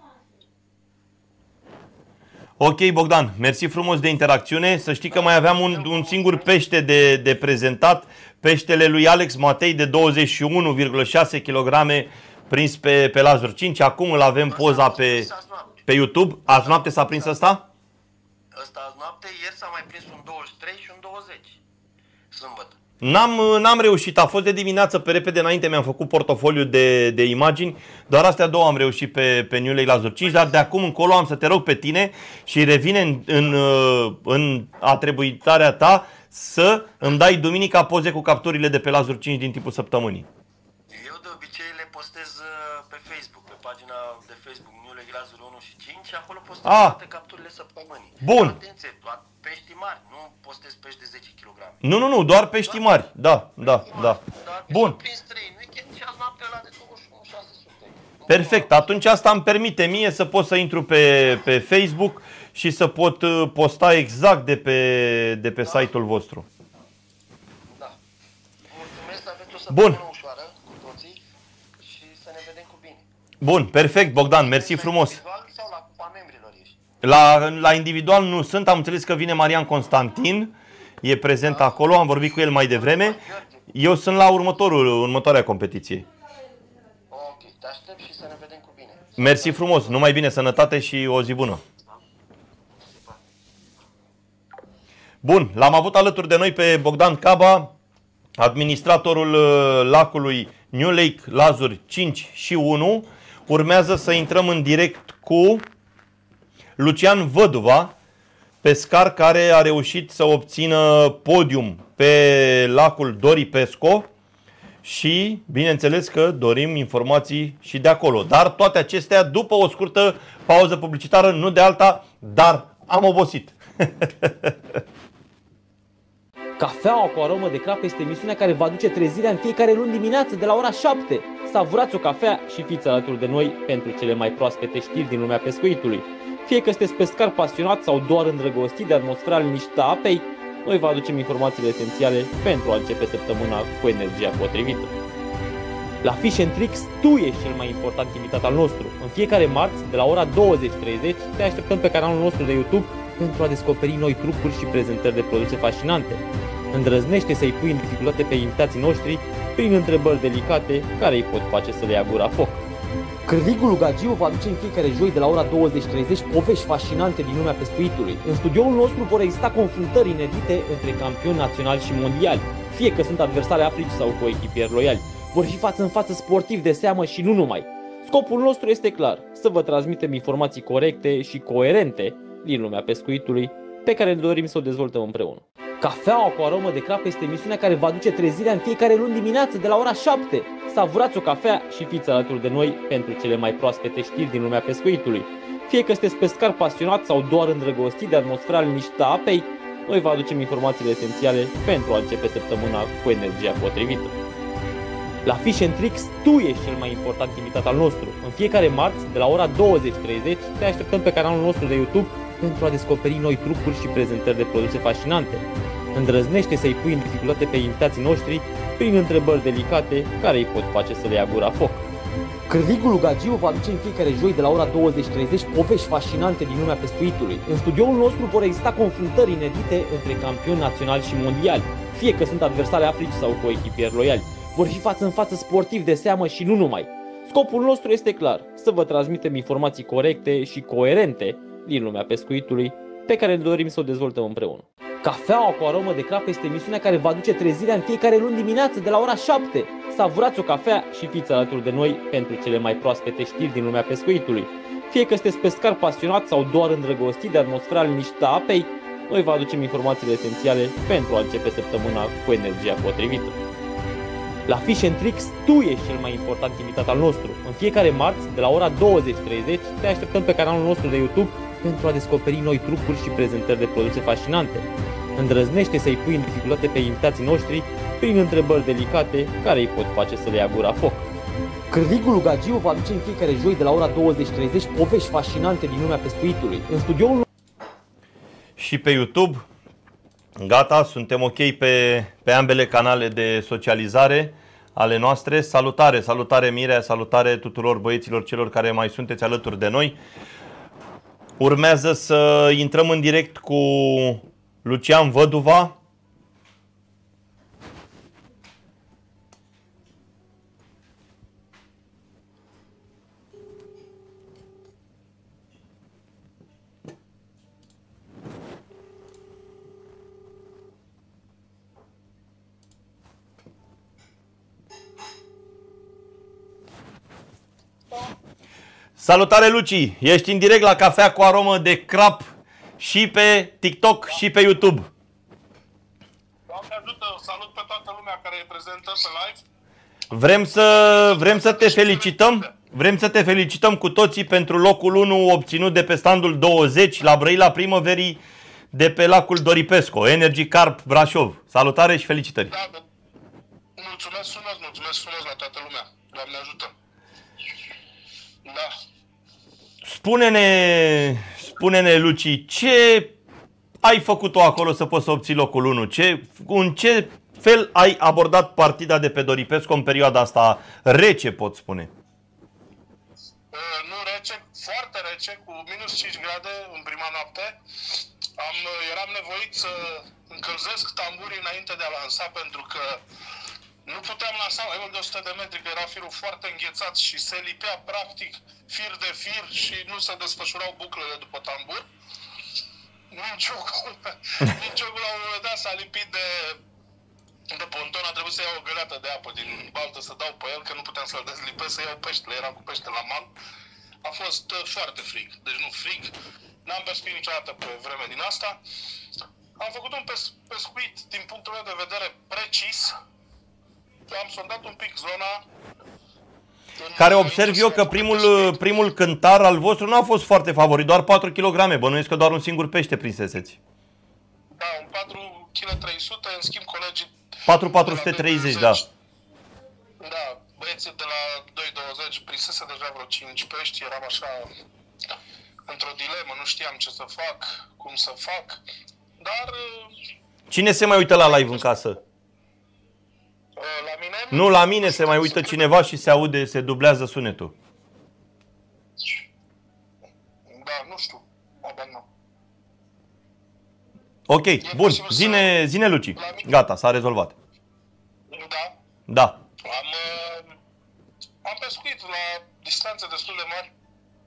Ok, Bogdan, mersi frumos de interacțiune. Să știi că mai aveam un, un singur pește de, de prezentat, peștele lui Alex Matei de douăzeci și unu virgulă șase kilograme prins pe, pe Lazur cinci. Acum îl avem poza pe, pe YouTube. Azi noapte s-a prins ăsta? Ăsta azi noapte, ieri s-a mai prins un douăzeci și trei și un douăzeci. Sâmbătă. N-am, n-am reușit, a fost de dimineață, pe repede înainte mi-am făcut portofoliu de, de imagini, doar astea două am reușit pe, pe New Lake Lazur cinci, dar de acum încolo am să te rog pe tine și revine în, în, în atribuitarea ta să îmi dai duminica poze cu capturile de pe Lazur cinci din timpul săptămânii. Eu de obicei le postez pe Facebook, pe pagina de Facebook New Lake Lazur unu și cinci și acolo postez Ah. toate capturile săptămânii. Bun. Atenție, doar pești mari, nu postez pești de zece kilograme. Nu, nu, nu, doar pești mari, da, da, da. Bun. Prins trei în weekend și azi noapte ăla de douăzeci și unu șase sute. Perfect, atunci asta îmi permite mie să pot să intru pe, pe Facebook și să pot uh, posta exact de pe, de pe site-ul vostru. Da. Mulțumesc, aveți o Bun. săptămână ușoară cu toții și să ne vedem cu bine. Bun, perfect, Bogdan, mersi frumos. Individual sau la cupa membrilor ești? La, la individual nu sunt, am înțeles că vine Marian Constantin, e prezent acolo, am vorbit cu el mai devreme. Eu sunt la următorul, următoarea competiție. Ok, te aștept și să ne vedem cu bine. Mersi frumos, numai bine, sănătate și o zi bună. Bun, l-am avut alături de noi pe Bogdan Caba, administratorul uh, lacului New Lake Lazur cinci și unu. Urmează să intrăm în direct cu Lucian Văduva, pescar care a reușit să obțină podium pe lacul Dori Pesco și, bineînțeles că dorim informații și de acolo. Dar toate acestea după o scurtă pauză publicitară, nu de alta, dar am obosit. Cafeaua cu aromă de crap este emisiunea care va aduce trezirea în fiecare luni dimineață de la ora șapte. Savurați o cafea și fiți alături de noi pentru cele mai proaspete știri din lumea pescuitului. Fie că sunteți pescar pasionat sau doar îndrăgostit de atmosfera liniștită a apei, noi vă aducem informațiile esențiale pentru a începe săptămâna cu energia potrivită. La Fish and Tricks, tu ești cel mai important invitat al nostru. În fiecare marți, de la ora douăzeci treizeci, te așteptăm pe canalul nostru de YouTube pentru a descoperi noi trucuri și prezentări de produse fascinante. Îndrăznește să-i pui în dificultate pe invitații noștri prin întrebări delicate care îi pot face să le ia gura foc. Cârligul lui Gagiu va aduce în fiecare joi de la ora douăzeci și treizeci povești fascinante din lumea pescuitului. În studioul nostru vor exista confruntări inedite între campioni naționali și mondiali, fie că sunt adversari aplici sau coechipieri loiali. Vor fi față în față sportivi de seamă și nu numai. Scopul nostru este clar, să vă transmitem informații corecte și coerente din lumea pescuitului, pe care ne dorim să o dezvoltăm împreună. Cafeaua cu aromă de crap este emisiunea care va aduce trezirea în fiecare luni dimineață de la ora șapte. Savurați o cafea și fiți alături de noi pentru cele mai proaspete știri din lumea pescuitului. Fie că sunteți pescar pasionat sau doar îndrăgostit de atmosfera liniștită a apei, noi vă aducem informațiile esențiale pentru a începe săptămâna cu energia potrivită. La Fish and Tricks, tu ești cel mai important invitat al nostru. În fiecare marți, de la ora douăzeci și treizeci, te așteptăm pe canalul nostru de YouTube pentru a descoperi noi trucuri și prezentări de produse fascinante. Îndrăznește să-i pui în dificultate pe invitații noștri prin întrebări delicate care îi pot face să le ia gura foc. Cârligul lui Gagiu va aduce în fiecare joi de la ora douăzeci și treizeci povești fascinante din lumea pescuitului. În studioul nostru vor exista confruntări inedite între campioni naționali și mondiali, fie că sunt adversari aplici sau coechipieri loiali. Vor fi față în față sportivi de seamă și nu numai. Scopul nostru este clar, să vă transmitem informații corecte și coerente din lumea pescuitului, pe care ne dorim să o dezvoltăm împreună. Cafeaua cu aromă de crap este emisiunea care va aduce trezirea în fiecare luni dimineață de la ora șapte. Savurați o cafea și fiți alături de noi pentru cele mai proaspete știri din lumea pescuitului. Fie că sunteți pescar pasionat sau doar îndrăgostit de atmosfera liniștită a apei, noi vă aducem informațiile esențiale pentru a începe săptămâna cu energia potrivită. La Fish and Tricks, tu ești cel mai important invitat al nostru. În fiecare marți, de la ora douăzeci și treizeci, te așteptăm pe canalul nostru de YouTube pentru a descoperi noi trucuri și prezentări de produse fascinante. Îndrăznește să-i pui în dificultate pe invitații noștri prin întrebări delicate care îi pot face să le ia gura foc. Cârligul lui Gagiu va aduce în fiecare joi de la ora douăzeci și treizeci povești fascinante din lumea pescuitului. În studioul și pe YouTube. Gata, suntem ok pe, pe ambele canale de socializare ale noastre. Salutare, salutare Mirea, salutare tuturor băieților, celor care mai sunteți alături de noi. Urmează să intrăm în direct cu Lucian Văduva. Salutare Luci, ești în direct la Cafea cu aromă de crap și pe TikTok și pe YouTube. Doamne ajută, salut pe toată lumea care e prezentă pe live. Vrem să, vrem să te felicităm, vrem să te felicităm cu toții pentru locul unu obținut de pe standul douăzeci la Brăila Primăverii de pe lacul Doripescu, Energy Carp Brașov. Salutare și felicitări. Da, da. Mulțumesc frumos, mulțumesc frumos la toată lumea. Doamne ajută. Da. Spune-ne, spune-ne Luci, ce ai făcut-o acolo să poți să obții locul unu? Ce, în ce fel ai abordat partida de pe Doripescu în perioada asta rece, pot spune? Uh, nu rece, foarte rece, cu minus cinci grade în prima noapte. Am, eram nevoit să încălzesc tamburii înainte de a lansa, pentru că nu puteam lansa mai mult de o sută de metri, că era firul foarte înghețat și se lipea practic fir de fir și nu se desfășurau buclele după tambur. Minciocul, minciocul la un moment dat s-a lipit de, de ponton, a trebuit să iau o găleată de apă din baltă să dau pe el, că nu puteam să-l dezlipesc, să iau peștele, eram cu pește la mal. A fost uh, foarte frig, deci nu frig, n-am pescuit niciodată pe vreme din asta. Am făcut un pes pescuit din punctul meu de vedere precis. Am sondat un pic zona. Care observ eu că primul, primul cântar al vostru nu a fost foarte favorit, doar patru kilograme. Bănuiesc că doar un singur pește prinseseți. Da, un patru virgulă trei sute, în schimb colegii... patru virgulă patru sute treizeci, da. Da, băieții de la doi douăzeci prinsese deja vreo cinci pești, eram așa într-o dilemă, nu știam ce să fac, cum să fac, dar... Cine se mai uită la live în casă? La mine? Nu, la mine se mai uită cineva și se aude, se dublează sunetul. Da, nu știu. Abia nu. Ok, bun. Zine, zine Luci. Gata, s-a rezolvat. Da? Da. Am, uh, am pescuit la distanțe destul de mari.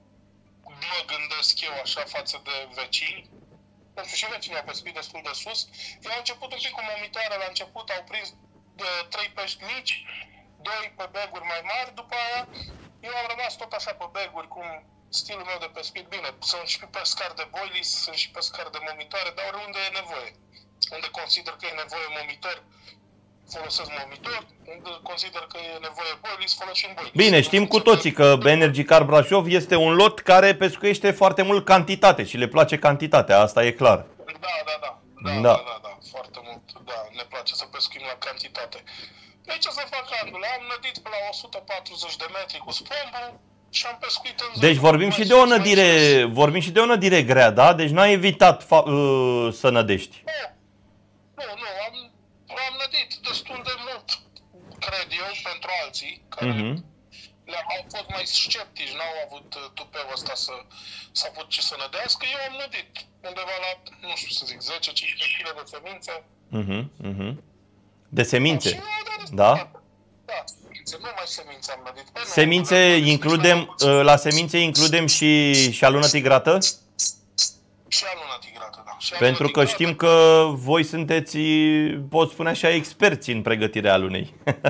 Mă gândesc eu așa față de vecini. Nu știu, și vecinii au pescuit destul de sus. Eu am început un pic cu momitoare. La început au prins de trei pești mici, doi pe beguri mai mari. După aia eu am rămas tot așa pe beguri, cum stilul meu de pescuit. Bine, sunt și pescar de boilies, sunt și pescar de momitoare, dar oriunde e nevoie. Unde consider că e nevoie momitor, folosesc momitor. Unde consider că e nevoie boilies, folosim boilies. Bine, știm cu toții că Energy Car Brașov este un lot care pescuiește foarte mult cantitate și le place cantitatea, asta e clar. Da, da, da. Da, Da. da, da, da, foarte mult. Da, ne place să pescuim la cantitate. Deci ce să fac anul? Am nădit pe la o sută patruzeci de metri cu spombul și am pescuit în Deci vorbim și de o nădire, vorbim și de o nădire grea, da? Deci n-ai evitat uh, să nădești. Nu, nu, nu, am, am nădit destul de mult, cred eu, pentru alții, care Mhm. le-au au fost mai sceptici, n-au avut uh, tupeul ăsta să, să apuce să nădească. Eu am nădit undeva la, nu știu să zic, zece cincisprezece kg de semințe. Mhm, mhm. De semințe, Și eu, da? da? Da, semințe, nu mai semințe am nădit. Păi nu, Semințe am nădit includem, niște uh, la semințe includem și, și alună tigrată? și aluna tigrată, da. Și Pentru aluna că tigrată. știm că voi sunteți, pot spune așa, experți în pregătirea alunei.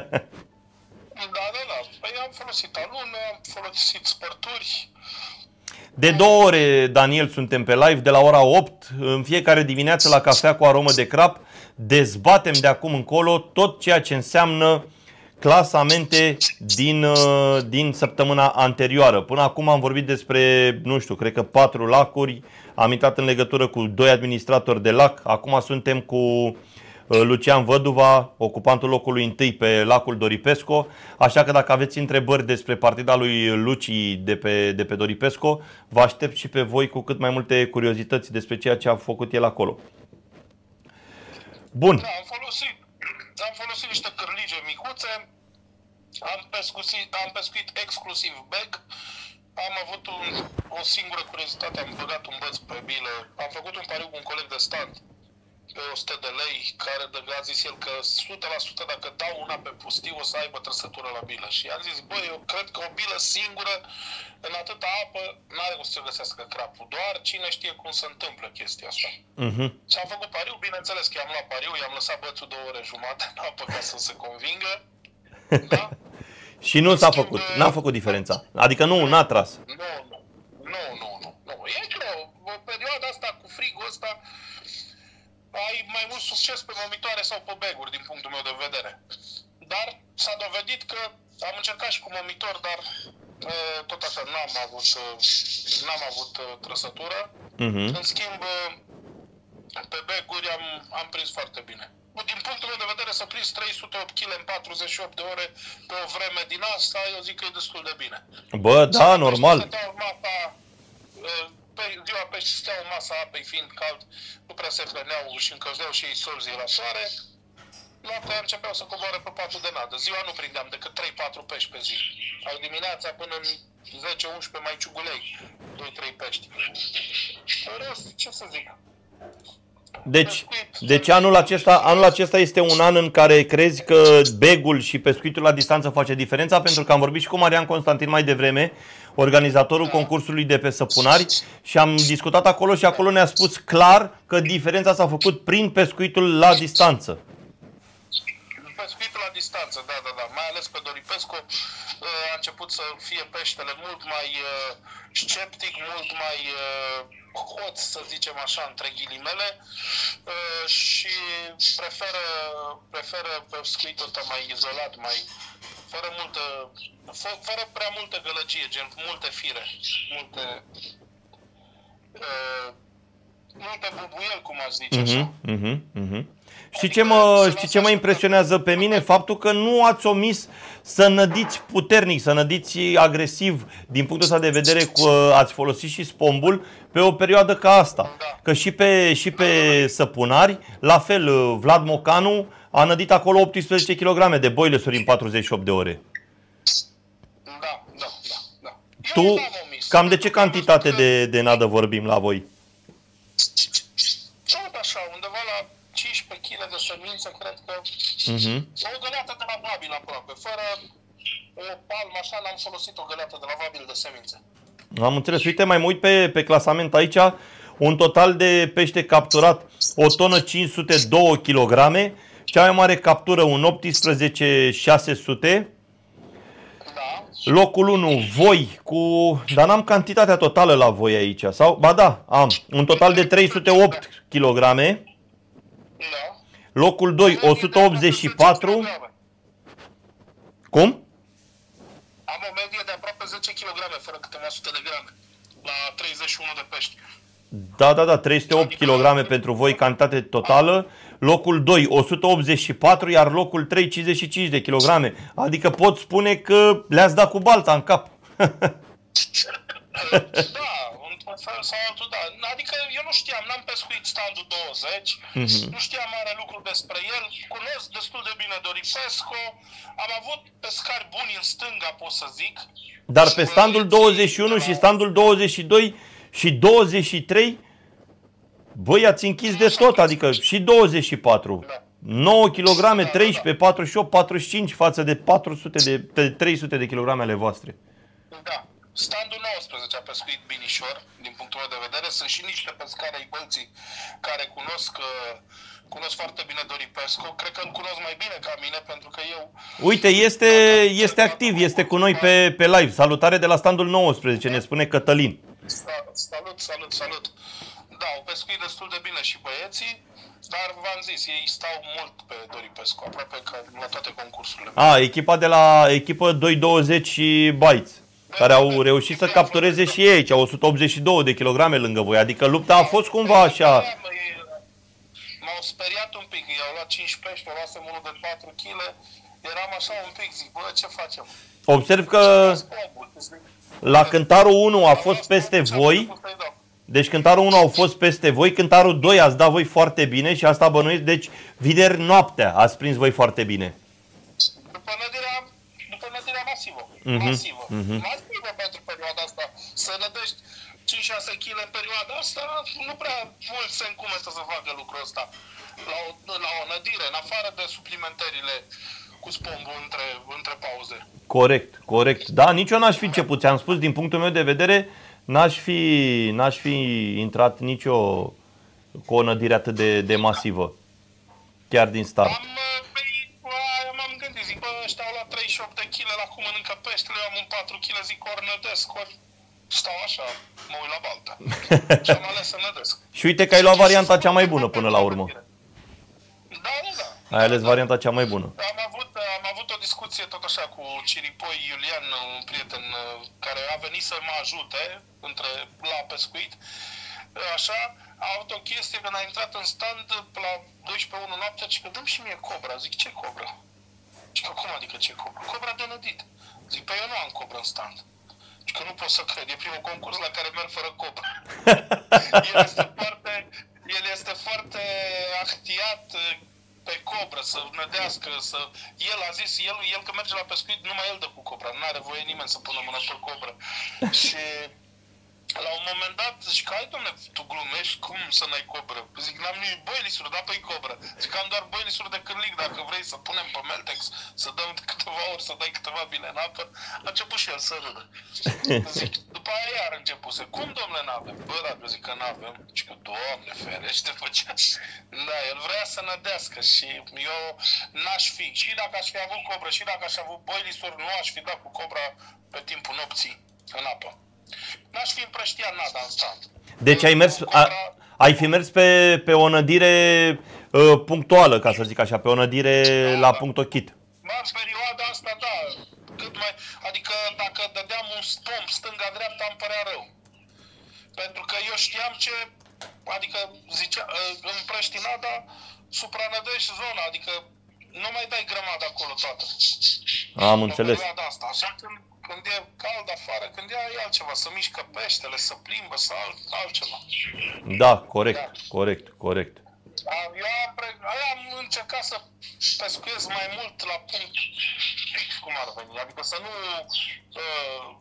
Da, da, da. Păi am folosit alune, am folosit spărturi. De două ore, Daniel, suntem pe live, de la ora opt, în fiecare dimineață la Cafea cu aromă de crap, dezbatem de acum încolo tot ceea ce înseamnă clasamente din, uh, din săptămâna anterioară. Până acum am vorbit despre, nu știu, cred că patru lacuri, am intrat în legătură cu doi administratori de lac, acum suntem cu uh, Lucian Văduva, ocupantul locului întâi pe lacul Doripesco, așa că dacă aveți întrebări despre partida lui Luci de pe, de pe Doripesco, vă aștept și pe voi cu cât mai multe curiozități despre ceea ce a făcut el acolo. Bun. Da, am folosit, am folosit niște cârlige micuțe, am pescuit, am pescuit exclusiv bag, am avut un, o singură curiozitate, am băgat un băț pe bilă, am făcut un pariu cu un coleg de stand pe o sută de lei, care de a zis el că o sută la sută dacă dau una pe pustiu o să aibă trăsătură la bilă. Și am zis, băi, eu cred că o bilă singură în atâta apă n-are cum să se găsească crapul, doar cine știe cum se întâmplă chestia asta. Uh-huh. Și am făcut pariu, bineînțeles că i-am luat pariu, i-am lăsat bățul două ore jumate în apă ca să se convingă. Da? Și nu s-a făcut, n-a făcut diferența. Adică nu, n-a tras. Nu, nu, nu, nu, nu. E greu. În perioada asta cu frigul ăsta ai mai mult succes pe momitoare sau pe baguri, din punctul meu de vedere. Dar s-a dovedit că am încercat și cu momitor, dar e, tot așa n-am avut, n-am avut trăsătură. Uh-huh. În schimb, pe baguri am, am prins foarte bine. Din punctul meu de vedere, să prins trei sute opt kilograme în patruzeci și opt de ore pe o vreme din asta, eu zic că e destul de bine. Bă, da, normal. Pe ziua pești steau în masa apei, fiind cald, nu prea se hrăneau și încălzeau și ei solzii la soare. Noaptea începeau să coboare pe patul de nadă. Ziua nu prindeam decât trei patru pești pe zi. Al dimineața până în zece unsprezece mai ciugulei, doi trei pești. În rest, ce să zic? Deci, deci anul, acesta, anul acesta este un an în care crezi că begul și pescuitul la distanță face diferența? Pentru că am vorbit și cu Marian Constantin mai devreme, organizatorul concursului de pe Săpunari, și am discutat acolo și acolo ne-a spus clar că diferența s-a făcut prin pescuitul la distanță. Pescuitul la distanță, da, da, da. Mai ales pe Doripescu a început să fie peștele mult mai sceptic, mult mai hot, să zicem așa, între ghilimele, și preferă, preferă pescuitul ăsta mai izolat, mai fără multă, fără prea multă gălăgie, gen multe fire, multe multe bubuieli, cum aș zice așa. Uh-huh, uh-huh, uh-huh. Știi ce mă, știi ce mă impresionează pe mine? Faptul că nu ați omis să nădiți puternic, să nădiți agresiv. Din punctul ăsta de vedere, cu, ați folosit și spombul pe o perioadă ca asta. Că și pe, și pe Săpunari, la fel, Vlad Mocanu a nădit acolo optsprezece kilograme de boilesuri în patruzeci și opt de ore. Da, da, da, da. Tu, cam de ce cantitate de, de nadă vorbim la voi? Tot așa, undeva la cincisprezece kilograme de semință, cred că, uh-huh. o găleată de la Vabil aproape, fără o palmă, așa, n-am folosit o găleată de la Vabil de semințe. Am înțeles. Uite, mai mă uit pe, pe clasament aici, un total de pește capturat, o tonă cinci sute doi kilograme, cea mai mare captură, un optsprezece șase sute. Da. Locul unu, voi, cu... dar n-am cantitatea totală la voi aici, sau? Ba da, am. Un total de trei sute opt kilograme. Da. Locul doi, o sută optzeci și patru. Cum? Am o medie de aproape zece kilograme, fără câteva sute de grame, la treizeci și unu de pești. Da, da, da, trei sute opt kilograme pentru voi, cantitate totală. Locul doi, o sută optzeci și patru, iar locul trei, cincizeci și cinci de kilograme. Adică pot spune că le-ați dat cu balta în cap. Da, într-un fel sau altul, da. Adică eu nu știam, n-am pescuit standul douăzeci, Mhm. nu știam mare lucru despre el, cunosc destul de bine Doripesco, am avut pescari buni în stânga, pot să zic. Dar pe standul douăzeci și unu și standul douăzeci și doi și douăzeci și trei, băi, ați închis de tot, adică și douăzeci și patru. Da. nouă kilograme, treisprezece, patruzeci și opt, patruzeci și cinci față de patru sute de, trei sute de kilograme ale voastre. Da. Standul nouăsprezece a pescuit binișor, din punctul meu de vedere. Sunt și niște pescari ai Bălții care cunosc, cunosc foarte bine Doripescu. Cred că îl cunosc mai bine ca mine, pentru că eu... Uite, este, este activ, este cu noi pe, pe live. Salutare de la standul nouăsprezece, ne spune Cătălin. Salut, salut, salut. Da, au pescuit destul de bine și băieții, dar v-am zis, ei stau mult pe Doripescu, aproape ca la toate concursurile. A, echipa de la echipă doi douăzeci și Bites, care au reușit să captureze și ei aici, o sută optzeci și doi de kilograme lângă voi. Adică lupta a fost cumva așa. M-au speriat un pic, i-au luat cinci pești, mi-au luasem unul de patru kilograme, eram așa un pic, zic, bă, ce facem? Observ că la cântarul unu a fost peste voi. Deci cântarul unu au fost peste voi, cântarul doi ați dat voi foarte bine și asta bănuiesc, deci vineri noaptea ați prins voi foarte bine. După nădirea, după nădirea masivă, Mhm, masivă, mhm. masivă pentru perioada asta. Să nădești cinci șase kilograme în perioada asta, nu prea mult se încumetă să facă lucrul ăsta. La o, la o nădire, în afară de suplimentările cu spombul între, între pauze. Corect, corect. Da, nici eu n-aș fi început, ți-am spus, din punctul meu de vedere, n-aș fi, n-aș fi intrat nicio cu o nădire atât de, de masivă, chiar din start. Am, păi, aia m-am gândit, zic, bă, ăștia au luat treizeci și opt de kilograme, la cum mănâncă peștele, eu am un patru kilograme, zic, ori nădesc, ori stau așa, mă uit la baltă. Și am ales să nădesc. Și uite că ai luat varianta cea mai bună până la urmă. Da, da, da. Ai ales varianta cea mai bună. Am avut, am avut o discuție tot așa cu Ciripoi Iulian, un prieten care a venit să mă ajute între, la pescuit. Așa, a avut o chestie când a intrat în stand la douăsprezece unu noaptea și că dăm și mie cobra. Zic, ce cobra? Și că cum adică ce cobra? Cobra de nădit. Zic, păi eu nu am cobra în stand. Și că nu pot să cred, e primul concurs la care merg fără cobra. el, este foarte, el este foarte actiat pe cobră, să nădească, să... El a zis, el, el că merge la pescuit, numai el dă cu cobra, nu are voie nimeni să pună mâna pe cobră. Și la un moment dat, zic, hai dom'le, tu glumești, cum să n-ai cobră? Zic, n-am nimic, boilisuri, da, păi cobră. Zic, am doar boilisuri de cârlig, dacă vrei să punem pe Meltex, să dăm câteva ori, să dai câteva bile în apă. A început și el să râdă. Zic, după aia iar începuse, cum dom'le n-avem? Bă, dacă zic că n-avem, zic că, Doamne ferește, făcea. Da, el vrea să nădească și eu n-aș fi, și dacă aș fi avut cobră, și dacă aș fi avut boilisuri, nu aș fi dat cu cobra pe timpul nopții în apă. N-aș fi împrăștiat nada în stand. Deci ai mers, a, ai fi mers pe, pe o nădire uh, punctuală, ca să zic așa, pe o nădire da, la da. punct ochit. Bă, în perioada asta, da, cât mai, adică dacă dădeam un spomb stânga-dreapta îmi părea rău. Pentru că eu știam ce, adică zicea, împrăști nada, supranădești zona, adică nu mai dai grămadă acolo toată. Am înțeles. Asta. Așa când, când e cald afară, când e, e altceva, să mișcă peștele, să plimbă, să alt, altceva. Da, corect, da. corect, corect. Eu am, am încercat să pescuiesc mai mult la punct fix cum ar veni, adică să nu uh,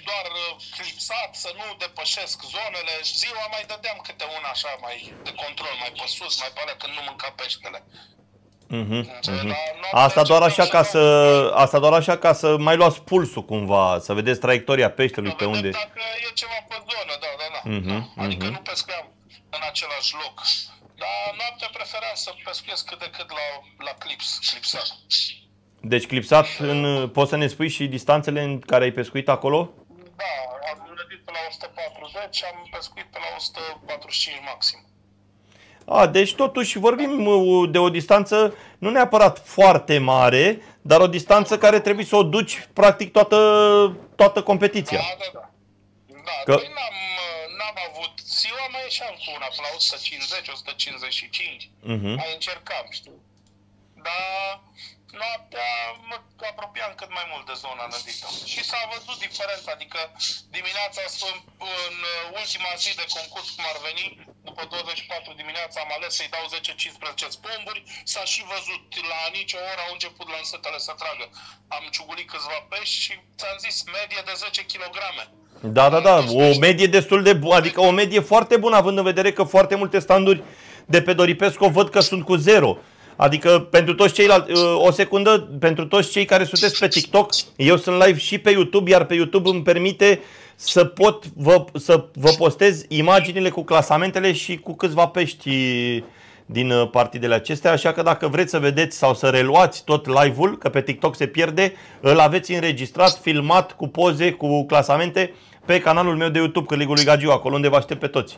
doar clipsat, să nu depășesc zonele. Ziua mai dădeam câte una așa mai de control, mai pe sus, mai pe alea când nu mânca peștele. Mm-hmm, mm-hmm. Asta doar așa ca să asta doar așa ca să mai luați pulsul cumva, să vedeți traiectoria peștelui pe unde. Dacă e ceva pe zonă, da, da, da. Mm-hmm, da. Adică mm-hmm. nu pescuiam în același loc. Dar noaptea preferam să pescuiesc cât de cât la, la clips, clipsat. Deci clipsat, în, poți să ne spui și distanțele în care ai pescuit acolo? Da, am lădit pe la o sută patruzeci, am pescuit pe la o sută patruzeci și cinci maxim. A, deci totuși vorbim de o distanță nu neapărat foarte mare, dar o distanță care trebuie să o duci practic toată, toată competiția. Da, da, da. Da, Că... Că... n-am, n-am avut, ziua mai ieșeam cu una pe la o sută cincizeci, o sută cincizeci și cinci, uh-huh. mai încercam, știu. Dar noaptea mă apropiam cât mai mult de zona nădită. Și s-a văzut diferența, adică dimineața, în ultima zi de concurs, cum ar veni, după douăzeci și patru dimineața am ales să-i dau zece cincisprezece spomburi, s-a și văzut, la nicio oră au început lansătele să tragă. Am ciugulit câțiva pești și ți-am zis medie de zece kilograme. Da, da, da, o medie destul de bună, adică o medie foarte bună, având în vedere că foarte multe standuri de pe Doripescu văd că sunt cu zero. Adică pentru toți ceilalți, o secundă, pentru toți cei care sunteți pe TikTok, eu sunt live și pe YouTube, iar pe YouTube îmi permite să pot vă, să vă postez imaginile cu clasamentele și cu câțiva pești din partidele acestea, așa că dacă vreți să vedeți sau să reluați tot live-ul, că pe TikTok se pierde, îl aveți înregistrat, filmat, cu poze, cu clasamente, pe canalul meu de YouTube, Cârligul lui Gagiu, acolo unde vă aștept pe toți.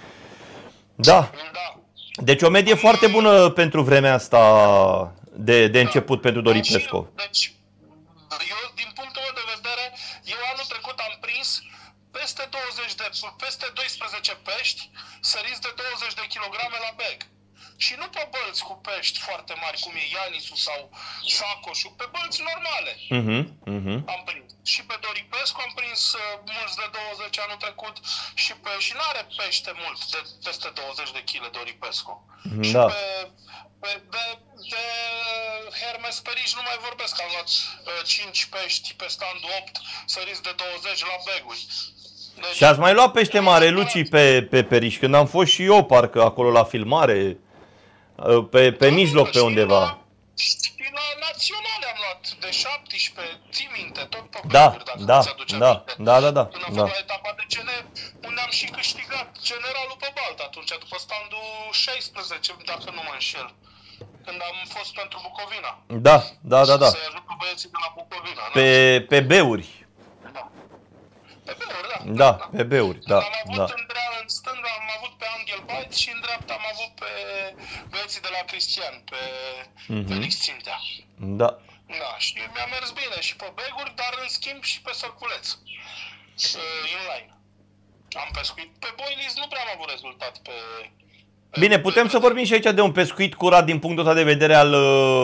Da. Deci o medie foarte bună pentru vremea asta de, de început pentru Doripescu. Deci, eu, din punctul meu de vedere, eu anul trecut am prins peste douăzeci de, peste doisprezece pești, săriți de douăzeci de kilograme la bag. Și nu pe bălți cu pești foarte mari, cum e Ianisul sau Sacoșul, pe bălți normale. Uh-huh, uh-huh. Am prins. Și pe Doripescu am prins uh, mulți de douăzeci anul trecut și, pe, și n-are pește mult, de peste douăzeci de kilograme Doripescu. Da. Și pe, pe, de, de Hermes Periș nu mai vorbesc, am luat uh, cinci pești pe standul opt, săriți de douăzeci la baguri. Deci, și ați mai luat pește mare, Luci, pe, pe Periș, când am fost și eu, parcă, acolo la filmare, pe, pe mijloc, pe undeva. Și la naționale am luat de șaptesprezece, ții minte, tot pe da, baguri, dacă da, ți-aduce da, aminte. da, da, da, Când am da. fost la etapa de G N, unde am și câștigat generalul pe Balta atunci, după standul șaisprezece, dacă nu mă înșel. Când am fost pentru Bucovina. Da, da, da, da. Să-i ajut pe băieții de la Bucovina. Pe, pe beuri. Da. Pe beuri, da. Da, pe beuri, da, am avut da. în, dreapta, în stânga am avut pe Angel Bait și în dreapta am avut pe băieții de la Cristian, pe Mhm. Felix Țintea. Da. Da, și mi-a mers bine și pe beguri, dar în schimb și pe sărculeț. Uh, inline. Am pescuit. Pe boilies nu prea am avut rezultat pe... pe Bine, putem pe, să vorbim și aici de un pescuit curat din punctul ăsta de vedere al,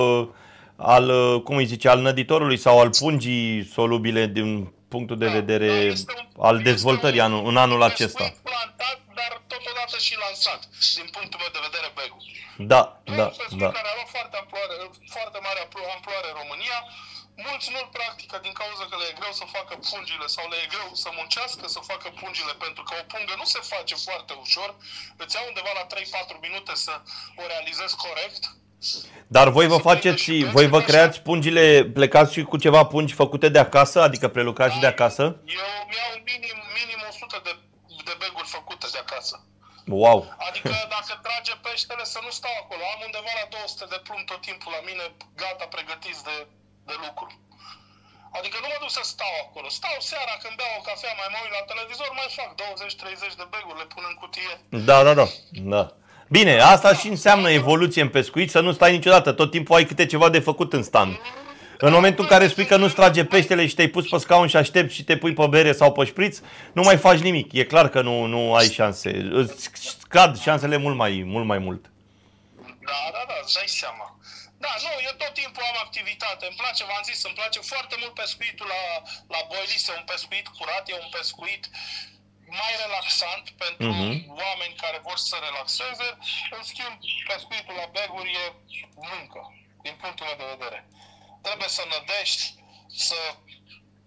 al, cum îi zice, al năditorului sau al pungii solubile din punctul de vedere da, un, al dezvoltării anul, în anul acesta. Pescuit plantat, dar totodată și lansat, din punctul meu de vedere, begul. Da, da, un pescuit da. care a luat foarte, amploare, foarte mare amploare în România. Mulți nu-l practică din cauza că le e greu să facă pungile sau le e greu să muncească să facă pungile, pentru că o pungă nu se face foarte ușor. Îți ia undeva la trei patru minute să o realizezi corect. Dar voi vă faceți, voi vă creați pungile, plecați și cu ceva pungi făcute de acasă, adică prelucrați și de acasă? Eu mi-au minim, minim o sută de, de beguri făcute de acasă. Wow! Adică dacă trage peștele să nu stau acolo. Am undeva la două sute de plumb tot timpul la mine, gata, pregătiți de, de lucru. Adică nu mă duc să stau acolo. Stau seara când beau o cafea, mai mă uit la televizor, mai fac douăzeci treizeci de beguri, le pun în cutie. Da, da, da, da. Bine, asta și înseamnă evoluție în pescuit, să nu stai niciodată, tot timpul ai câte ceva de făcut în stand. În momentul în care spui că nu-ți trage peștele și te-ai pus pe scaun și aștepți și te pui pe bere sau pe șpriț, nu mai faci nimic. E clar că nu, nu ai șanse. Îți scad șansele mult mai, mult mai mult. Da, da, da, îți dai seama. Da, nu, eu tot timpul am activitate. Îmi place, v-am zis, îmi place foarte mult pescuitul la, la boilies. E un pescuit curat, e un pescuit mai relaxant pentru Mhm. oameni care vor să relaxeze. În schimb, pescuitul la baguri e muncă, din punctul meu de vedere. Trebuie să nădești, să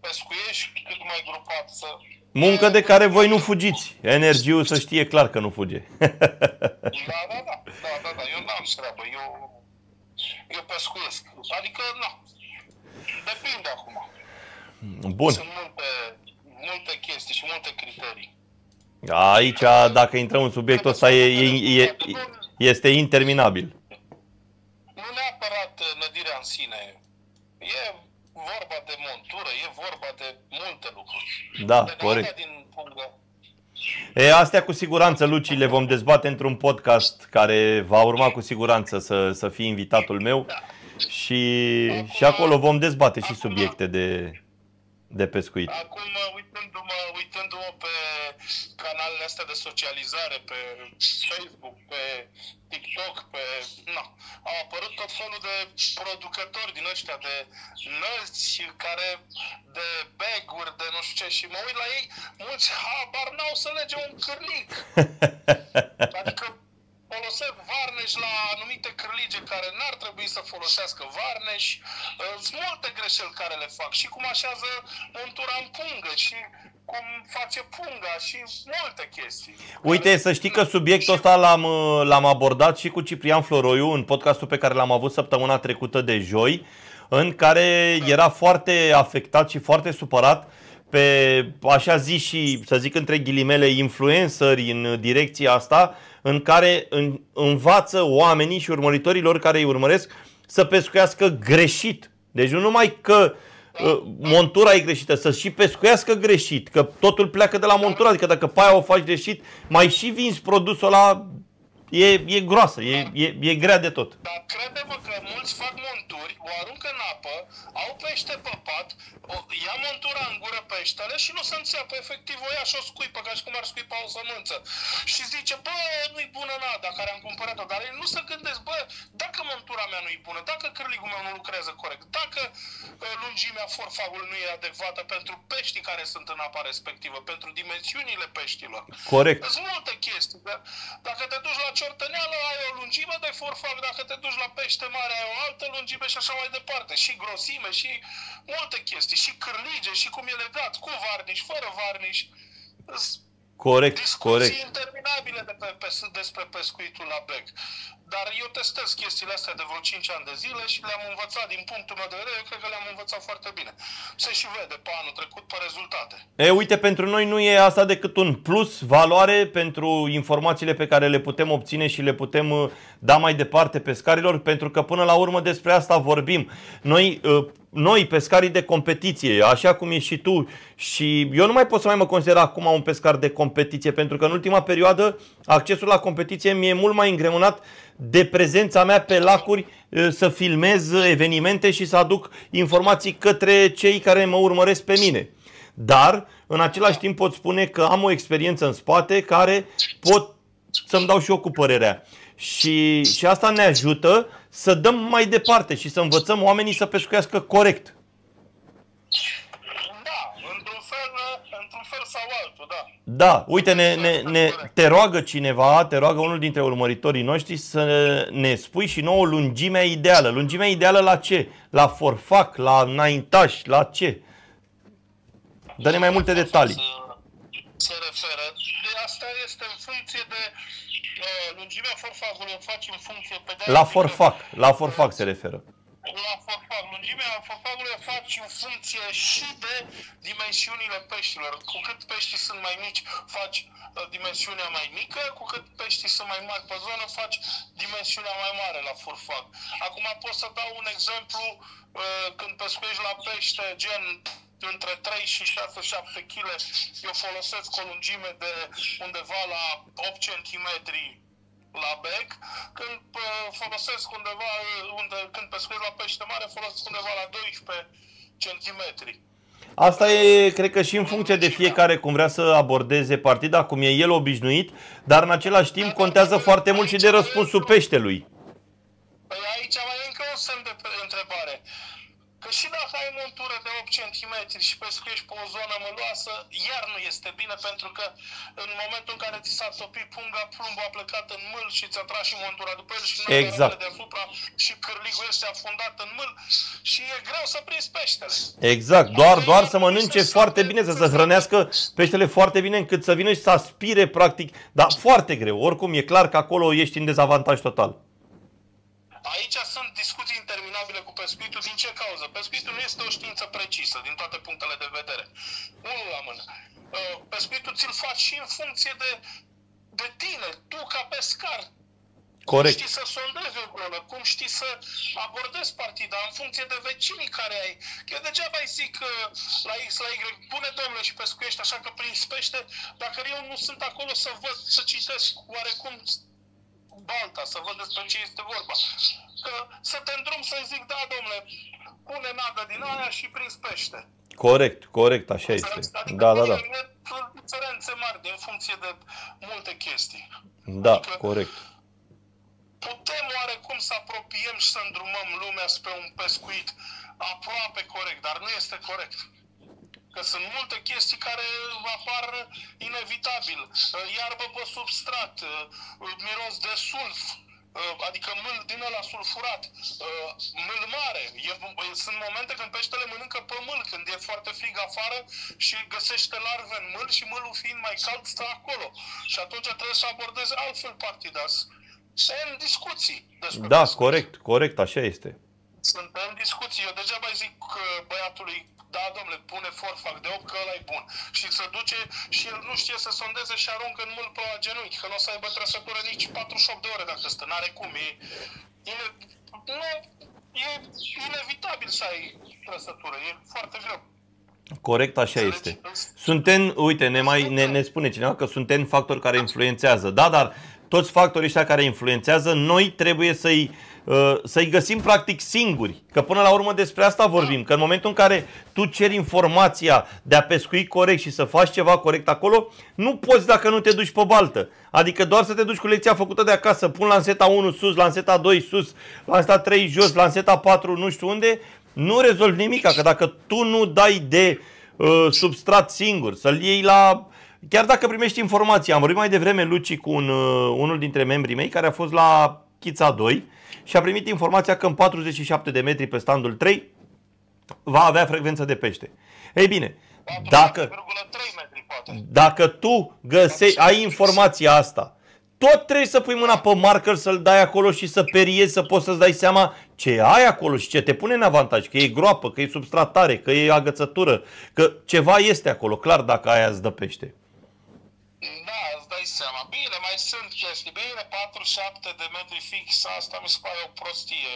pescuiești cât mai grupat să... Muncă de care voi nu fugiți. Energiul să știe clar că nu fuge. Da, da, da, da, da, da. Eu n-am treabă, eu, eu pescuiesc. Adică, nu. Depinde acum. Bun. Sunt multe, multe chestii și multe criterii. Aici, dacă intrăm în subiectul ăsta, e, e, e, este interminabil. Nu neapărat nădirea în sine. E vorba de montură, e vorba de multe lucruri. Da, de corect. Din pungă. E, astea cu siguranță, Luci, le vom dezbate într-un podcast care va urma cu siguranță să, să fie invitatul meu. Da. Și, acum, și acolo vom dezbate și acum, subiecte de, de pescuit. Acum, uitându-mă, uitându-mă pe canalele astea de socializare, pe Facebook, pe TikTok, pe... Na, au apărut tot felul de producători din ăștia de năzi, care de bag-uri, de nu știu ce, și mă uit la ei, mulți habar n-au să lege un cârlic. Adică folosesc varneș la anumite cârlige care n-ar trebui să folosească varneș. Sunt multe greșeli care le fac și cum așează montura în pungă și cum face punga și multe chestii. Uite, să știi că subiectul ăsta l-am, l-am abordat și cu Ciprian Floroiu în podcastul pe care l-am avut săptămâna trecută de joi, în care era foarte afectat și foarte supărat pe, așa zis și, să zic între ghilimele, influenceri în direcția asta, în care învață oamenii și urmăritorii lor care îi urmăresc să pescuiască greșit. Deci nu numai că montura e greșită, să și pescuiască greșit, că totul pleacă de la montura, adică dacă pe aia o faci greșit, mai și vinzi produsul ăla, e, e groasă, e, e, e grea de tot. Dar crede-mă că mulți fac monturi, o aruncă în apă, au pește pe pat, o, ia montura în gură peștele și nu se înțeapă, efectiv o ia și o scuipă, ca și cum ar scuipa o sămânță. Și zice, bă, nu-i bună nada care am cumpărat-o, dar ei nu se gândesc, bă, dacă montura mea nu-i bună, dacă cârligul meu nu lucrează corect, dacă lungimea forfagului nu e adecvată pentru peștii care sunt în apa respectivă, pentru dimensiunile peștilor. Corect. Sunt multe chestii. Dacă te duci la ciortăneală, ai o lungime de forfag, dacă te duci la pește mare, ai o altă lungime și așa mai departe. Și grosime, și multe chestii, și cârlige, și cum e legat, cu varniș, fără varniș. Corect, discuții corect. interminabile de pe, pe, despre pescuitul la bec. Dar eu testez chestiile astea de vreo cinci ani de zile și le-am învățat, din punctul meu de vedere, eu cred că le-am învățat foarte bine. Se și vede pe anul trecut pe rezultate. E, uite, pentru noi nu e asta decât un plus valoare pentru informațiile pe care le putem obține și le putem da mai departe pescarilor, pentru că până la urmă despre asta vorbim. Noi, noi pescarii de competiție, așa cum ești și tu, și eu nu mai pot să mai mă consider acum un pescar de competiție, pentru că în ultima perioadă accesul la competiție mi-e mult mai îngreunat de prezența mea pe lacuri, să filmez evenimente și să aduc informații către cei care mă urmăresc pe mine. Dar, în același timp, pot spune că am o experiență în spate care pot să-mi dau și eu cu părerea. Și, și asta ne ajută să dăm mai departe și să învățăm oamenii să pescuiască corect. Sau altul, da. Da, uite, ne, ne, ne, te roagă cineva, te roagă unul dintre urmăritorii noștri să ne spui și nouă lungimea ideală. Lungimea ideală la ce? La forfac, la înaintaș, la ce? Dă-ne mai multe detalii. Se referă. Asta este în funcție de uh, lungimea forfacului, o faci în funcție pe de La forfac, la forfac se referă. La forfag. Lungimea forfagului o faci în funcție și de dimensiunile peștilor. Cu cât peștii sunt mai mici, faci uh, dimensiunea mai mică, cu cât peștii sunt mai mari pe zonă, faci dimensiunea mai mare la forfag. Acum pot să dau un exemplu, uh, când pescuiești la pește, gen între trei și șase șapte kilograme, eu folosesc o lungime de undeva la opt centimetri la bec, când folosesc undeva, unde, când pescuiesc la pește mare, folosesc undeva la doisprezece centimetri. Asta e, cred că și în funcție de fiecare cum vrea să abordeze partida, cum e el obișnuit, dar în același timp contează foarte mult și de răspunsul peștelui. Păi aici mai e încă un semn de întrebare. Că și dacă ai montură de opt centimetri și pescuiești pe o zonă măloasă, iar nu este bine, pentru că în momentul în care ți s-a topit punga, plumbul a plecat în mâl și ți-a tras și montura după el și nu exact. deasupra și cârligul este afundat în mâl și e greu să prinzi peștele. Exact, doar, doar să mănânce foarte bine, să se hrănească peștele foarte bine încât să vină și să aspire practic, dar foarte greu. Oricum e clar că acolo ești în dezavantaj total. Aici sunt discuții interminabile cu pescuitul. Din ce cauză? Pescuitul nu este o știință precisă din toate punctele de vedere. Unul la mână. Pescuitul ți-l faci și în funcție de, de tine, tu ca pescar. Corect. Cum știi să sondezi o zonă, cum știi să abordezi partida în funcție de vecinii care ai. Eu degeaba îi zic la X, la Y, pune domnule și pescuiești așa că prinzi pește, dacă eu nu sunt acolo să văd, să citesc oarecum balta, să văd despre ce este vorba. Că să te îndrum să-i zic, da, domnule, pune nadă din aia și prins pește. Corect, corect, așa este. Adică da, da, da. Sunt diferențe mari în funcție de multe chestii. Da, adică corect. Putem oarecum să apropiem și să îndrumăm lumea spre un pescuit aproape corect, dar nu este corect. Că sunt multe chestii care apar inevitabil. Iarbă pe substrat, miros de sulf, adică mâl din ăla sulfurat, mâl mare. Sunt momente când peștele mănâncă pe mâl, când e foarte frig afară și găsește larve în mâl și mâlul fiind mai cald stă acolo. Și atunci trebuie să abordezi altfel partida. Sunt discuții despre Da, pescuit. corect, corect, așa este. Sunt în discuții. Eu degeaba îi zic băiatului, da, domnule, pune forfac de opt că ăla e bun. Și se duce și el nu știe să sondeze și aruncă în mâl pe la genunchi, că nu o să aibă trăsătură nici patruzeci și opt de ore dacă stă. N-are cum. E, e, nu, e inevitabil să ai trăsătură. E foarte greu. Corect, așa este. Suntem, uite, ne, mai, ne, ne spune cineva că suntem factori care influențează. Da, dar toți factorii ăștia care influențează, noi trebuie să-i să-i găsim practic singuri. Că până la urmă despre asta vorbim. Că în momentul în care tu ceri informația de a pescui corect și să faci ceva corect acolo, nu poți dacă nu te duci pe baltă. Adică doar să te duci cu lecția făcută de acasă, pun lanseta unu sus, lanseta doi sus, lanseta trei jos, lanseta patru nu știu unde, nu rezolvi nimic. Că dacă tu nu dai de uh, substrat singur, să-l iei la... Chiar dacă primești informații, am vorbit mai devreme, Luci, cu un, uh, unul dintre membrii mei care a fost la Chița doi și a primit informația că în patruzeci și șapte de metri pe standul trei va avea frecvență de pește. Ei bine, dacă, dacă tu găsești, ai informația asta, tot trebuie să pui mâna pe marker, să-l dai acolo și să periezi, să poți să-ți dai seama ce ai acolo și ce te pune în avantaj, că e groapă, că e substratare, că e agățătură, că ceva este acolo, clar, dacă aia îți dă pește. Da, îți dai seama. Bine, mai sunt chestii. Bine, patruzeci și șapte de metri fix, asta mi se pare o prostie.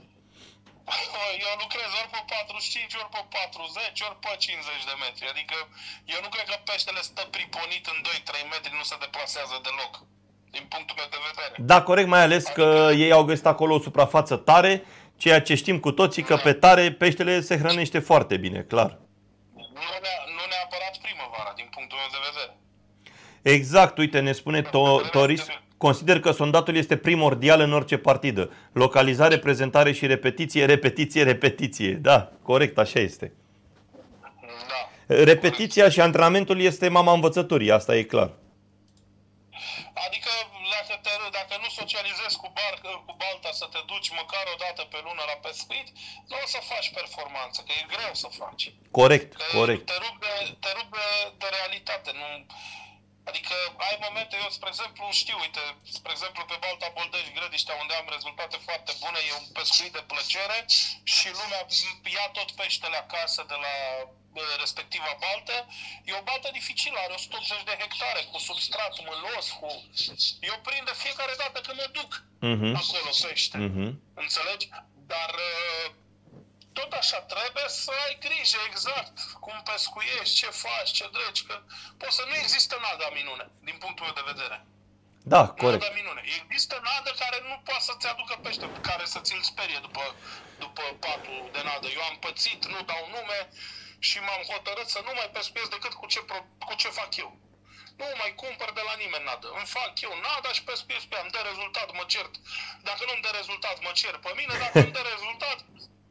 Eu lucrez ori pe patruzeci și cinci, ori pe patruzeci, ori pe cincizeci de metri. Adică eu nu cred că peștele stă priponit în doi trei metri, nu se deplasează deloc. Din punctul meu de vedere. Da, corect, mai ales că ei au găsit acolo o suprafață tare, ceea ce știm cu toții că pe tare peștele se hrănește foarte bine, clar. Nu, ne, nu neapărat primăvara, din punctul meu de vedere. Exact, uite, ne spune Toris, consider că sondatul este primordial în orice partidă. Localizare, prezentare și repetiție, repetiție, repetiție. Da, corect, așa este. Da. Repetiția și antrenamentul este mama învățăturii, asta e clar. Adică dacă, te, dacă nu socializezi cu, bar, cu balta să te duci măcar o dată pe lună la pescuit, nu o să faci performanță, că e greu să faci. Corect, că corect. Te rupe, te rupe de realitate. Nu... Adică ai momente, eu spre exemplu știu, uite, spre exemplu pe Balta Boldești, Grădiștea, unde am rezultate foarte bune, e un pescuit de plăcere și lumea ia tot peștele acasă de la respectiva baltă. E o baltă dificilă, are o sută optzeci de hectare, cu substrat mâlos, cu... Eu prind de fiecare dată când mă duc uh-huh. acolo pește, uh-huh. înțelegi? Dar tot așa trebuie să ai grijă exact cum pescuiești, ce faci, ce dregi, că poți să nu există nada minune, din punctul meu de vedere. Da, corect. Nada minune. Există nadă care nu poate să-ți aducă pește, care să ți-l sperie după, după patul de nadă. Eu am pățit, nu dau nume și m-am hotărât să nu mai pescuiesc decât cu ce, cu ce fac eu. Nu mai cumpăr de la nimeni nadă. Îmi fac eu nada și pescuiesc pe ea. Îmi dă rezultat, mă cert. Dacă nu-mi dă rezultat, mă cer pe mine. Dacă îmi dă rezultat,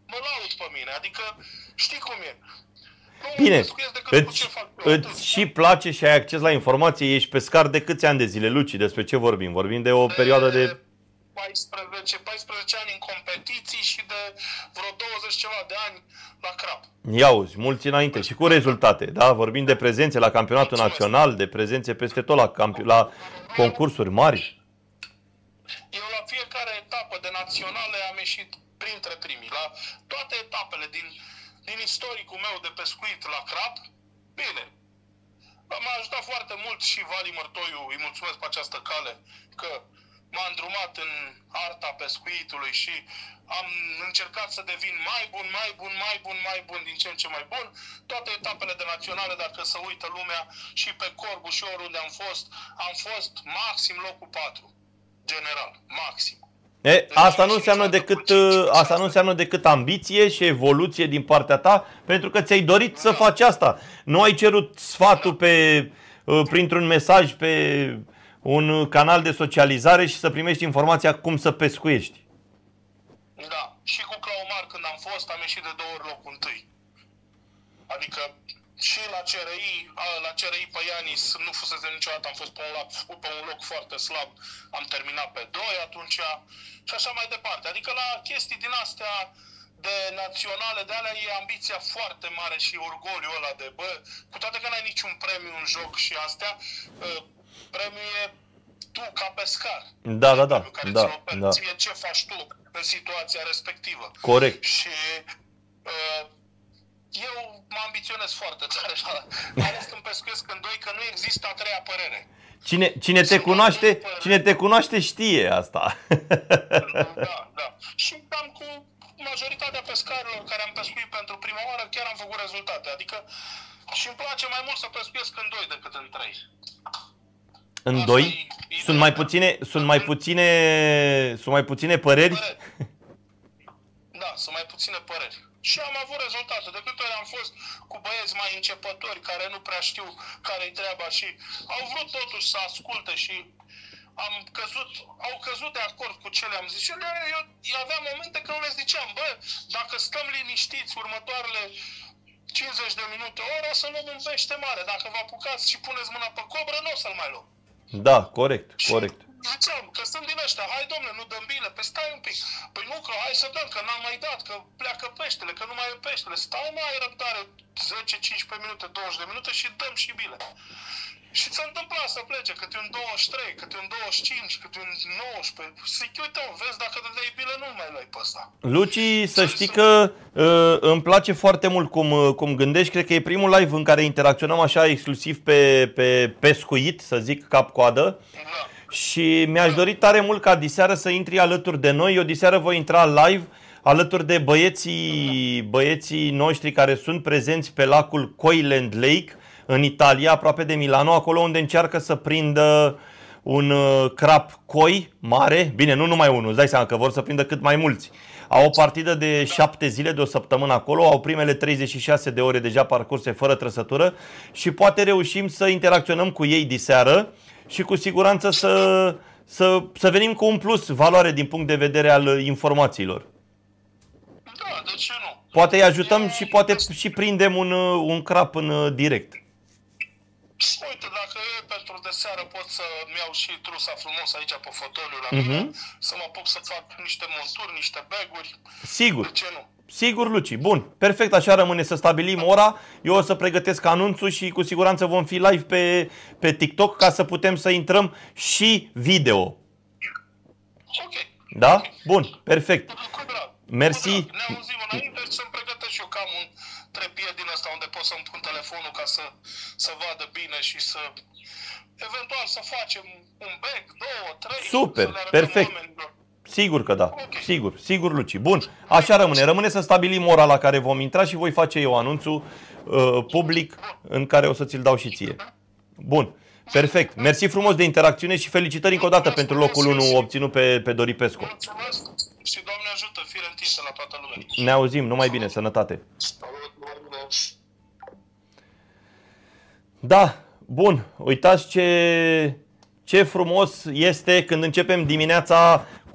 mă laud pe mine, adică știi cum e. Nu Bine, îți, îți și place și ai acces la informație, ești pescar de câți ani de zile, Luci? Despre ce vorbim? Vorbim de o de perioadă de... paisprezece, paisprezece ani în competiții și de vreo douăzeci ceva de ani la crap. Ia auzi, mulți înainte și cu rezultate, da? Vorbim de prezențe la campionatul național, de prezențe peste tot la, campi- la concursuri mari. Eu la fiecare etapă de naționale am ieșit printre primii. La toate etapele din, din istoricul meu de pescuit la crap, bine. M-a ajutat foarte mult și Vali Mărtoiu, îi mulțumesc pe această cale, că m-a îndrumat în arta pescuitului și am încercat să devin mai bun, mai bun, mai bun, mai bun, din ce în ce mai bun. Toate etapele de naționale, dacă se uită lumea, și pe Corbu și oriunde am fost, am fost maxim locul patru. General, maxim. E, asta nu înseamnă decât, asta nu înseamnă decât ambiție și evoluție din partea ta, pentru că ți-ai dorit să faci asta. Nu ai cerut sfatul pe, printr-un mesaj pe un canal de socializare și să primești informația cum să pescuiești. Da. Și cu Claumar, când am fost, am ieșit de două ori locul întâi. Adică și la C R I, la C R I pe Ianis nu fusese niciodată, am fost pe un, loc, pe un loc foarte slab, am terminat pe doi atunci și așa mai departe. Adică la chestii din astea de naționale, de alea e ambiția foarte mare și orgoliul ăla de, bă, cu toate că n-ai niciun premiu în joc și astea, premiul e tu ca pescar. Da, da, da. Care da, da. ție ce faci tu în situația respectivă. Corect. Și uh, eu mă ambiționez foarte tare, mai ales când pescuiesc în doi, că nu există a treia părere. Cine, cine, te cunoaște, cine te cunoaște știe asta. Da, da. Și cam cu majoritatea pescarilor care am pescuit pentru prima oară, chiar am făcut rezultate. Adică și îmi place mai mult să pescuiesc în doi decât în trei. În doi? Sunt mai puține, sunt mai puține, sunt mai puține păreri? Da, sunt mai puține păreri. Și am avut rezultate. De câte ori am fost cu băieți mai începători care nu prea știu care-i treaba și au vrut totuși să asculte și am căzut, au căzut de acord cu ce le-am zis. Și eu, eu, eu aveam momente când le ziceam, bă, dacă stăm liniștiți următoarele cincizeci de minute, o oră, o să luăm un pește mare. Dacă vă apucați și puneți mâna pe cobră, nu o să-l mai luăm. Da, corect, corect. Ziceam că sunt din ăștia, hai domnule, nu dăm bine, pe stai un pic. Păi nu, că hai să dăm, că n-am mai dat, că pleacă peștele, că nu mai e peștele. Stai mai răbdare zece cincisprezece minute, douăzeci de minute și dăm și bine. Și se întâmpla să plece câte un douăzeci și trei, câte un douăzeci și cinci, câte un nouăsprezece. Zic, uite, vezi, dacă dădeai bine, nu mai luai pe ăsta. Luci, să știi că uh, îmi place foarte mult cum, cum gândești. Cred că e primul live în care interacționăm așa exclusiv pe, pe pescuit, să zic, cap-coadă. Da. Și mi-aș dori tare mult ca diseară să intri alături de noi. Eu diseară voi intra live alături de băieții, băieții noștri care sunt prezenți pe lacul Coiland Lake în Italia, aproape de Milano, acolo unde încearcă să prindă un crap coi mare. Bine, nu numai unul, îți dai seama că vor să prindă cât mai mulți. Au o partidă de șapte zile, de o săptămână acolo, au primele treizeci și șase de ore deja parcurse fără trăsătură și poate reușim să interacționăm cu ei diseară și cu siguranță să, să, să venim cu un plus valoare din punct de vedere al informațiilor. Da, de ce nu? Poate îi ajutăm și poate și prindem un, un crap în direct. Uite, dacă e pentru de seară pot să-mi iau și trusa frumos aici pe fotoliul la mine, uh-huh. să mă apuc să fac niște monturi, niște baguri. Sigur. De ce nu? Sigur, Luci. Bun. Perfect, așa rămâne să stabilim ora. Eu o să pregătesc anunțul și cu siguranță vom fi live pe, pe TikTok ca să putem să intrăm și video. Ok. Da? Okay. Bun. Perfect. Cu drag. Mersi. Cu drag. Ne auzim înainte și să-mi pregătesc și eu cam un trepied din ăsta unde pot să-mi pun telefonul ca să, să vadă bine și să eventual să facem un bag, două, trei. Super. Perfect. Oamenilor. Sigur că da. Okay. Sigur. Sigur, Luci. Bun. Așa rămâne. Rămâne să stabilim ora la care vom intra și voi face eu anunțul uh, public în care o să ți-l dau și ție. Bun. Perfect. Mersi frumos de interacțiune și felicitări încă o dată pentru locul unu obținut pe, pe Doripescu. Mulțumesc și Doamne ajută, fire întinsă la toată lumea. Ne auzim. Numai bine. Sănătate. Da. Bun. Uitați ce, ce frumos este când începem dimineața cu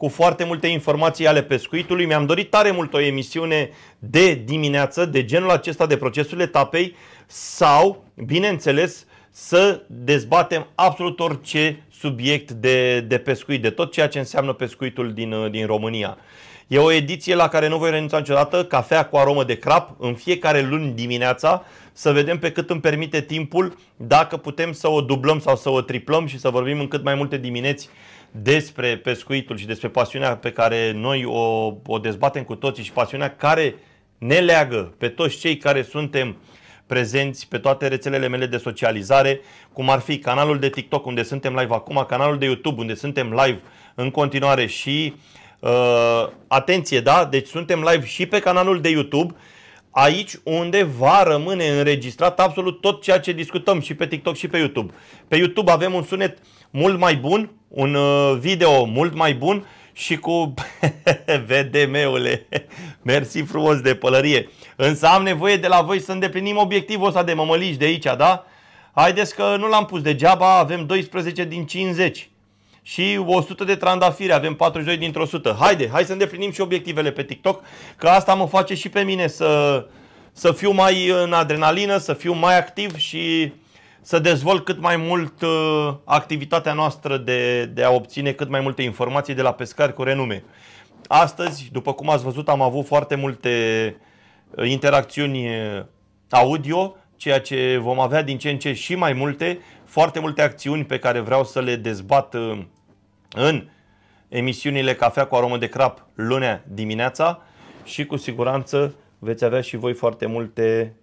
cu foarte multe informații ale pescuitului. Mi-am dorit tare mult o emisiune de dimineață, de genul acesta, de procesul etapei, sau, bineînțeles, să dezbatem absolut orice subiect de, de pescuit, de tot ceea ce înseamnă pescuitul din, din România. E o ediție la care nu voi renunța niciodată, cafea cu aromă de crap, în fiecare luni dimineața, să vedem pe cât îmi permite timpul, dacă putem să o dublăm sau să o triplăm și să vorbim în cât mai multe dimineți despre pescuitul și despre pasiunea pe care noi o, o dezbatem cu toții și pasiunea care ne leagă pe toți cei care suntem prezenți pe toate rețelele mele de socializare, cum ar fi canalul de TikTok unde suntem live acum, canalul de YouTube unde suntem live în continuare și uh, atenție, da? Deci suntem live și pe canalul de YouTube, aici unde va rămâne înregistrat absolut tot ceea ce discutăm și pe TikTok și pe YouTube. Pe YouTube avem un sunet mult mai bun, un video mult mai bun și cu V D M-ule, mersi frumos de pălărie. Însă am nevoie de la voi să îndeplinim obiectivul ăsta de mămăliși de aici, da? Haideți că nu l-am pus degeaba, avem doisprezece din cincizeci și o sută de trandafiri, avem patruzeci și doi dintr-o sută. Haide, hai să îndeplinim și obiectivele pe TikTok, că asta mă face și pe mine să, să fiu mai în adrenalină, să fiu mai activ și să dezvolt cât mai mult uh, activitatea noastră de, de a obține cât mai multe informații de la pescari cu renume. Astăzi, după cum ați văzut, am avut foarte multe interacțiuni audio, ceea ce vom avea din ce în ce și mai multe, foarte multe acțiuni pe care vreau să le dezbat uh, în emisiunile Cafea cu aromă de crap lunea dimineața și cu siguranță veți avea și voi foarte multe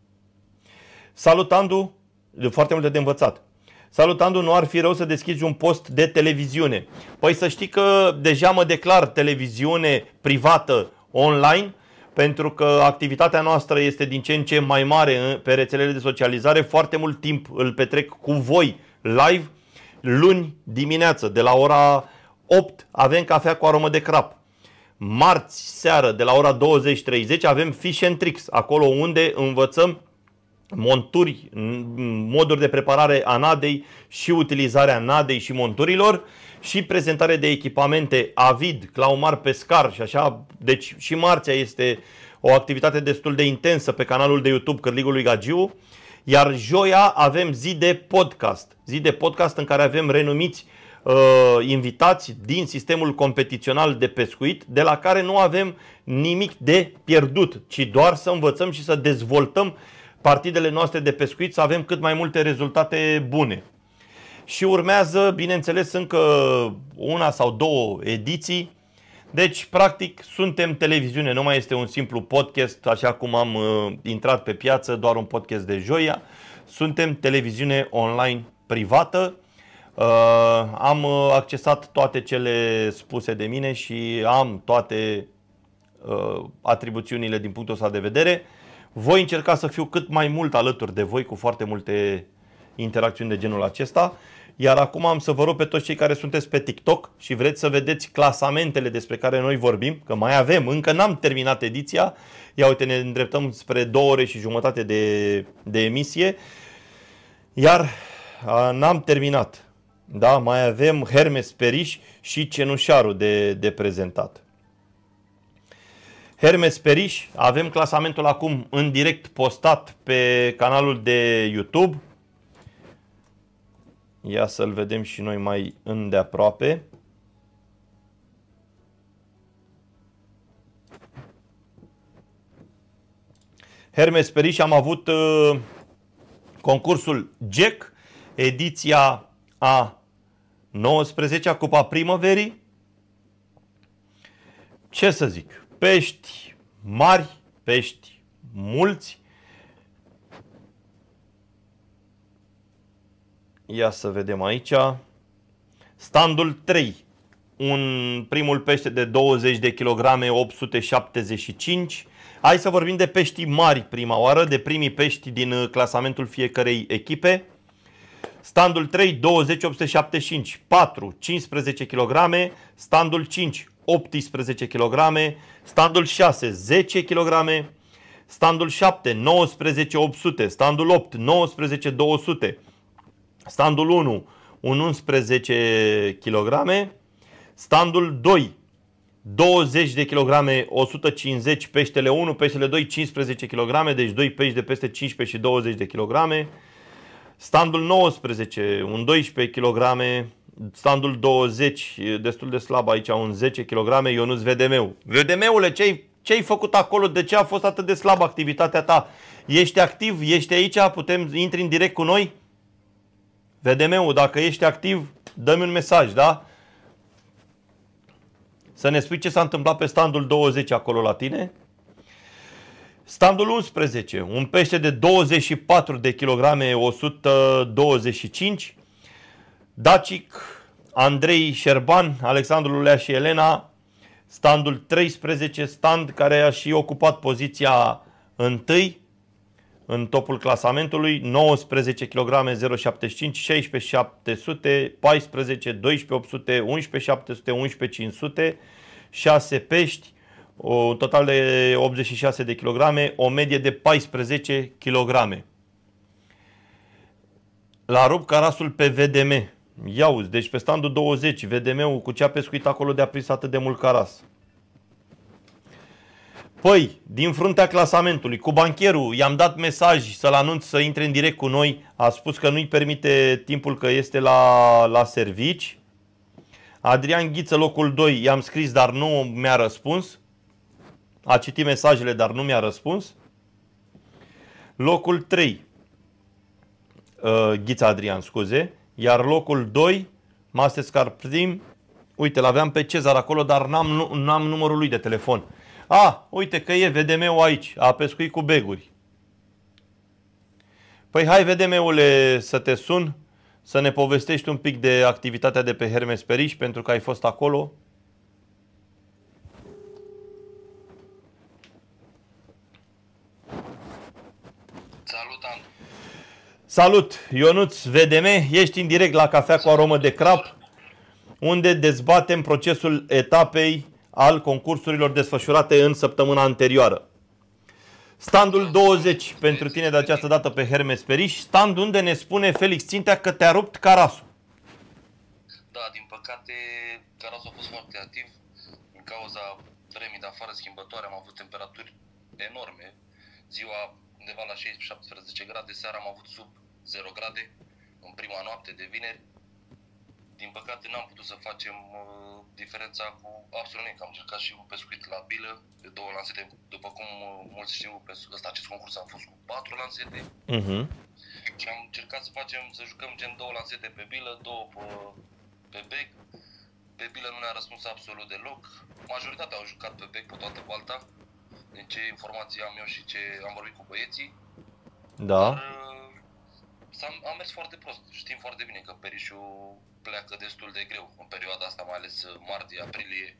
salutandu foarte multe de învățat. Salutandu, nu ar fi rău să deschizi un post de televiziune. Păi să știi că deja mă declar televiziune privată online, pentru că activitatea noastră este din ce în ce mai mare pe rețelele de socializare. Foarte mult timp îl petrec cu voi live. Luni dimineață de la ora opt avem cafea cu aromă de crap. Marți seară de la ora douăzeci treizeci avem Fish and Tricks, acolo unde învățăm monturi, moduri de preparare a nadei și utilizarea nadei și monturilor și prezentare de echipamente avid, claumar pescar și așa. Deci și marțea este o activitate destul de intensă pe canalul de YouTube Cârligul lui Gagiu. Iar joia avem zi de podcast, zi de podcast în care avem renumiți uh, invitați din sistemul competițional de pescuit, de la care nu avem nimic de pierdut, ci doar să învățăm și să dezvoltăm partidele noastre de pescuit, să avem cât mai multe rezultate bune. Și urmează, bineînțeles, încă una sau două ediții. Deci, practic, suntem televiziune, nu mai este un simplu podcast, așa cum am uh, intrat pe piață, doar un podcast de joia. Suntem televiziune online privată. Uh, am accesat toate cele spuse de mine și am toate uh, atribuțiunile din punctul ăsta de vedere. Voi încerca să fiu cât mai mult alături de voi cu foarte multe interacțiuni de genul acesta. Iar acum am să vă rog pe toți cei care sunteți pe TikTok și vreți să vedeți clasamentele despre care noi vorbim, că mai avem, încă n-am terminat ediția. Ia uite, ne îndreptăm spre două ore și jumătate de, de emisie. Iar n-am terminat. Da? Mai avem Hermes Periș și Cenușarul de, de prezentat. Hermes Periș, avem clasamentul acum în direct postat pe canalul de YouTube. Ia să-l vedem și noi mai îndeaproape. Hermes Periș, am avut uh, concursul Jack, ediția a nouăsprezecea, Cupa Primăverii. Ce să zic? Pești mari, pești mulți. Ia să vedem aici. Standul trei. Un primul pește de douăzeci de kilograme, opt sute șaptezeci și cinci. Hai să vorbim de pești mari prima oară, de primii pești din clasamentul fiecărei echipe. Standul trei, douăzeci, opt sute șaptezeci și cinci. patru, cincisprezece kilograme. Standul cinci, optsprezece kilograme. Standul șase, zece kilograme. Standul șapte, nouăsprezece, opt sute. Standul opt, nouăsprezece, două sute. Standul unu, unsprezece kilograme. Standul doi, douăzeci de kilograme, o sută cincizeci, peștele unu, peștele doi, cincisprezece kilograme, deci doi pești de peste cincisprezece și douăzeci de kilograme. Standul nouăsprezece, un doisprezece kilograme, standul douăzeci, destul de slab aici, un zece kilograme, Ionuț V D M-ul. V D M-ule, ce-ai ce-ai făcut acolo? De ce a fost atât de slabă activitatea ta? Ești activ? Ești aici? Putem intri în direct cu noi? V D M-ul, dacă ești activ, dă-mi un mesaj, da? Să ne spui ce s-a întâmplat pe standul douăzeci acolo la tine. Standul unsprezece, un pește de douăzeci și patru de kilograme, o sută douăzeci și cinci. Dacic, Andrei Șerban, Alexandru Lulea și Elena. Standul treisprezece, stand care a și ocupat poziția întâi în topul clasamentului, nouăsprezece kilograme, zero virgulă șaptezeci și cinci, șaisprezece șapte sute, paisprezece, doisprezece opt sute, unsprezece șapte sute, unsprezece cinci sute, șase pești, un total de optzeci și șase de kilograme, o medie de paisprezece kilograme. La rup carasul pe V D M. Ia uzi, deci pe standul douăzeci, V D M-ul cu ce a pescuit acolo de a prins atât de mult caras. Păi, din fruntea clasamentului, cu bancherul, i-am dat mesaj să-l anunț să intre în direct cu noi. A spus că nu-i permite timpul, că este la, la servici. Adrian Ghiță, locul doi, i-am scris, dar nu mi-a răspuns. A citit mesajele, dar nu mi-a răspuns. Locul trei, uh, Ghiță Adrian, scuze. Iar locul doi, Mastescar Prim, uite, l-aveam pe Cezar acolo, dar n-am, n-am numărul lui de telefon. A, uite că e V D M-ul aici, a pescuit cu beguri. Păi hai, V D M-ule, să te sun, să ne povestești un pic de activitatea de pe Hermes Periș, pentru că ai fost acolo. Salut, Andu. Salut, Ionuț V D M, ești în direct la Cafea cu aromă de crap, unde dezbatem procesul etapei al concursurilor desfășurate în săptămâna anterioară. Standul douăzeci pentru tine de această dată pe Hermes Periș, stand unde ne spune Felix Țintea că te-a rupt carasul. Da, din păcate, carasul a fost foarte activ. Din cauza vremii de afară schimbătoare am avut temperaturi enorme. Ziua undeva la șaisprezece șaptesprezece grade, seara am avut sub zero grade în prima noapte de vineri. Din păcate n-am putut să facem uh, diferența cu absolut nimic. Am încercat și un pescuit la bilă de două lansete. După cum uh, mulți știu, ăsta, acest concurs a fost cu patru lansete. Uh-huh. Și am încercat să facem, să jucăm gen două lansete pe bilă, două pe, pe bec. Pe bilă nu ne-a răspuns absolut deloc. Majoritatea au jucat pe bec pe toată balta. Din ce informații am eu și ce am vorbit cu băieții. Da. Dar, uh, am mers foarte prost. Știm foarte bine că Perișul pleacă destul de greu în perioada asta, mai ales martie, aprilie,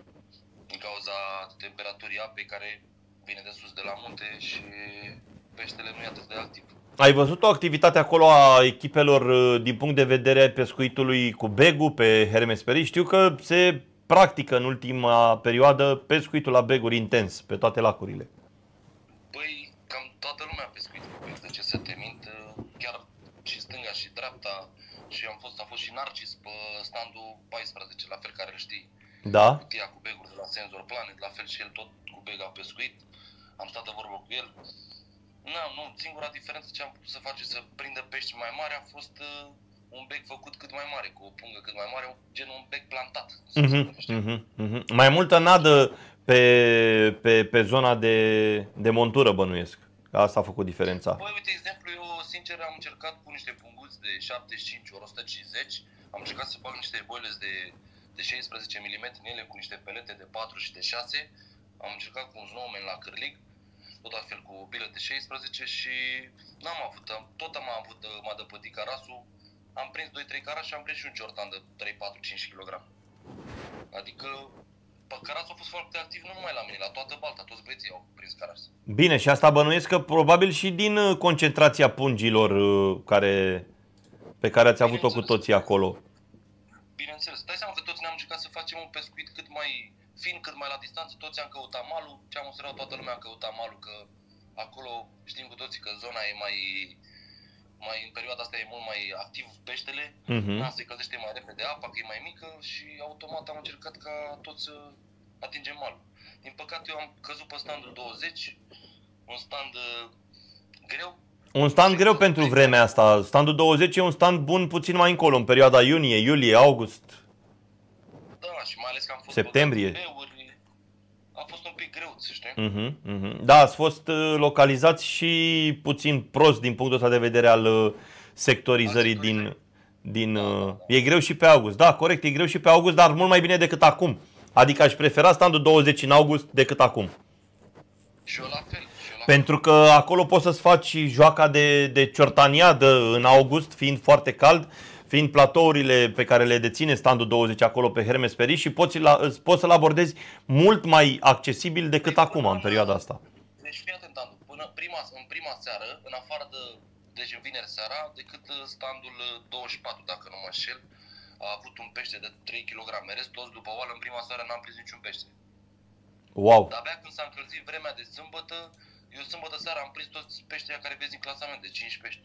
din cauza temperaturii apei care vine de sus de la munte și peștele nu e atât de activ. Ai văzut o activitate acolo a echipelor din punct de vedere al pescuitului cu begul pe Hermes Periș? Știu că se practică în ultima perioadă pescuitul la beguri intens pe toate lacurile. Păi, cam toată lumea a pescuit cu beg, de ce să te mint, chiar și stânga și dreapta. Și am fost, a fost și Narcis pe standul paisprezece, la fel, care îl știi. Da. Cutia cu beguri de la Sensor Planet, la fel și el tot cu beg a pescuit. Am stat de vorbă cu el. Nu, nu, singura diferență ce am putut să face să prindă pești mai mari a fost uh, un bec făcut cât mai mare, cu o pungă cât mai mare, gen un bec plantat. Uh-huh, uh-huh, uh-huh. Mai multă nadă pe, pe, pe zona de, de montură, bănuiesc. Asta a făcut diferența. Păi, uite, exemplu, eu sincer am încercat cu niște punguți de șaptezeci și cinci ori o sută cincizeci, am încercat să fac niște boilers de, de șaisprezece milimetri în ele cu niște pelete de patru și de șase, am încercat cu un snowman la cârlig, tot altfel cu o bilă de șaisprezece și n-am avut, tot am avut, m-a dăpătit carasul, am prins doi trei carași și am prins și un ciortan de trei patru cinci kilograme. Adică carasul a fost foarte activ nu numai la mine, la toată balta, toți băieții au prins caras. Bine, și asta bănuiesc că probabil și din concentrația pungilor care, pe care ați avut-o cu toții acolo. Bineînțeles, dai seama că toți ne-am încercat să facem un pescuit cât mai fin, cât mai la distanță, toți am căutat malul, ce am observat, toată lumea a căutat malul, că acolo știm cu toții că zona e mai, mai, în perioada asta e mult mai activ peștele, Mhm. na, se călzește mai repede apa, că e mai mică și automat am încercat ca toți să atingem malul. Din păcate eu am căzut pe standul douăzeci, un stand uh, greu. Un stand greu pentru vremea asta. Standul douăzeci e un stand bun puțin mai încolo, în perioada iunie, iulie, august. Da, și mai ales că am fost Septembrie. băgat în beuri, a fost un pic greu, să știi. Mhm, mhm. Da, ați fost uh, localizați și puțin prost din punctul ăsta de vedere al uh, sectorizării Al din... sectorizării. din Da, uh, da, da. E greu și pe august. Da, corect, e greu și pe august, dar mult mai bine decât acum. Adică aș prefera standul douăzeci în august decât acum. Și eu la fel. Și eu la Pentru că acolo poți să-ți faci joaca de, de ciortaniadă în august, fiind foarte cald, fiind platourile pe care le deține standul douăzeci acolo pe Hermes Periș și poți, la, poți să-l abordezi mult mai accesibil decât Deci, acum, până în perioada asta. Deci fii atent, Andu, până prima, în prima seară, în afară de, deci în vineri seara, decât uh, standul uh, douăzeci și patru, dacă nu mă înșel, a avut un pește de trei kilograme. Rest, toți după oală, în prima seară n-am prins niciun pește. Wow! Dar abia când s-a încălzit vremea de sâmbătă, eu sâmbătă seara am prins toți peștii care vezi în clasament, de cinci pești.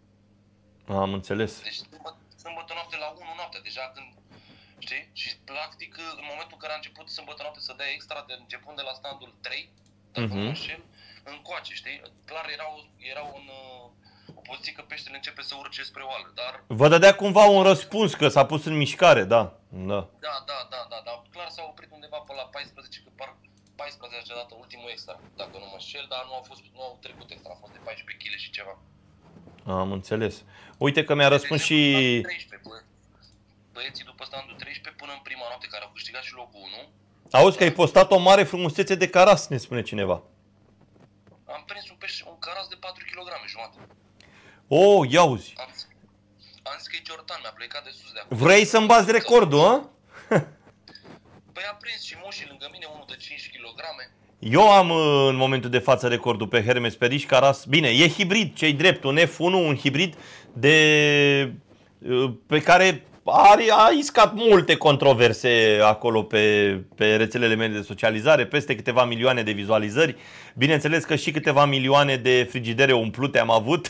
Am înțeles. Deci sâmbătă, sâmbătă noapte la unu noaptea, deja când, știi? Și practic, în momentul în care a început sâmbătă noapte să dea extra, de începând de la standul trei, dacă Mhm. nu mă înșel, încoace, știi? Clar era, o, era un, uh, o poziție că peștele începe să urce spre oală, dar Vă dădea cumva un răspuns că s-a pus în mișcare, da. Da. da, da, da, da, dar clar s-a oprit undeva pe la paisprezece, că par paisprezece dată ultimul extra, dacă nu mă înșel, dar nu au fost, nu au trecut extra, a fost de paisprezece kilograme și ceva. Am înțeles. Uite că mi-a răspuns De și... exemplu, treisprezece, bă, băieții după standul treisprezece până în prima noapte care au câștigat și locul unu, Auzi că ai postat o mare frumusețe de caras, ne spune cineva. am prins un pește, un caras de patru kilograme jumate. Oh, ia uzi. Am, am zis că e Jordan, mi-a plecat de sus de acolo. Vrei să-mi bați recordul, a? Păi a prins și mușii lângă mine, unul de cinci kilograme. Eu am în momentul de față recordul pe Hermes Periș, caras. Bine, e hibrid, ce-i drept, un F unu, un hibrid de pe care are, a iscat multe controverse acolo pe, pe rețelele mele de socializare, peste câteva milioane de vizualizări. Bineînțeles că și câteva milioane de frigidere umplute am avut.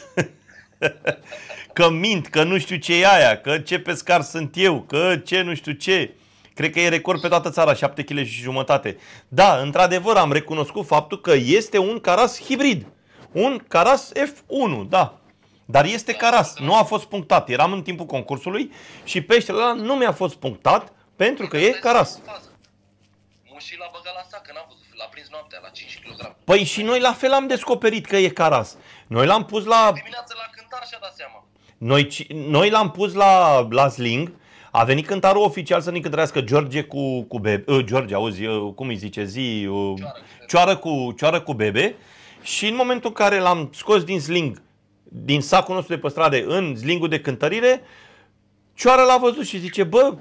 Că mint, că nu știu ce e aia, că ce pescar sunt eu, că ce nu știu ce. Cred că e record pe toată țara, șapte kilograme și jumătate. Da, într-adevăr am recunoscut faptul că este un caras hibrid. Un caras F unu, da. Dar este caras, nu a fost punctat. Eram în timpul concursului și peștele ăla nu mi-a fost punctat pentru că e caras. Mușii l-a băgat la sac, că n-a văzut, l-a prins noaptea la cinci kilograme. Păi și noi la fel am descoperit că e caras. Noi l-am pus la... Dimineața la cântar și-a dat seama. Noi, noi l-am pus la, la sling. A venit cântarul oficial să ne cântărească George cu, cu bebe. Uh, George, auzi, uh, cum îi zice, zi, uh, cioară, cu, cioară cu bebe. Și în momentul în care l-am scos din sling, din sacul nostru de păstrare, în slingul de cântărire, cioară l-a văzut și zice, bă,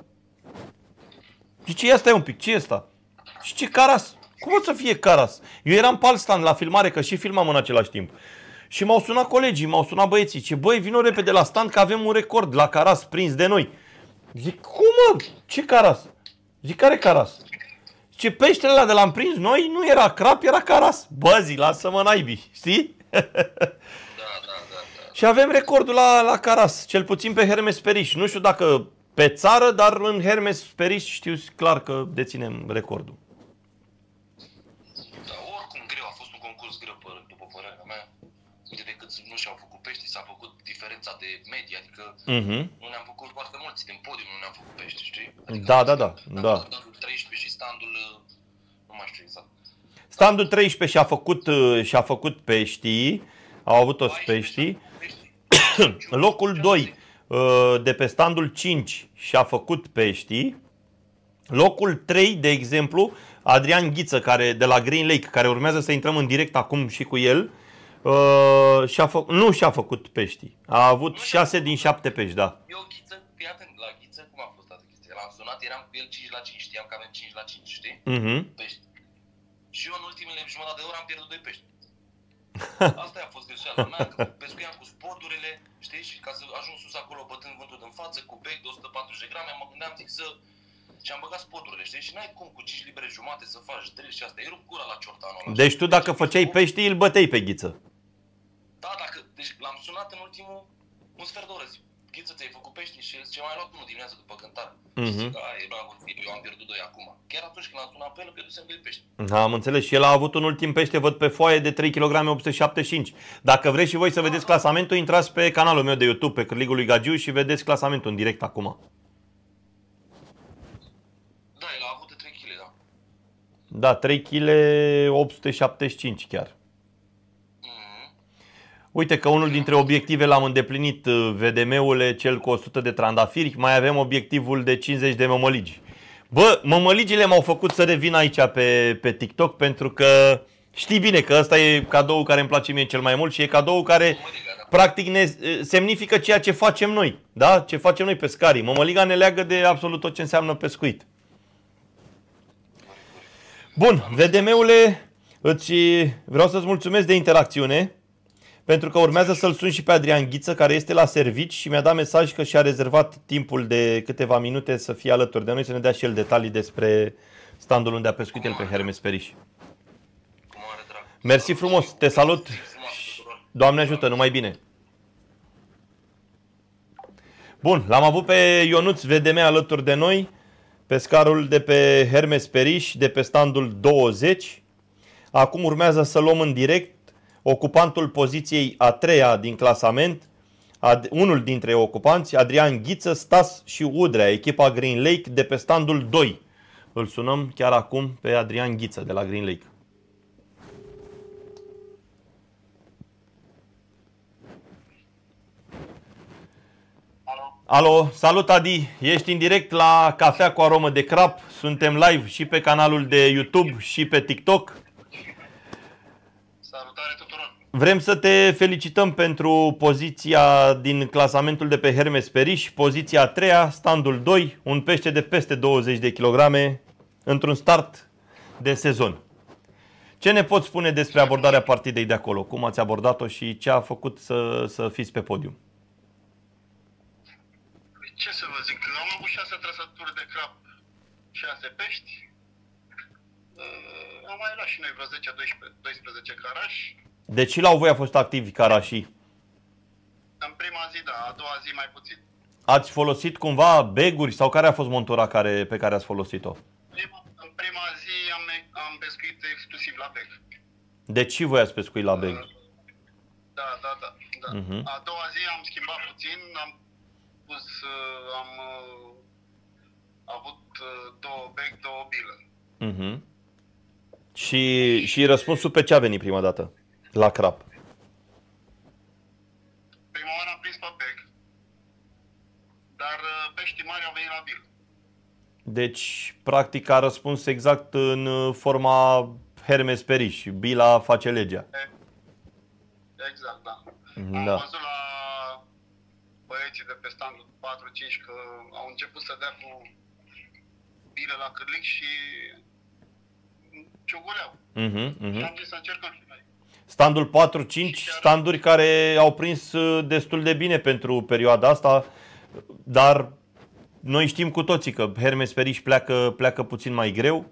zice, ia stai un pic, ce e ăsta? Și ce caras? Cum o să fie caras? Eu eram pe alt stand la filmare, că și filmam în același timp. Și m-au sunat colegii, m-au sunat băieții, ce băi, vino repede la stand că avem un record la caras prins de noi. Zic, cum mă? Ce caras? Zic, care caras? Ce peștele ăla de l-am prins noi nu era crap, era caras. Bă, zi, lasă-mă naibii, știi? Da, da, da, da. Și avem recordul la, la caras, cel puțin pe Hermes Periș. Nu știu dacă pe țară, dar în Hermes Periș știu clar că deținem recordul. Da, oricum greu, a fost un concurs greu, după părerea mea. Uite, decât nu și-au făcut pești, s-a făcut diferența de medie, adică Mhm. nu ne-am făcut foarte mulți din podium, nu ne-am făcut pești, știi? Da, da, da, da. Standul treisprezece și standul, nu mai știu exact. Standul treisprezece și-a făcut, și-a făcut peștii, au avut toți peștii. Locul doi de pe standul cinci și-a făcut peștii. Locul trei, de exemplu, Adrian Ghiță, care, de la Green Lake, care urmează să intrăm în direct acum și cu el, uh, și-a fă, nu și-a făcut peștii. A avut șase din șapte pești, da. Eu Ghiță, fii atent, la Ghiță, cum a fost atât Ghiță? L-am sunat, eram cu el cinci la cinci, știam că avem cinci la cinci, știi? Uh-huh. Pești. Și eu în ultimele jumătate de oră am pierdut doi pești. Asta a fost greșeala mea, că pescuiam cu sporturile, știi, și ca să ajung sus acolo bătând vântul din față, cu bec de o sută patruzeci de grame, mă gândeam, zic să... Și am băgat spoturile, știi, și n-ai cum cu cinci libere jumate să faci drill și asta, îi rup gura la ciortanul ăla. Deci tu dacă făceai peștii, îl băteai pe Ghiță. Da, dacă, deci l-am sunat în ultimul, un sfert de oră, zic, Ghiță, ți-ai făcut pești? Și el zice, mai luat unul dimineața după cântare. Mhm. Și zic, aia, eu, am, eu am pierdut doi acum. Chiar atunci când am sunat pe el, pierdusem doi pești. Am înțeles. Și el a avut un ultim pește, văd pe foaie, de trei kilograme opt sute șaptezeci și cinci. Dacă vreți și voi să vedeți clasamentul, intrați pe canalul meu de YouTube, pe Cârligul lui Gagiu, și vedeți clasamentul în direct acum. Da, el a avut de trei kilograme, da. Da, trei kilograme opt sute șaptezeci și cinci chiar. Uite că unul dintre obiective l-am îndeplinit, V D M-ule, cel cu o sută de trandafiri. Mai avem obiectivul de cincizeci de mămăligi. Bă, mămăligile m-au făcut să revin aici pe, pe TikTok, pentru că știi bine că ăsta e cadoul care îmi place mie cel mai mult și e cadoul care practic ne semnifică ceea ce facem noi. Da? Ce facem noi pescarii. Mămăliga ne leagă de absolut tot ce înseamnă pescuit. Bun, V D M-ule, îți vreau să-ți mulțumesc de interacțiune, pentru că urmează să-l sun și pe Adrian Ghiță, care este la servici și mi-a dat mesaj că și-a rezervat timpul de câteva minute să fie alături de noi, să ne dea și el detalii despre standul unde a pescuit el pe Hermes Periș. Mersi frumos, te salut, Doamne ajută, numai bine. Bun, l-am avut pe Ionuț V D M alături de noi, pescarul de pe Hermes Periș, de pe standul douăzeci. Acum urmează să luăm în direct ocupantul poziției a treia din clasament, ad, unul dintre ocupanți, Adrian Ghiță, Stas și Udrea, echipa Green Lake de pe standul doi. Îl sunăm chiar acum pe Adrian Ghiță de la Green Lake. Alo? Alo, salut Adi, ești în direct la Cafea cu aromă de crap, suntem live și pe canalul de YouTube și pe TikTok. Salutare tuturor! Vrem să te felicităm pentru poziția din clasamentul de pe Hermes Periș, poziția a treia, standul doi, un pește de peste douăzeci de kilograme într-un start de sezon. Ce ne poți spune despre abordarea partidei de acolo? Cum ați abordat-o și ce a făcut să, să fiți pe podium? Ce să vă zic, am avut șase trăsături de crap, șase pești. Uh, am mai luat și noi vreo zece doisprezece carași. Deci și la voi a fost activi carașii? În prima zi, da, a doua zi mai puțin. Ați folosit cumva beguri sau care a fost montura care, pe care ați folosit-o? Prima, în prima zi am, am pescuit exclusiv la beg. Deci și voi ați pescuit la beg? Uh, da, da, da. da. Uh-huh. A doua zi am schimbat puțin, am pus, uh, am uh, avut uh, două beg, două bilă. Uh-huh. Și, și răspunsul pe ce a venit prima dată la crap? Prima oară am prins pe beg, dar uh, peștii mari au venit la bil. Deci, practic, a răspuns exact în forma Hermes Periș. Bila face legea. Exact, da. Da. Am văzut la băieții de pe standul patru cinci că au început să dea cu bile la cârlic și ciuguleau. Uh-huh, uh-huh. Și am zis să încercăm și noi. Standul patru cinci, standuri care au prins destul de bine pentru perioada asta, dar noi știm cu toții că Hermes Periș pleacă, pleacă puțin mai greu.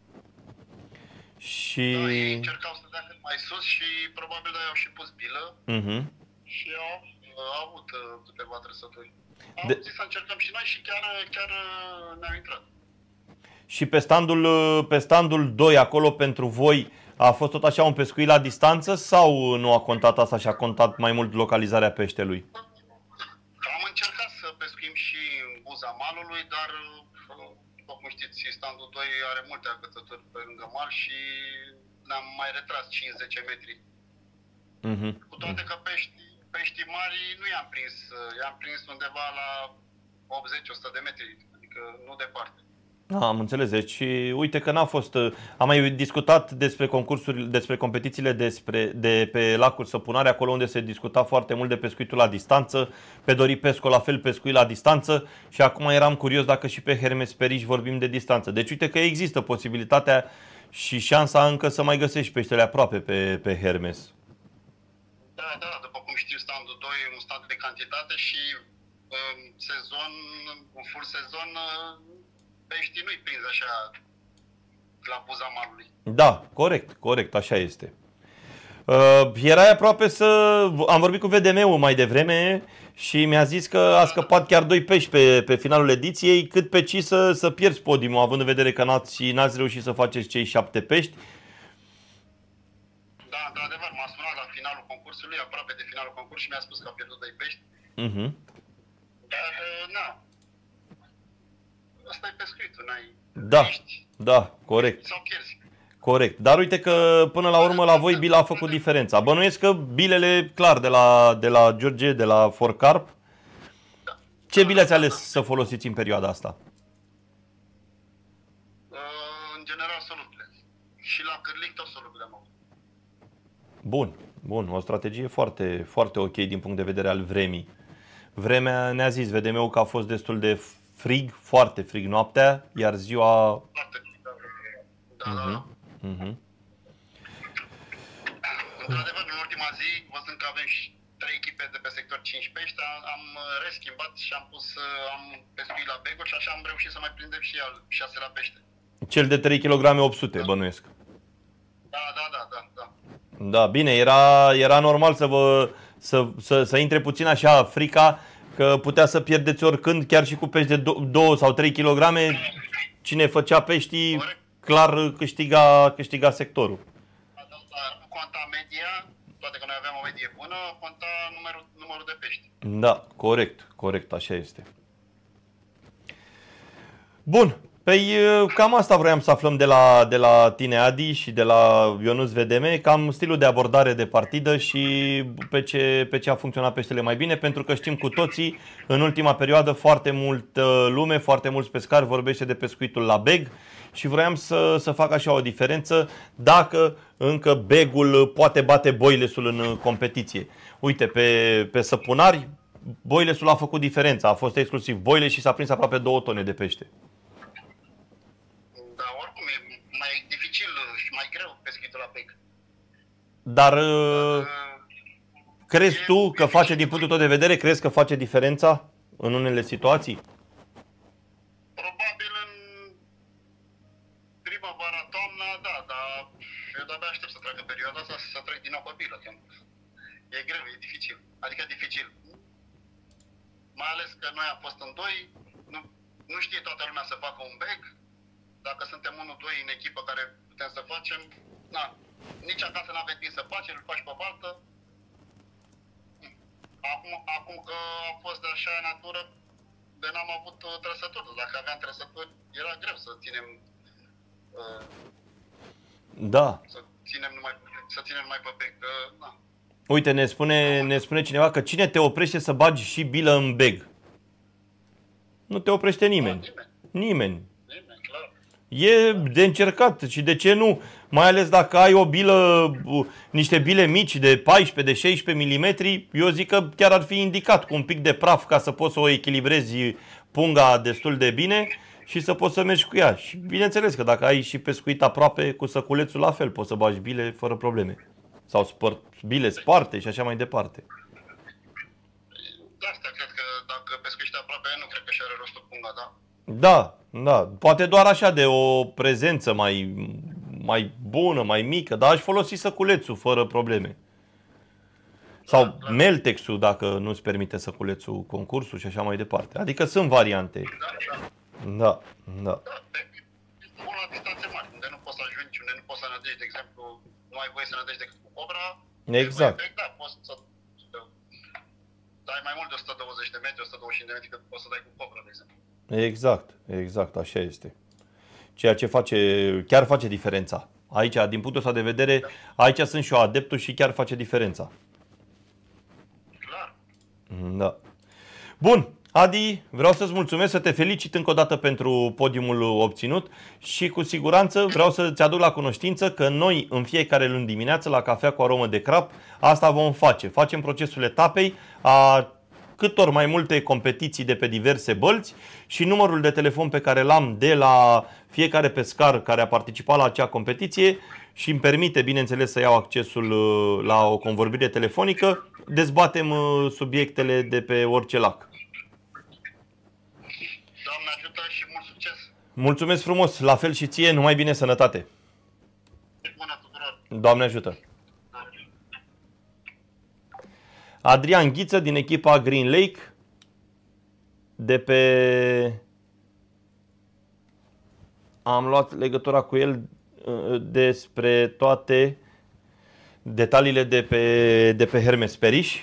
Și... Da, ei încercau să dea cât mai sus și probabil de-aia au și pus bilă. Uh-huh. Și au, au avut uh, câteva trăsături. Am De... zis să încercăm și noi și chiar, chiar uh, ne-au intrat. Și pe standul, pe standul doi, acolo pentru voi, a fost tot așa un pescuit la distanță sau nu a contat asta și a contat mai mult localizarea peștelui? Am încercat să pescuim și în buza malului, dar, după cum știți, standul doi are multe agățături pe lângă mal și ne-am mai retras cinci zece metri. Uh-huh. Cu toate că pești, peștii mari nu i-am prins, i-am prins undeva la optzeci la o sută de metri, adică nu departe. Am înțeles, deci uite că n-a fost... Am mai discutat despre concursuri, despre competițiile despre, de pe lacuri Săpunare, acolo unde se discuta foarte mult de pescuitul la distanță, pe Dori Pesco la fel pescuit la distanță și acum eram curios dacă și pe Hermes Periș vorbim de distanță. Deci uite că există posibilitatea și șansa încă să mai găsești peștele aproape pe, pe Hermes. Da, da, după cum știu, standul doi e un stand de cantitate și în sezon, în full sezon, peștii nu-i prins așa la buza malului. Da, corect, corect, așa este. Uh, erai aproape să... Am vorbit cu V D M-ul mai devreme și mi-a zis că a scăpat chiar doi pești pe, pe finalul ediției, cât pe ci să, să pierzi podiumul, având în vedere că n-ați, n-ați reușit să faceți cei șapte pești. Da, într-adevăr, m-a sunat la finalul concursului, aproape de finalul concursului și mi-a spus că a pierdut doi pești. Uh-huh. Dar, na, ăsta e pescuitul, n-ai... Da, pești da, corect. sau pierzi. Corect. Dar uite că până la urmă la voi bila a făcut diferența. Bănuiesc că bilele, clar, de la, de la George, de la Forcarp. Ce bile ați ales să folosiți în perioada asta? În general, solubile. Și la cârlic tot solubile am avut. Bun, bun. O strategie foarte, foarte ok din punct de vedere al vremii. Vremea, ne-a zis V D M-ul că a fost destul de frig, foarte frig noaptea, iar ziua... Foarte bine, da, da, da. da. Uh-huh. Într-adevăr, în ultima zi, văzând că avem și trei echipe de pe sector cinci pești, am reschimbat și am pus, am pescuit la beguri și așa am reușit să mai prindem și al șaselea pește. Cel de trei kilograme opt sute, da. Bănuiesc. Da, da, da, da, da. Da, bine, era, era normal să vă să, să, să intre puțin așa frica că putea să pierdeți oricând, chiar și cu pești de două sau trei kilograme, cine făcea peștii, corect. Clar câștiga, câștiga sectorul. Nu conta media, toate că noi aveam o medie bună, conta numărul, numărul de pești. Da, corect, corect, așa este. Bun, păi cam asta vroiam să aflăm de la, de la tine, Adi, și de la Ionuț V D M, cam stilul de abordare de partidă și pe ce, pe ce a funcționat peștele mai bine, pentru că știm cu toții, în ultima perioadă, foarte multă lume, foarte mulți pescari vorbește de pescuitul la beg și vroiam să, să fac așa o diferență dacă încă begul poate bate boilesul în competiție. Uite, pe, pe săpunari, boilesul a făcut diferența, a fost exclusiv boile și s-a prins aproape două tone de pește. Da, oricum e mai dificil și mai greu pescuitul la beg. Dar uh, crezi tu că face, din punctul tău de vedere, crezi că face diferența în unele situații? Probabil în primăvara, toamna, da, dar eu de-abia aștept să treacă perioada asta să trec din nou pe bilă. E greu, e dificil. Adică dificil. Mai ales că noi am fost în doi, nu, nu știe toată lumea să facă un bag. Dacă suntem unul, doi în echipă care putem să facem, na, nici acasă n-avem timp să facem, îl faci pe baltă. Acum, acum că a fost de așa natură, de n-am avut uh, trăsături. Dacă aveam trăsături, era greu să ținem uh, da. Să ținem numai, să ținem numai pe bec. Că, na. Uite, ne spune, ne spune cineva că cine te oprește să bagi și bilă în beg? Nu te oprește nimeni. Da, nimeni. Nimeni. Nimeni, clar. E de încercat și de ce nu? Mai ales dacă ai o bilă, niște bile mici de paisprezece, de șaisprezece milimetri, eu zic că chiar ar fi indicat cu un pic de praf ca să poți să o echilibrezi punga destul de bine și să poți să mergi cu ea. Și bineînțeles că dacă ai și pescuit aproape cu săculețul, la fel, poți să bagi bile fără probleme. Sau spăr, bile sparte și așa mai departe. De asta cred că dacă pescuiești aproape, nu cred că și are rostul punga, da? Da, da. Poate doar așa de o prezență mai, mai bună, mai mică, dar aș folosi săculețul fără probleme. Sau da, da. Meltexul, dacă nu-ți permite săculețul concursul și așa mai departe. Adică sunt variante. Da, da. Da, da. Da, bun la distanțe mari, unde nu poți să ajungi, unde nu poți să nădești, de exemplu, nu ai voie să nădești decât cu cobra. Exact. Bec, da, poți să dai mai mult de o sută douăzeci de metri, o sută douăzeci și cinci de metri, că poți să dai cu cobra, de exemplu. Exact, exact, așa este. Ceea ce face, chiar face diferența. Aici, din punctul ăsta de vedere, aici sunt și eu adeptul și chiar face diferența. Clar. Da. Bun. Adi, vreau să-ți mulțumesc, să te felicit încă o dată pentru podiumul obținut și cu siguranță vreau să-ți aduc la cunoștință că noi în fiecare luni dimineață la Cafea cu aromă de crap asta vom face. Facem procesul etapei a câtor mai multe competiții de pe diverse bălți și numărul de telefon pe care l-am de la fiecare pescar care a participat la acea competiție și îmi permite, bineînțeles, să iau accesul la o convorbire telefonică, dezbatem subiectele de pe orice lac. Doamne ajută și mult succes! Mulțumesc frumos, la fel și ție, numai bine, sănătate! Bună tuturor! Doamne ajută! Adrian Ghiță din echipa Green Lake, de pe... Am luat legătura cu el despre toate detaliile de pe, de pe Hermes Periș.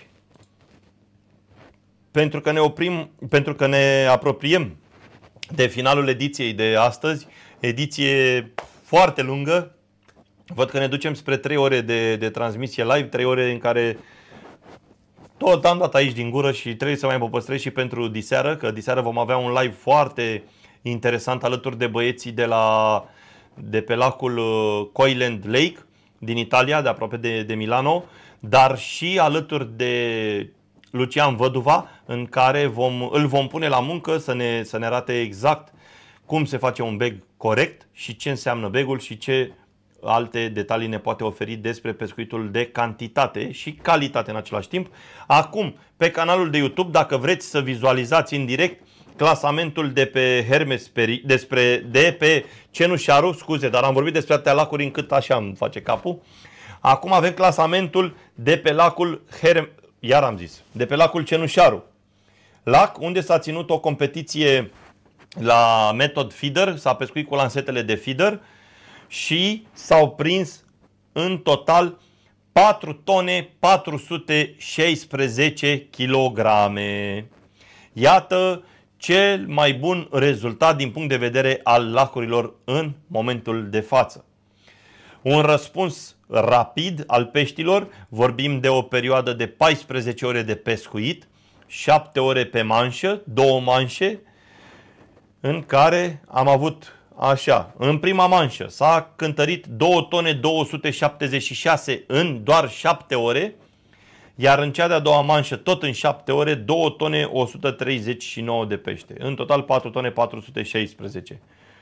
Pentru că ne oprim, pentru că ne apropiem de finalul ediției de astăzi, ediție foarte lungă. Văd că ne ducem spre trei ore de, de transmisie live, trei ore în care tot am dat aici din gură și trebuie să mai mă păstrez și pentru diseară, că diseară vom avea un live foarte interesant alături de băieții de, la, de pe lacul Coiland Lake din Italia, de aproape de, de Milano, dar și alături de Lucian Văduva, în care vom, îl vom pune la muncă să ne, să ne arate exact cum se face un bag corect și ce înseamnă bagul și ce alte detalii ne poate oferi despre pescuitul de cantitate și calitate în același timp. Acum, pe canalul de YouTube, dacă vreți să vizualizați în direct clasamentul de pe Hermes Periș, despre, de pe Cenușaru, scuze, dar am vorbit despre atâtea lacuri încât așa îmi face capul. Acum avem clasamentul de pe lacul Hermes, iar am zis, de pe lacul Cenușaru. Lac unde s-a ținut o competiție la Method Feeder, s-a pescuit cu lansetele de feeder și s-au prins în total patru tone patru sute șaisprezece kilograme. Iată cel mai bun rezultat din punct de vedere al lacurilor în momentul de față. Un răspuns rapid al peștilor, vorbim de o perioadă de paisprezece ore de pescuit, șapte ore pe manșă, două manșe, în care am avut așa, în prima manșă s-a cântărit două tone două sute șaptezeci și șase în doar șapte ore, iar în cea de-a doua manșă, tot în șapte ore, două tone o sută treizeci și nouă de pește. În total patru tone patru sute șaisprezece.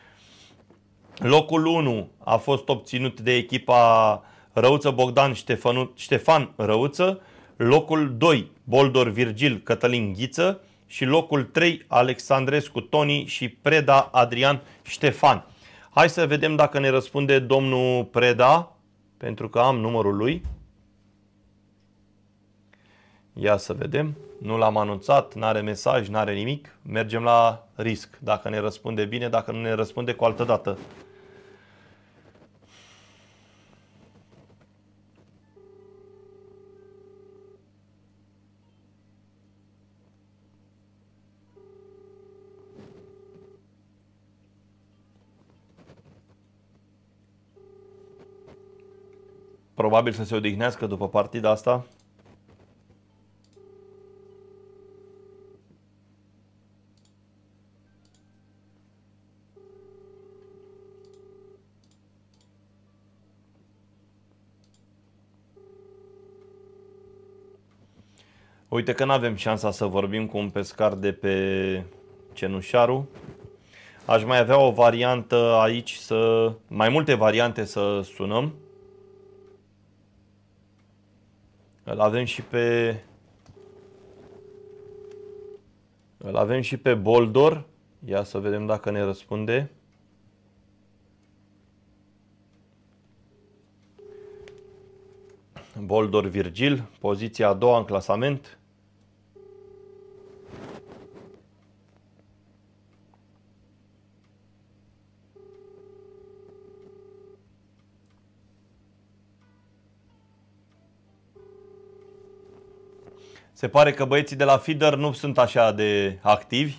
Locul unu a fost obținut de echipa Răuță Bogdan Ștefanu, Ștefan Răuță, locul doi Boldor Virgil Cătălin Ghiță și locul trei Alexandrescu Toni și Preda Adrian Ștefan. Hai să vedem dacă ne răspunde domnul Preda, pentru că am numărul lui. Ia să vedem. Nu l-am anunțat, n-are mesaj, n-are nimic. Mergem la risc. Dacă ne răspunde bine, dacă nu ne răspunde cu altă dată. Probabil să se odihnească după partida asta. Uite că nu avem șansa să vorbim cu un pescar de pe Cenușaru. Aș mai avea o variantă aici, să mai multe variante să sunăm. Îl avem și pe Îl avem și pe Boldor. Ia să vedem dacă ne răspunde. Boldor Virgil, poziția a doua în clasament. Se pare că băieții de la feeder nu sunt așa de activi.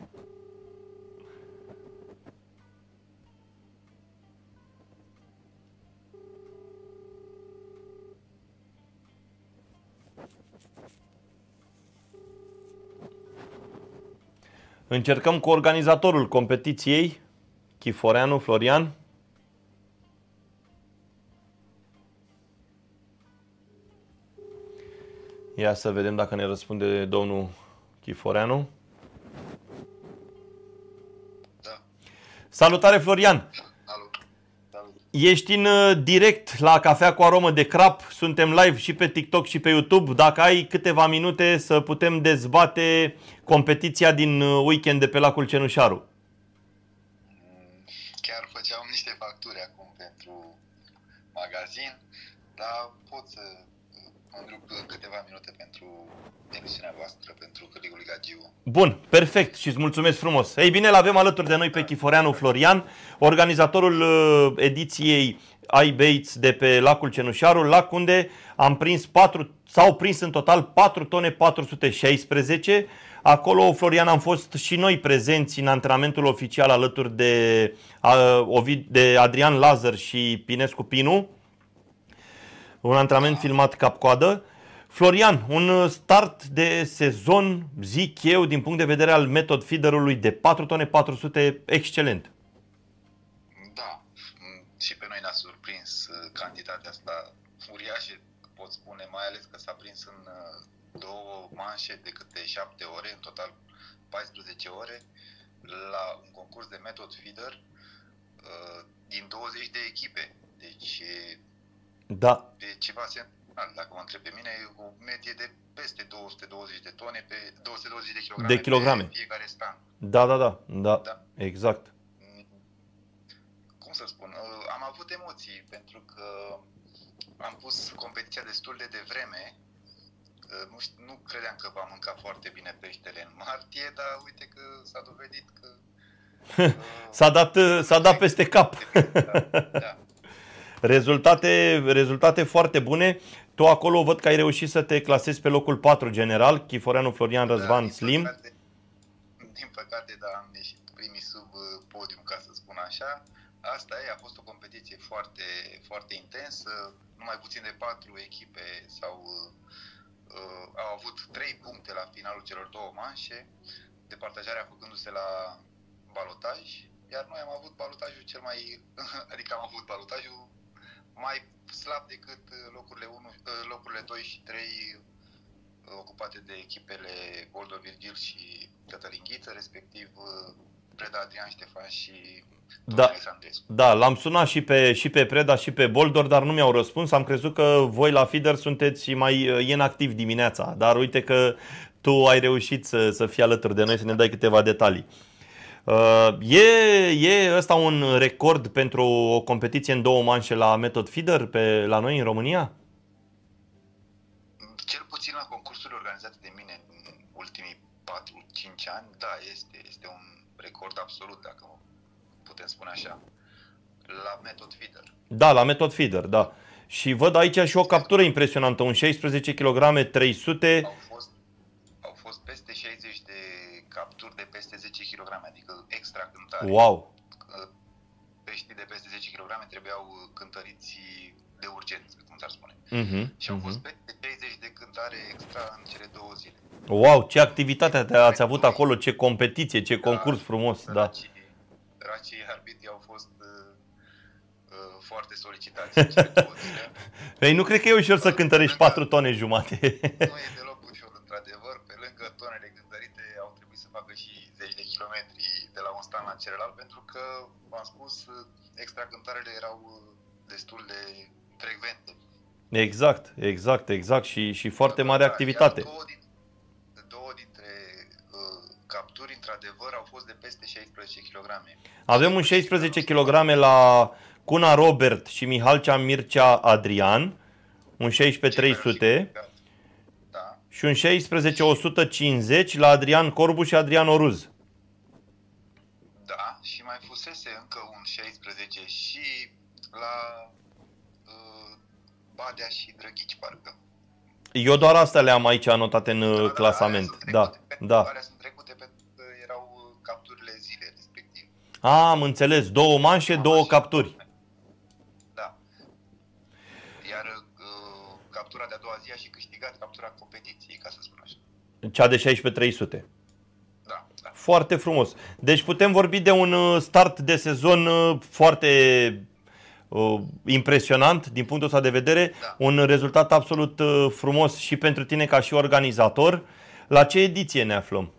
Încercăm cu organizatorul competiției, Chiforeanu Florian. Ia să vedem dacă ne răspunde domnul Chiforeanu. Da. Salutare, Florian! Salut. Salut. Ești în direct la Cafea cu Aromă de Crap. Suntem live și pe TikTok și pe YouTube. Dacă ai câteva minute să putem dezbate competiția din weekend de pe lacul Cenușaru. Chiar făceam niște facturi acum pentru magazin, dar pot să Mândruc câteva minute pentru emisiunea voastră, pentru Cârligul Ligagiu. Bun, perfect și îți mulțumesc frumos. Ei bine, l-avem alături de noi pe Chiforeanu Florian, organizatorul uh, ediției iBaits de pe lacul Cenușarul, lac unde am prins patru, s-au prins în total patru tone patru sute șaisprezece. Acolo, Florian, am fost și noi prezenți în antrenamentul oficial alături de, uh, de Adrian Lazar și Pinescu Pinu. Un antrenament filmat cap-coadă. Florian, un start de sezon, zic eu, din punct de vedere al metod feederului de patru tone patru sute, excelent. Da, și pe noi ne-a surprins cantitatea asta uriașă, pot spune, mai ales că s-a prins în două manșe de câte șapte ore, în total paisprezece ore, la un concurs de metod feeder din douăzeci de echipe. Deci da. E ceva senzațional, dacă mă întreb pe mine, e o medie de peste două sute douăzeci de tone, pe două sute douăzeci de kilograme, de kilograme pe fiecare stand. Da, da, da, da, da. Exact. Cum să spun, am avut emoții pentru că am pus competiția destul de devreme. Nu, știu, nu credeam că va mânca foarte bine peștele în martie, dar uite că s-a dovedit că... s-a dat, s-a dat peste cap. Da, da. Rezultate, rezultate foarte bune. Tu acolo văd că ai reușit să te clasezi pe locul patru general, Chiforeanu Florian Răzvan da, Slim. Din păcate, din păcate, da, am ieșit primii sub podium, ca să spun așa. Asta e, a fost o competiție foarte, foarte intensă. Numai puțin de patru echipe sau uh, au avut trei puncte la finalul celor două manșe, departajarea făcându-se la balotaj, iar noi am avut balotajul cel mai, adică am avut balotajul mai slab decât locurile, unu, locurile doi și trei ocupate de echipele Goldo Virgil și Cătălin Ghiță, respectiv Preda Adrian Ștefan și da, Alexandrescu. Da, l-am sunat și pe, și pe Preda și pe Boldor, dar nu mi-au răspuns. Am crezut că voi la feeder sunteți mai inactiv dimineața, dar uite că tu ai reușit să, să fii alături de noi, să ne dai câteva detalii. Uh, e, e ăsta un record pentru o competiție în două manșe la metod feeder pe, la noi în România? Cel puțin la concursurile organizate de mine în ultimii patru cinci ani, da, este, este un record absolut, dacă putem spune așa, la metod feeder. Da, la metod feeder, da. Și văd aici și o captură impresionantă, un șaisprezece kilograme trei sute. Au fost, au fost peste șaizeci de capturi de peste zece kilograme, adică extra cântare. Wow! Peștii de peste zece kilograme trebuiau cântăriți de urgență, cum s-ar spune. Uh-huh, și au uh-huh. fost peste treizeci de cântare extra în cele două zile. Wow, ce activitate ați avut acolo, ce competiție, ce concurs da, frumos. Da. Racii, racii arbitrii au fost uh, uh, foarte solicitați în cele două zile. Păi nu cred că e ușor să cântărești patru tone jumate. Nu e deloc ușor, într-adevăr. Pe lângă tonele cântărite au trebuit să facă și zeci de kilometri de la un stand la celălalt, pentru că, v-am spus, extra cântarele erau destul de frecvente. Exact, exact, exact și, și foarte mare activitate. Două, din, două dintre uh, capturi, într-adevăr, au fost de peste șaisprezece kilograme. Avem un șaisprezece kilograme la Cuna Robert și Mihalcea Mircea Adrian, un șaisprezece trei sute da. și un șaisprezece o sută cincizeci la Adrian Corbu și Adrian Oruz. Da, și mai fusese încă un șaisprezece și la uh, Badea și Drăghici, parcă. Eu doar astea le-am aici anotate în da, clasament. Da, da. Alea sunt trecute pentru că erau capturile zilei respectiv. A, am înțeles. Două manșe, două, două capturi. Da. Iar uh, captura de-a doua zi a și câștigat captura competiției, ca să spun așa. Cea de șaisprezece trei sute. Da, da. Foarte frumos. Deci putem vorbi de un start de sezon foarte uh, impresionant din punctul ăsta de vedere. Da. Un rezultat absolut uh, frumos și pentru tine ca și organizator. La ce ediție ne aflăm?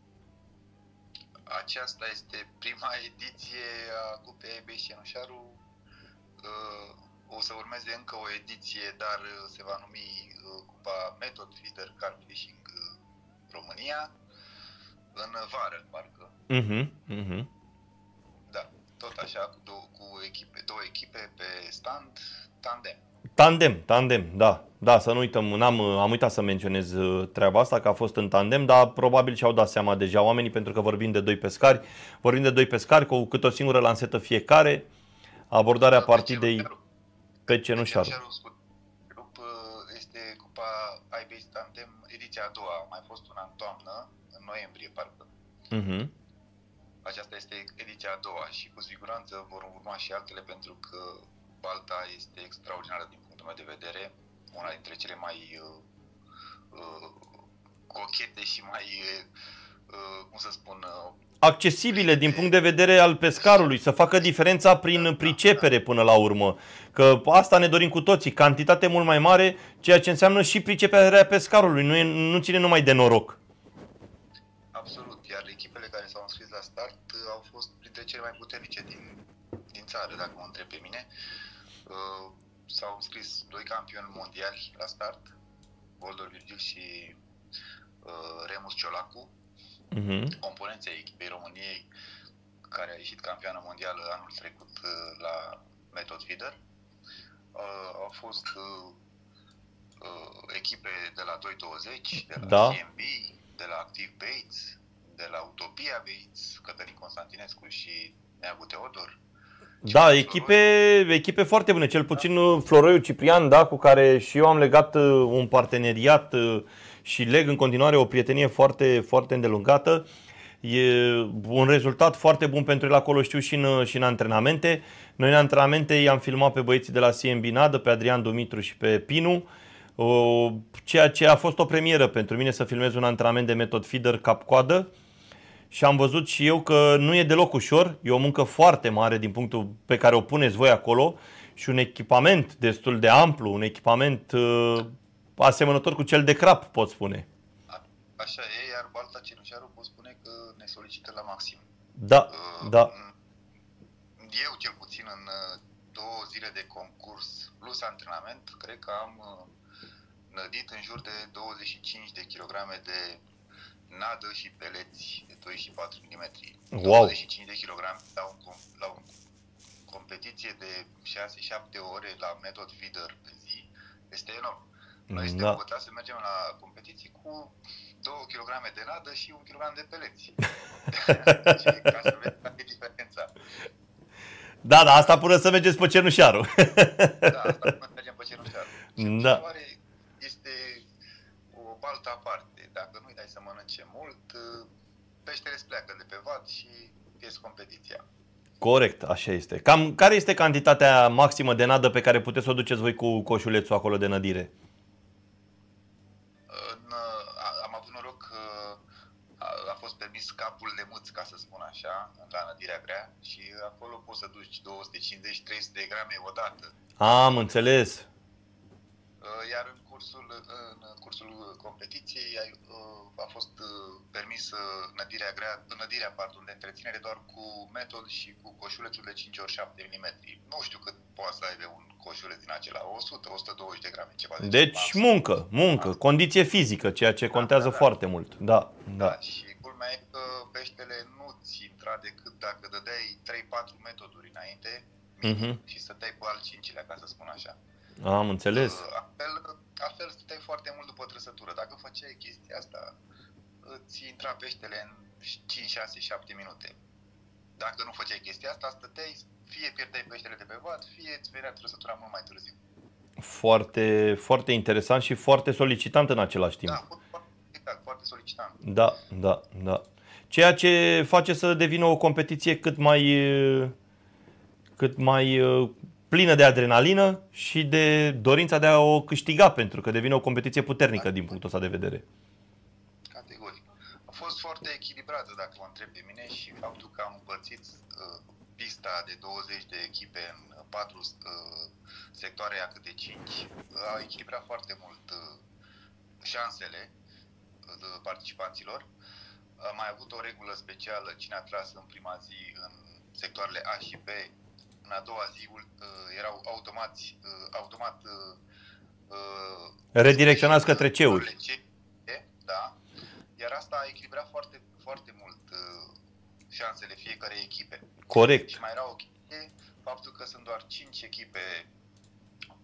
Aceasta este prima ediție a Cupei iBaits Cenușarul. Uh, o să urmeze încă o ediție, dar se va numi uh, Cupa Method Feeder Carp Fishing România. În vară, parcă. Uh-huh, uh-huh. Da, tot așa, cu, două, cu echipe, două echipe pe stand, tandem. Tandem, tandem, da. Da, să nu uităm, n-am, am uitat să menționez treaba asta, că a fost în tandem, dar probabil și-au dat seama deja oamenii, pentru că vorbim de doi pescari, vorbim de doi pescari cu cât o singură lansetă fiecare, abordarea da, partidei pe cenușarul. Grup este cupa iBase Tandem, ediția a doua, a mai fost una în toamnă, în noiembrie, parcă. Uh-huh. Aceasta este ediția a doua și cu siguranță vor urma și altele, pentru că balta este extraordinară din punctul meu de vedere, una dintre cele mai uh, uh, cochete și mai, uh, cum să spun... Uh, accesibile din punct de vedere al pescarului, să facă diferența prin pricepere până la urmă. Că asta ne dorim cu toții, cantitate mult mai mare, ceea ce înseamnă și priceperea pescarului, nu, e, nu ține numai de noroc. Absolut, iar echipele care s-au înscris la start au fost printre cele mai puternice din, din țară, dacă mă întreb pe mine. Uh, s-au înscris doi campioni mondiali la start, Boldor Virgil și uh, Remus Ciolacu, uh-huh. componenții echipei României, care a ieșit campioană mondială anul trecut uh, la Method Feeder. Uh, au fost uh, uh, echipe de la doi douăzeci, de la da. C M B, de la Active Baits, de la Utopia Baits, Cătălin Constantinescu și Neagu Teodor. Da, echipe, echipe foarte bune, cel puțin Floroiu Ciprian, da, cu care și eu am legat un parteneriat și leg în continuare o prietenie foarte, foarte îndelungată. E un rezultat foarte bun pentru el acolo, știu, și în, și în antrenamente. Noi în antrenamente i-am filmat pe băieții de la C M B Nadă, pe Adrian Dumitru și pe Pinu, ceea ce a fost o premieră pentru mine, să filmez un antrenament de Method Feeder cap-coadă. Și am văzut și eu că nu e deloc ușor, e o muncă foarte mare din punctul pe care o puneți voi acolo și un echipament destul de amplu, un echipament uh, asemănător cu cel de crap, pot spune. A, așa e, iar balta cenușarul pot spune că ne solicită la maxim. Da, uh, da. Eu, cel puțin, în două zile de concurs plus antrenament, cred că am uh, nădit în jur de douăzeci și cinci de kilograme de nadă și peleți de doi și patru milimetri. Wow. douăzeci și cinci de kilograme la, un, la o competiție de șase șapte ore la Method Feeder pe zi este enorm. Noi suntem da. învățați să mergem la competiții cu două kilograme de nadă și un kilogram de peleți. Ca să vezi care e diferența. Da, da, asta până să mergeți pe cenușarul. Da, asta până să mergem pe cenușarul. Da. Este o baltă aparte. Dacă nu-i dai să mănânce mult, peștele îți pleacă de pe vat și pierzi competiția. Corect, așa este. Cam care este cantitatea maximă de nadă pe care puteți să o duceți voi cu coșulețul acolo de nădire? În, am avut noroc că a, a fost permis capul de mâț, ca să spun așa, la nădirea grea și acolo poți să duci două sute cincizeci trei sute de grame odată. Am înțeles. Iar în cursul, în cursul competiției a fost permis nădirea grea, nădirea, pardon, de întreținere doar cu Method și cu coșulețul de cinci ori șapte milimetri. Nu știu cât poate să aibă un coșuleț din acela, o sută - o sută douăzeci de grame, ceva de Deci maxim. muncă, muncă, da. Condiție fizică, ceea ce contează da, da, da. foarte mult. Da, da. Da, și culmea e că peștele nu-ți intra decât dacă dădeai trei patru metoduri înainte uh-huh. și stăteai cu al cincilea, ca să spun așa. Am înțeles. Altfel, altfel stăteai foarte mult după trăsătură. Dacă făceai chestia asta, îți intra peștele în cinci, șase, șapte minute. Dacă nu făceai chestia asta, stăteai, fie pierdeai peștele de pe vat, fie îți venea trăsătura mult mai târziu. Foarte, foarte interesant și foarte solicitant în același timp. Da, foarte, foarte solicitant. Da, da, da. Ceea ce face să devină o competiție cât mai, cât mai plină de adrenalină și de dorința de a o câștiga, pentru că devine o competiție puternică din punctul ăsta de vedere. Categoric. A fost foarte echilibrată, dacă mă întreb pe mine, și faptul că am împărțit uh, pista de douăzeci de echipe în patru uh, sectoare a câte cinci, a echilibrat foarte mult uh, șansele uh, participanților. Am mai avut o regulă specială, cine a tras în prima zi în sectoarele A și B, în a doua zi uh, erau automați, uh, automat uh, redirecționați către ceuri. Da. Iar asta a echilibrat foarte, foarte mult uh, șansele fiecarei echipe. Corect. Și mai era o chestie, faptul că sunt doar cinci echipe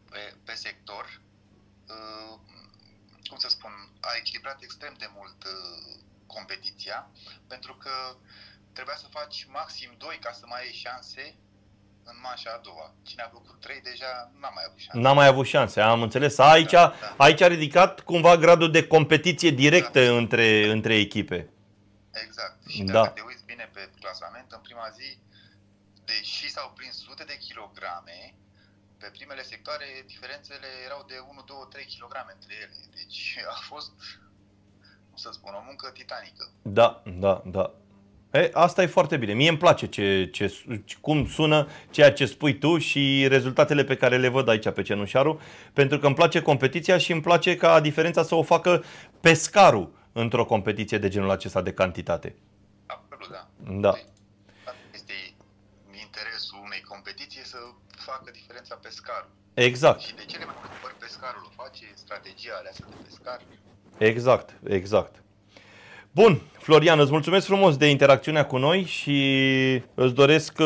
pe, pe sector, uh, cum să spun, a echilibrat extrem de mult uh, competiția, pentru că trebuia să faci maxim doi ca să mai ai șanse în manșa a doua. Cine a făcut trei deja n-a mai avut șanse. N-a mai avut șanse, am înțeles. Aici, da, da. aici a ridicat cumva gradul de competiție directă da. între, între echipe. Exact. Și da. dacă te uiți bine pe clasament, în prima zi, deși s-au prins sute de kilograme, pe primele sectoare diferențele erau de unu, doi, trei kilograme între ele. Deci a fost, cum să spun, o muncă titanică. Da, da, da. E, asta e foarte bine. Mie îmi place ce, ce, cum sună ceea ce spui tu și rezultatele pe care le văd aici pe Cenușaru, pentru că îmi place competiția și îmi place ca diferența să o facă pescarul într-o competiție de genul acesta de cantitate. Absolut, da. Da. Este interesul unei competiții să facă diferența pescarul. Exact. Și de cele mai multe ori pescarul o face, strategia aleasă de pescar. Exact, exact. Bun, Florian, îți mulțumesc frumos de interacțiunea cu noi și îți doresc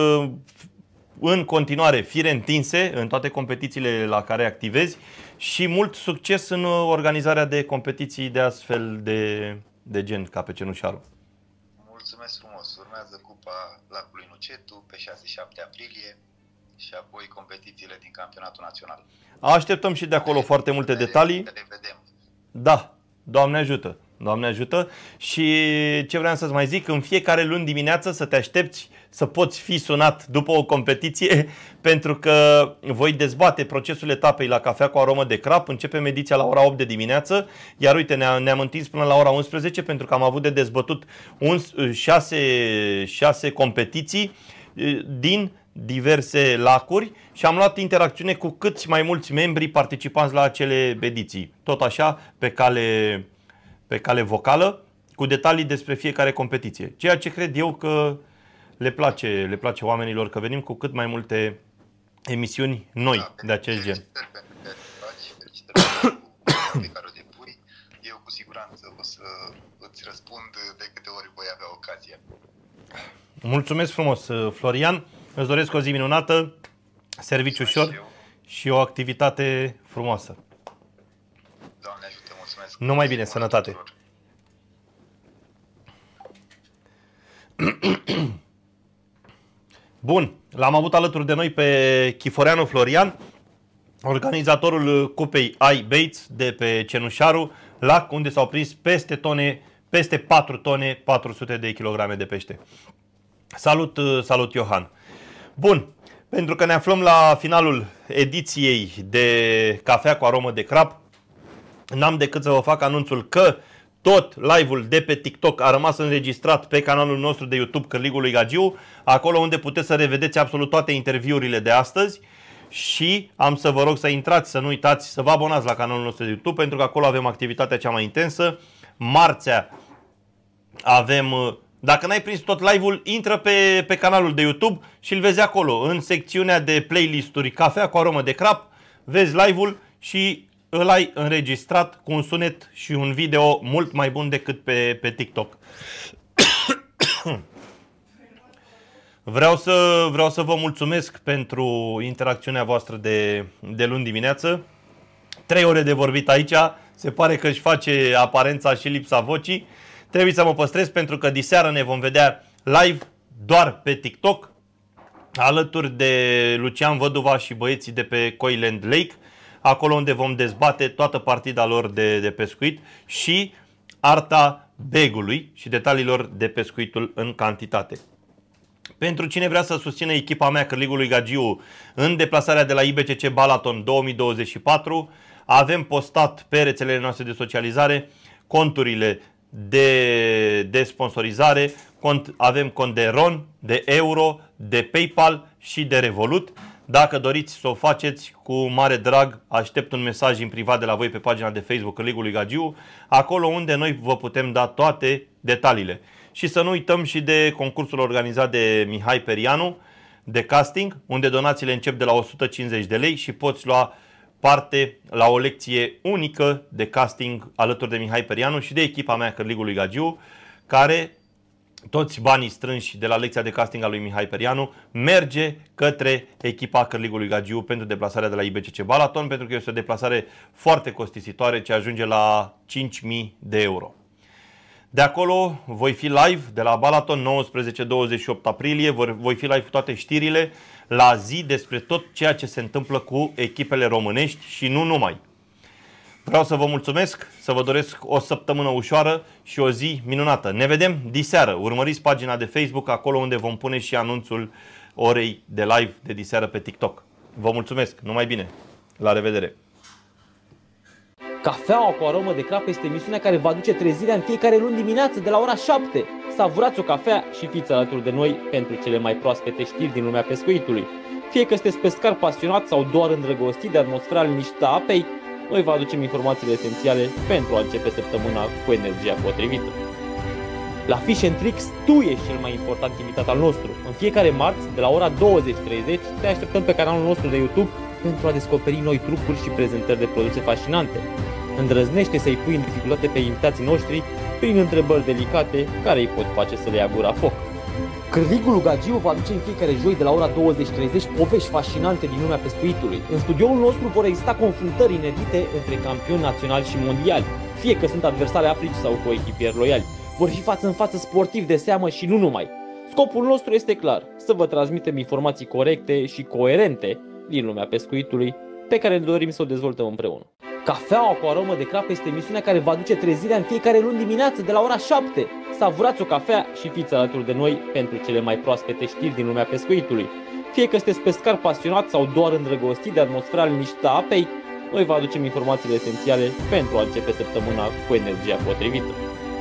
în continuare fire întinse în toate competițiile la care activezi și mult succes în organizarea de competiții de astfel de, de gen ca pe Cenușaru. Mulțumesc frumos. Urmează Cupa Lacului Nucetu pe șase șapte aprilie și apoi competițiile din campionatul național. Așteptăm și de acolo de, foarte multe de, detalii. De vedem. Da, Doamne ajută. Doamne ajută. Și ce vreau să-ți mai zic, în fiecare luni dimineață să te aștepți să poți fi sunat după o competiție, pentru că voi dezbate procesul etapei la Cafea cu aromă de crap. Începem ediția la ora opt de dimineață, iar uite, ne-am întins până la ora unsprezece pentru că am avut de dezbătut șase, șase competiții din diverse lacuri și am luat interacțiune cu câți mai mulți membri participanți la acele ediții. Tot așa, pe cale, pe cale vocală, cu detalii despre fiecare competiție. Ceea ce cred eu că le place, le place oamenilor, că venim cu cât mai multe emisiuni noi da, de acest gen. Pe care o depui, eu cu siguranță o să îți răspund de câte ori voi avea ocazia. Mulțumesc frumos, Florian. Îți doresc o zi minunată, serviciu ușor și o activitate frumoasă. Doamne ajută, mulțumesc. Numai bine, sănătate. Bun, l-am avut alături de noi pe Chiforeanu Florian, organizatorul cupei iBaits de pe Cenușaru, lac unde s-au prins peste tone, peste patru tone, patru sute de kilograme de pește. Salut, salut Iohan. Bun, pentru că ne aflăm la finalul ediției de Cafea cu aromă de crab, n-am decât să vă fac anunțul că tot live-ul de pe TikTok a rămas înregistrat pe canalul nostru de YouTube Cârligul lui Gagiu, acolo unde puteți să revedeți absolut toate interviurile de astăzi și am să vă rog să intrați, să nu uitați, să vă abonați la canalul nostru de YouTube, pentru că acolo avem activitatea cea mai intensă. Marțea avem... Dacă n-ai prins tot live-ul, intră pe, pe canalul de YouTube și îl vezi acolo, în secțiunea de playlist-uri Cafea cu aromă de crab, vezi live-ul și îl ai înregistrat cu un sunet și un video mult mai bun decât pe, pe TikTok. Vreau să, vreau să vă mulțumesc pentru interacțiunea voastră de, de luni dimineață. Trei ore de vorbit aici, se pare că își face aparența și lipsa vocii. Trebuie să mă păstrez pentru că diseară ne vom vedea live doar pe TikTok, alături de Lucian Văduva și băieții de pe Coiland Lake, acolo unde vom dezbate toată partida lor de, de pescuit și arta begului și detaliilor de pescuitul în cantitate. Pentru cine vrea să susțină echipa mea Cârligul lui Gagiu în deplasarea de la I B C C Balaton două mii douăzeci și patru, avem postat pe rețelele noastre de socializare conturile de, de sponsorizare, cont, avem cont de RON, de Euro, de PayPal și de Revolut. Dacă doriți să o faceți, cu mare drag, aștept un mesaj în privat de la voi pe pagina de Facebook Cârligul lui Gagiu, acolo unde noi vă putem da toate detaliile. Și să nu uităm și de concursul organizat de Mihai Perianu de casting, unde donațiile încep de la o sută cincizeci de lei și poți lua parte la o lecție unică de casting alături de Mihai Perianu și de echipa mea Cârligul lui Gagiu, care toți banii strânși de la lecția de casting a lui Mihai Perianu merge către echipa Cărligului Gagiu pentru deplasarea de la I B C C Balaton, pentru că este o deplasare foarte costisitoare ce ajunge la cinci mii de euro. De acolo voi fi live de la Balaton nouăsprezece douăzeci și opt aprilie, voi fi live cu toate știrile la zi despre tot ceea ce se întâmplă cu echipele românești și nu numai. Vreau să vă mulțumesc, să vă doresc o săptămână ușoară și o zi minunată. Ne vedem diseară. Urmăriți pagina de Facebook, acolo unde vom pune și anunțul orei de live de diseară pe TikTok. Vă mulțumesc, numai bine. La revedere! Cafeaua cu aromă de crap este emisiunea care vă aduce trezirea în fiecare luni dimineață de la ora șapte. Savurați o cafea și fiți alături de noi pentru cele mai proaspete știri din lumea pescuitului. Fie că sunteți pescar pasionat sau doar îndrăgostit de atmosfera liniștită a apei, noi vă aducem informațiile esențiale pentru a începe săptămâna cu energia potrivită. La Fish and Tricks, tu ești cel mai important invitat al nostru. În fiecare marți, de la ora douăzeci treizeci, te așteptăm pe canalul nostru de YouTube pentru a descoperi noi trucuri și prezentări de produse fascinante. Îndrăznește să-i pui în dificultate pe invitații noștri prin întrebări delicate care îi pot face să le ia gura foc. Cărligul Gagiu va aduce în fiecare joi de la ora douăzeci treizeci povești fascinante din lumea pescuitului. În studioul nostru vor exista confruntări inedite între campioni naționali și mondiali, fie că sunt adversari aplici sau coechipieri loiali. Vor fi față în față sportivi de seamă și nu numai. Scopul nostru este clar, să vă transmitem informații corecte și coerente din lumea pescuitului, pe care ne dorim să o dezvoltăm împreună. Cafeaua cu aromă de crap este emisiunea care vă aduce trezirea în fiecare luni dimineață de la ora șapte. Savurați o cafea și fiți alături de noi pentru cele mai proaspete știri din lumea pescuitului. Fie că sunteți pescar pasionat sau doar îndrăgostit de atmosfera liniștită a apei, noi vă aducem informațiile esențiale pentru a începe săptămâna cu energia potrivită.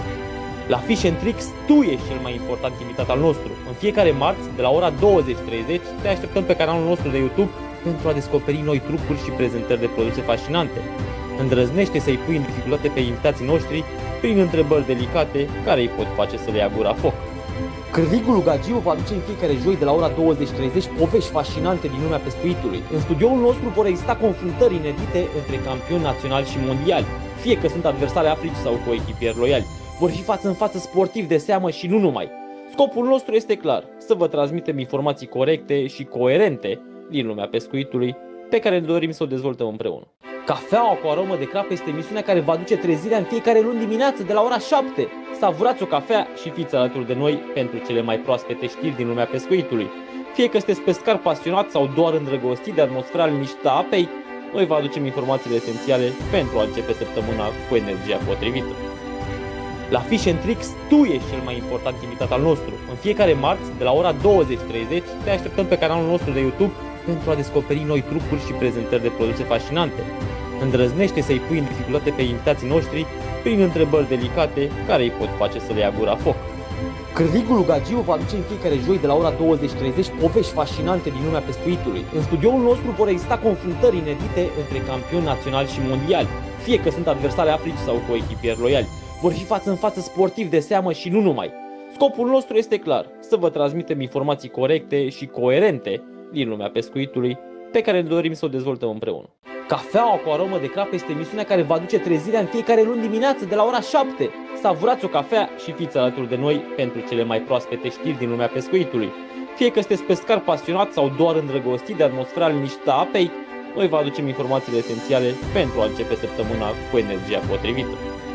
La Fish and Tricks, tu ești cel mai important invitat al nostru. În fiecare marți, de la ora douăzeci treizeci, te așteptăm pe canalul nostru de YouTube pentru a descoperi noi trucuri și prezentări de produse fascinante. Îndrăznește să-i pui în dificultate pe invitații noștri prin întrebări delicate care îi pot face să le ia gura foc. Cărligul Gagiu va aduce în fiecare joi de la ora douăzeci treizeci povești fascinante din lumea pescuitului. În studioul nostru vor exista confruntări inedite între campioni naționali și mondiali, fie că sunt adversari aplici sau coechipieri loiali. Vor fi față în față sportivi de seamă și nu numai. Scopul nostru este clar, să vă transmitem informații corecte și coerente din lumea pescuitului, pe care ne dorim să o dezvoltăm împreună. Cafeaua cu aromă de crap este emisiunea care vă aduce trezirea în fiecare luni dimineață de la ora șapte. Savurați o cafea și fiți alături de noi pentru cele mai proaspete știri din lumea pescuitului. Fie că sunteți pescar pasionat sau doar îndrăgostit de atmosfera liniștită a apei, noi vă aducem informațiile esențiale pentru a începe săptămâna cu energia potrivită. La Fish and Tricks, tu ești cel mai important invitat al nostru. În fiecare marți, de la ora douăzeci treizeci, te așteptăm pe canalul nostru de YouTube pentru a descoperi noi trucuri și prezentări de produse fascinante. Îndrăznește să-i pui în dificultate pe invitații noștri prin întrebări delicate care îi pot face să le ia gura foc. Cărligul Gagiu va aduce în fiecare joi de la ora douăzeci treizeci povești fascinante din lumea pescuitului. În studioul nostru vor exista confruntări inedite între campioni naționali și mondiali, fie că sunt adversari aplici sau coechipieri loiali. Vor fi față în față sportivi de seamă și nu numai. Scopul nostru este clar, să vă transmitem informații corecte și coerente din lumea pescuitului, pe care ne dorim să o dezvoltăm împreună. Cafeaua cu aromă de crap este emisiunea care vă aduce trezirea în fiecare luni dimineață de la ora șapte. Savurați o cafea și fiți alături de noi pentru cele mai proaspete știri din lumea pescuitului. Fie că sunteți pescar pasionat sau doar îndrăgostit de atmosfera liniștită a apei, noi vă aducem informațiile esențiale pentru a începe săptămâna cu energia potrivită.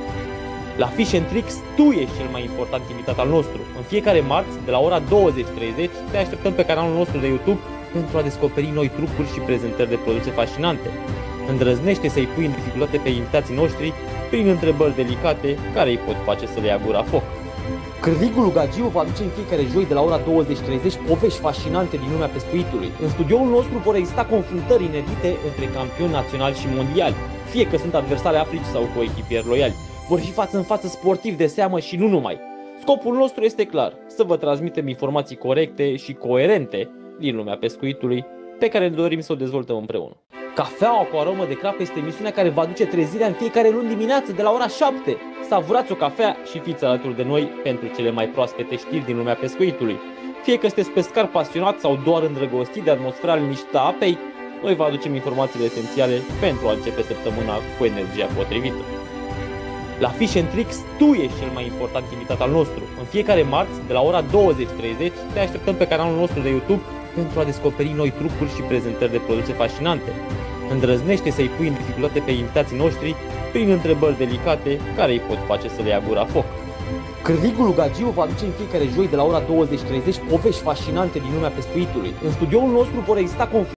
La Fish and Tricks, tu ești cel mai important invitat al nostru. În fiecare marți, de la ora douăzeci treizeci, te așteptăm pe canalul nostru de YouTube pentru a descoperi noi trucuri și prezentări de produse fascinante. Îndrăznește să-i pui în dificultate pe invitații noștri prin întrebări delicate care îi pot face să le ia gura foc. Cărligul Gagiu va aduce în fiecare joi de la ora douăzeci treizeci povești fascinante din lumea pescuitului. În studioul nostru vor exista confruntări inedite între campioni naționali și mondiali, fie că sunt adversari aplici sau coechipieri loiali. Vor fi față în față sportivi de seamă și nu numai. Scopul nostru este clar, să vă transmitem informații corecte și coerente din lumea pescuitului, pe care ne dorim să o dezvoltăm împreună. Cafeaua cu aromă de crap este emisiunea care vă aduce trezirea în fiecare luni dimineață de la ora șapte. Savurați o cafea și fiți alături de noi pentru cele mai proaspete știri din lumea pescuitului. Fie că sunteți pescar pasionat sau doar îndrăgostit de atmosfera liniștită a apei, noi vă aducem informațiile esențiale pentru a începe săptămâna cu energia potrivită. La Fish and Tricks, tu ești cel mai important invitat al nostru. În fiecare marți, de la ora douăzeci și treizeci, te așteptăm pe canalul nostru de YouTube pentru a descoperi noi trucuri și prezentări de produse fascinante. Îndrăznește să-i pui în dificultate pe invitații noștri prin întrebări delicate care îi pot face să le ia gura foc. Cârligul lui Gagiu va aduce în fiecare joi de la ora douăzeci și treizeci povești fascinante din lumea pescuitului. În studioul nostru vor exista conflicte